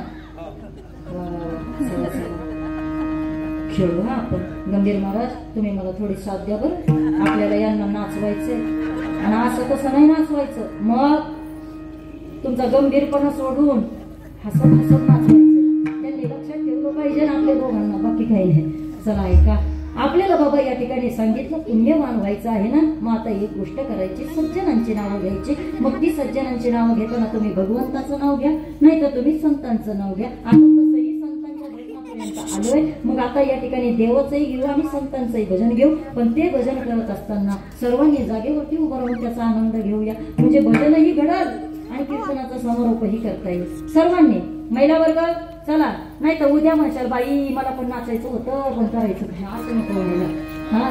खेळू हा आपण. गंभीर महाराज, तुम्ही मला थोडी साथ द्या बरं. आपल्याला यांना नाचवायचंय आणि असं तसं नाही नाचवायचं. मग तुमचा गंभीरपणा सोडून हसत हसत नाचवायचं. त्यांनी लक्षात ठेवलं पाहिजे ना आपल्या दोघांना, बाकी काही नाही. चला ऐका, आपल्याला बाबा या ठिकाणी सांगितलं पुण्यवान व्हायचं आहे ना. मग आता एक गोष्ट करायची, सज्जनांची नावं घ्यायची. मग ती सज्जनांची नावं घेताना तुम्ही भगवंताचं नाव घ्या, नाही तर तुम्ही संतांचं नाव घ्या. आता तसंही संतांच्या भजनापर्यंत आलोय. मग आता या ठिकाणी देवाचंही घेऊ आणि संतांचंही भजन घेऊ. पण ते भजन करत असताना सर्वांनी जागेवरती उभं राहून त्याचा आनंद घेऊया. म्हणजे भजनही घडल आणि कीर्तनाचा समारोपही करता येईल सर्वांनी. महिला वर्ग चला, नाही तर उद्या म्हणशाल बाई मला पण नाचायचं होतं पण करायचं काय, असं नको व्हायला. हा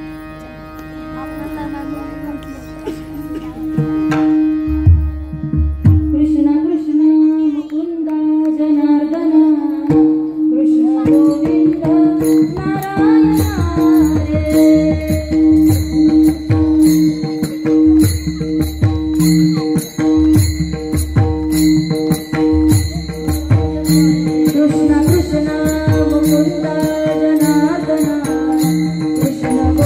कृष्ण कृष्ण मुकुंदा जनार्दना, कृष्ण गोविंद नारायण हरे. कृष्ण कृष्ण मुकुंद जनार्दना, कृष्ण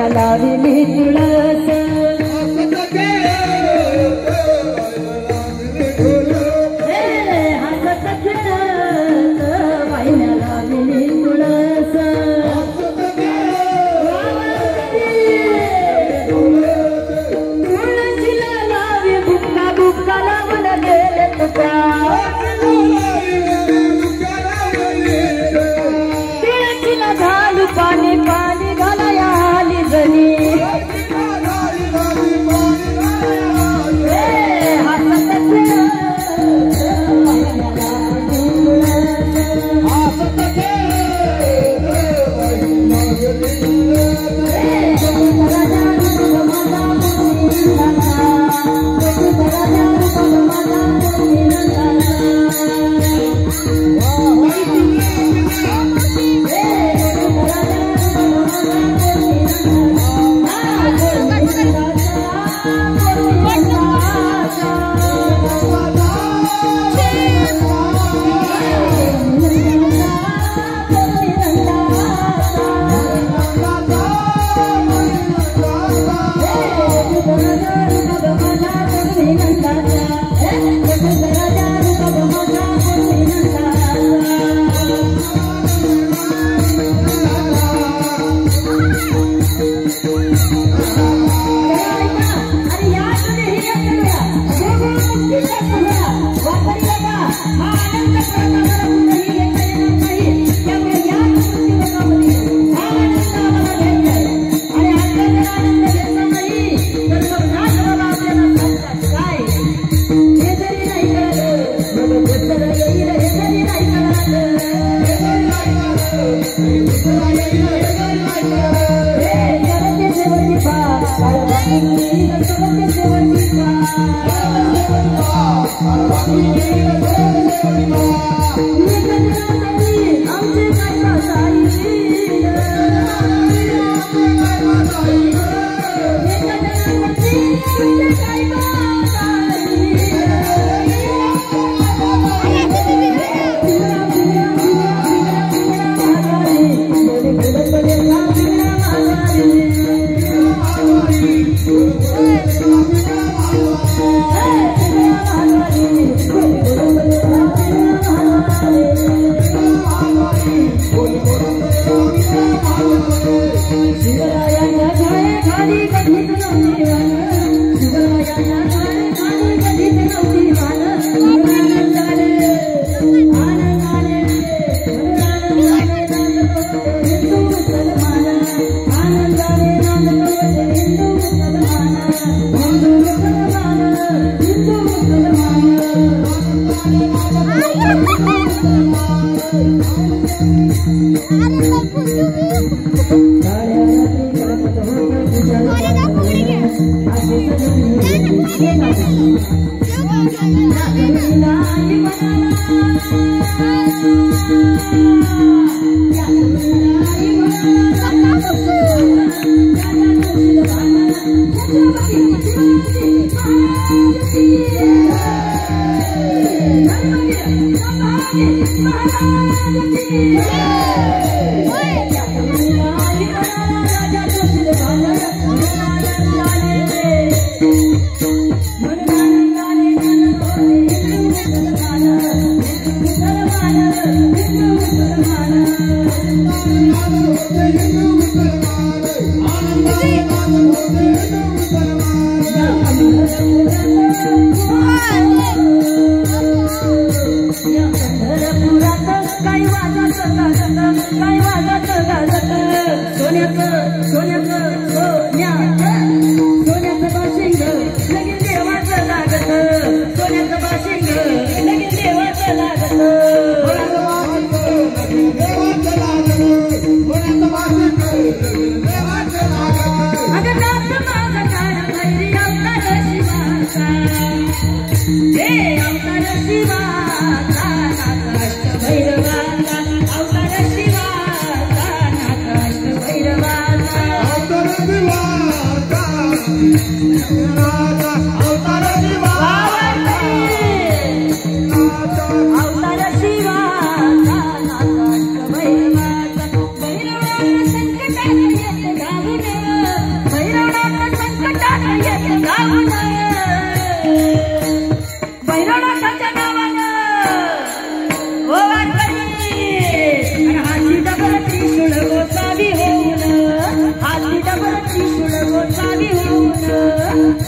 वाहिन्या लाविली तुळस हसत खेळत वाहिन्या लाविली तुळस तुळशीला लावी बुक्का बुक्का लावून गेले तुका घालू पाणी पाणी घालाया आली जणी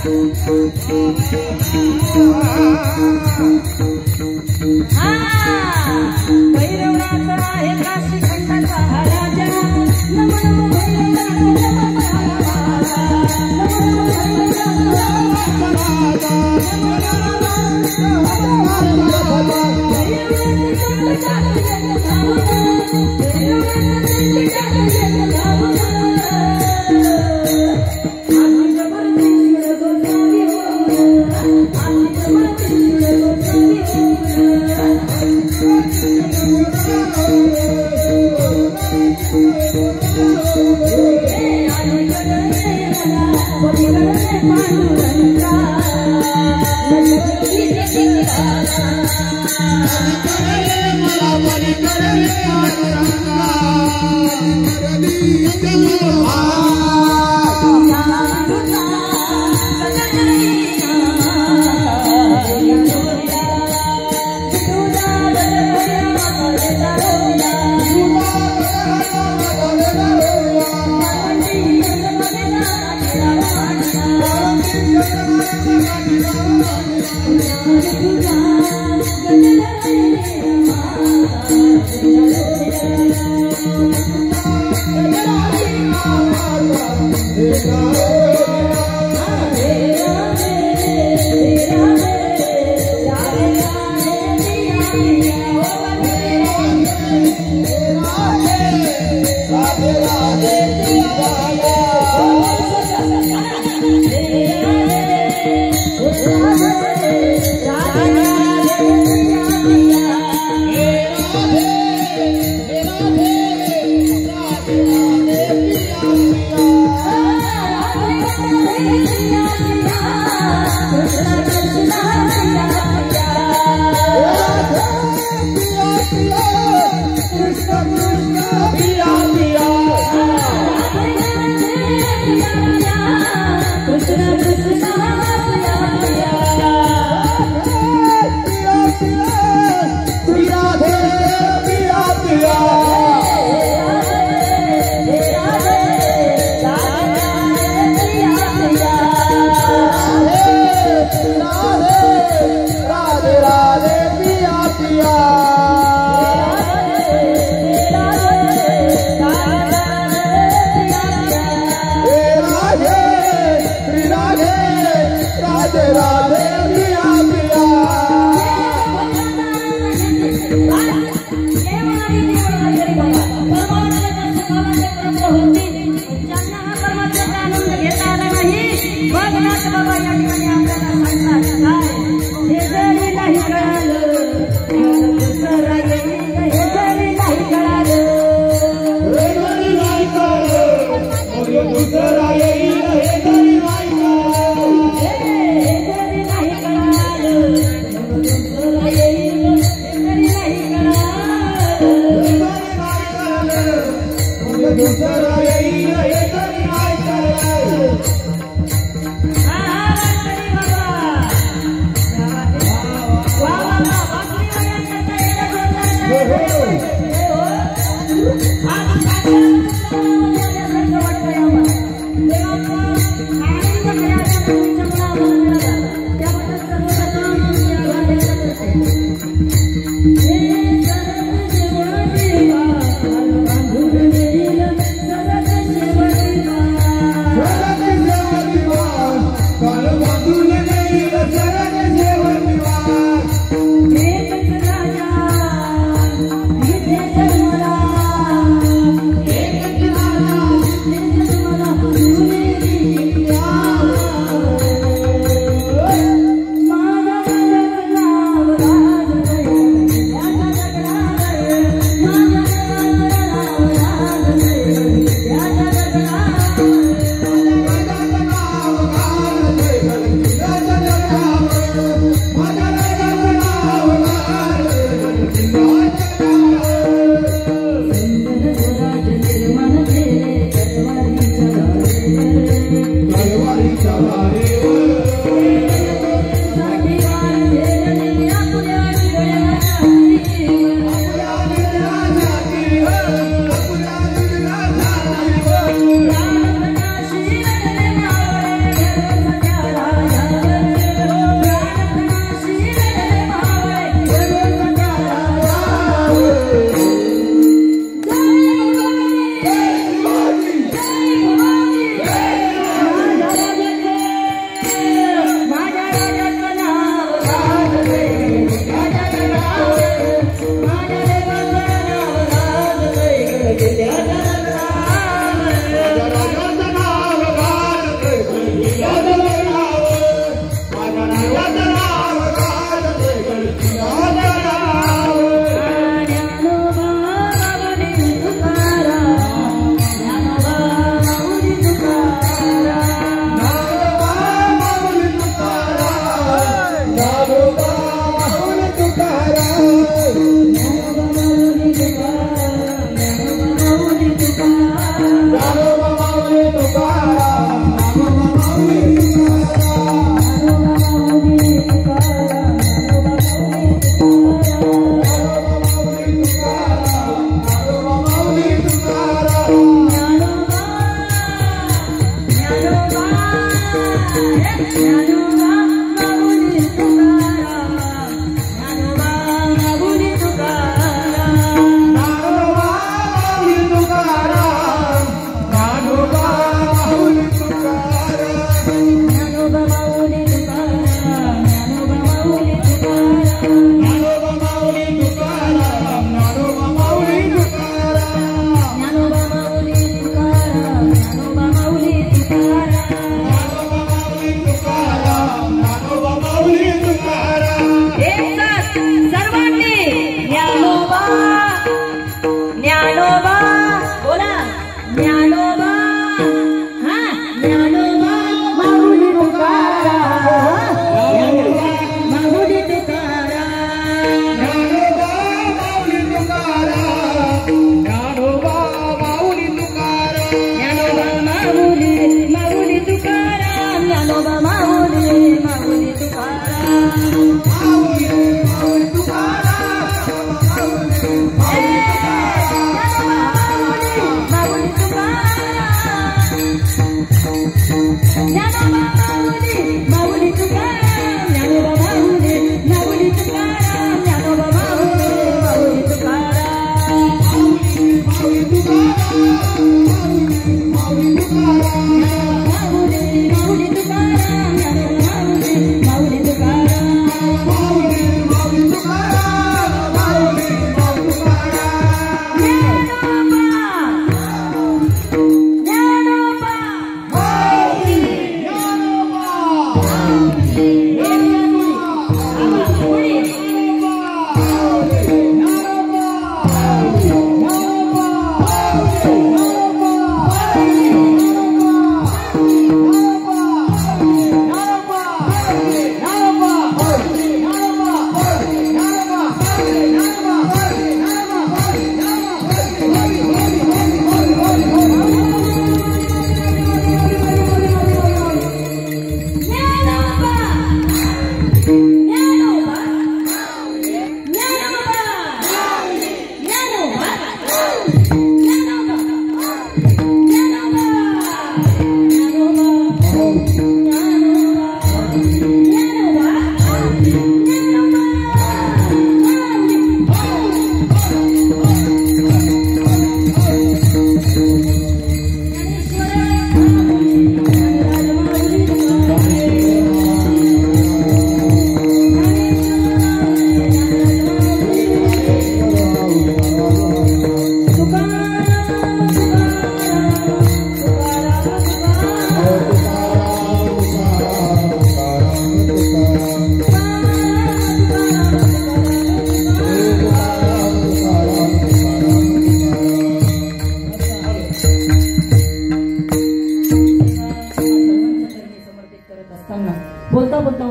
भैरवनाथ आहे काशी खंडाचा राजा नमो नमो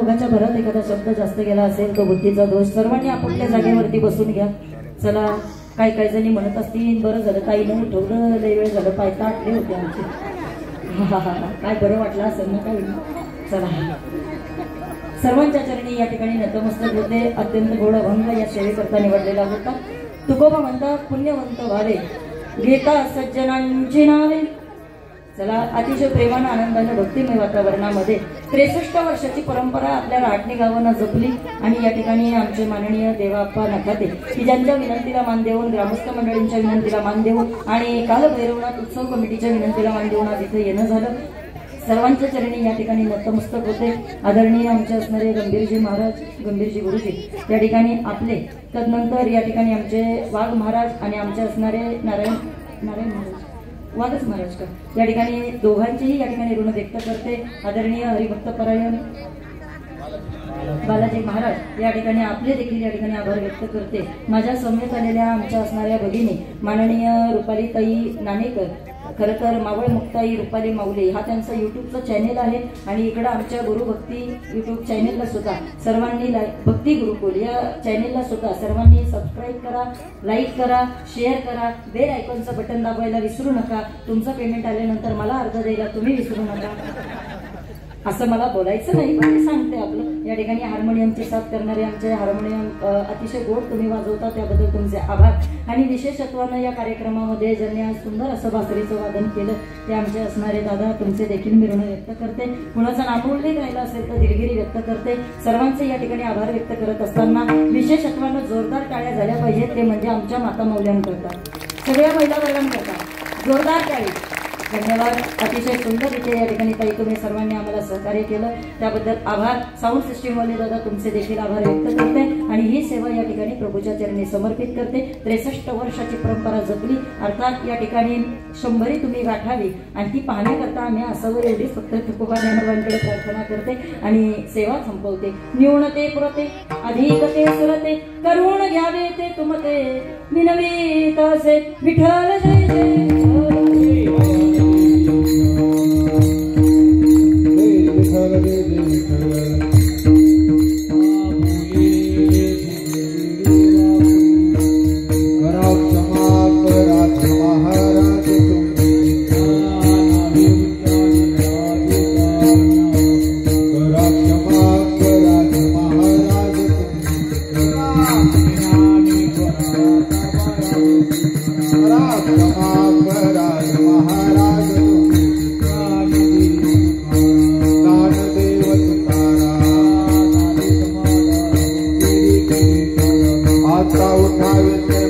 ओघाच्या भरात एखादा शब्द जास्त गेला असेल तो बुद्धीचा दोष. सर्वांनी आपापल्या जागेवरती बसून घ्या. चला, काही जणी म्हणत असतील बरं झालं ताईनं उठवलं, लय वेळ झालं, पाय ताटले होते आमचे. काय बरं वाटलं असेल ना काही. चला, सर्वांच्या चरणी या ठिकाणी नतमस्तक होते. अत्यंत गोड अभंग या सेवेकरता निवडलेला होता. तुकोबा म्हणतात पुण्यवंत व्हावे घेता सज्जनांची नावे. चला, अतिशय प्रेमानं आनंदानं भक्तिमय वातावरणामध्ये 63 वर्षाची परंपरा आपल्या राटणी गावानं जपली. आणि या ठिकाणी आमचे माननीय देवाप्पा नखाते की ज्यांच्या विनंतीला मान देऊन, ग्रामस्थ मंडळींच्या विनंतीला मान देऊन आणि कालभैरवनाथ उत्सव कमिटीच्या विनंतीला मान देऊन आज इथे येणं झालं. सर्वांच्या चरणी या ठिकाणी नतमस्तक होते. आदरणीय आमचे असणारे गंभीरजी महाराज, गंभीरजी गुरुजी या ठिकाणी आपले, तदनंतर या ठिकाणी आमचे वाघ महाराज आणि आमचे असणारे नारायण महाराज, वाघच महाराज का, या ठिकाणी दोघांचेही या ठिकाणी ऋण व्यक्त करते. आदरणीय हरिभक्तपरायण बालाजी महाराज या ठिकाणी आपले देखील या ठिकाणी आभार व्यक्त करते. माझ्या समेत आलेल्या आमच्या असणाऱ्या भगिनी माननीय रुपालीताई नाणेकर, खरं तर मावळ मुक्ताई रुपाली माऊले हा त्यांचा युट्यूबचा चॅनेल आहे. आणि इकडं आमच्या गुरुभक्ती युट्यूब चॅनेलला सुद्धा सर्वांनी भक्ती गुरुकुल या चॅनेलला सुद्धा सर्वांनी सबस्क्राईब करा, लाईक करा, शेअर करा, बेल आयकॉनचं बटन दाबायला विसरू नका. तुमचं पेमेंट आल्यानंतर मला अर्ज द्यायला तुम्ही विसरू नका. असं मला बोलायचं नाही, पण मी सांगते आपलं. या ठिकाणी हार्मोनियमची साथ करणारे आमचे हार्मोनियम अतिशय गोड तुम्ही वाजवता, त्याबद्दल तुमचे आभार. आणि विशेषत्वानं या कार्यक्रमामध्ये ज्यांनी आज सुंदर असं बासरीचं वादन केलं ते आमचे असणारे दादा, तुमचे देखील मी ऋण व्यक्त करते. कुणाचा नामोल्लेख राहिला असेल तर दिलगिरी व्यक्त करते. सर्वांचे या ठिकाणी आभार व्यक्त करत असताना विशेषत्वानं जोरदार टाळ्या झाल्या पाहिजेत, ते म्हणजे आमच्या माता मौल्यांकरता, सगळ्या महिला वर्गांकरता जोरदार टाळी. धन्यवाद. अतिशय सुंदर इथे या ठिकाणी ताई तुम्ही सर्वांनी आम्हाला सहकार्य केलं, त्याबद्दल आभार. साऊंड सिस्टीमवाले दादा तुमचे देखील आभार व्यक्त करते. आणि ही सेवा या ठिकाणी प्रभूच्या चरणी समर्पित करते. 63 वर्षाची परंपरा जपली, अर्थात या ठिकाणी 100 तुम्ही गाठावी आणि ती पाहण्याकरता आम्ही असावं एवढीच फक्त तुकोबा ज्ञानोबांकडे प्रार्थना करते आणि सेवा संपवते. न्यूनते पुरते अधिकते सुरते करुण घ्यावे ते तुमते विनवीत असे विठ्ठल जय जय. आता उठावे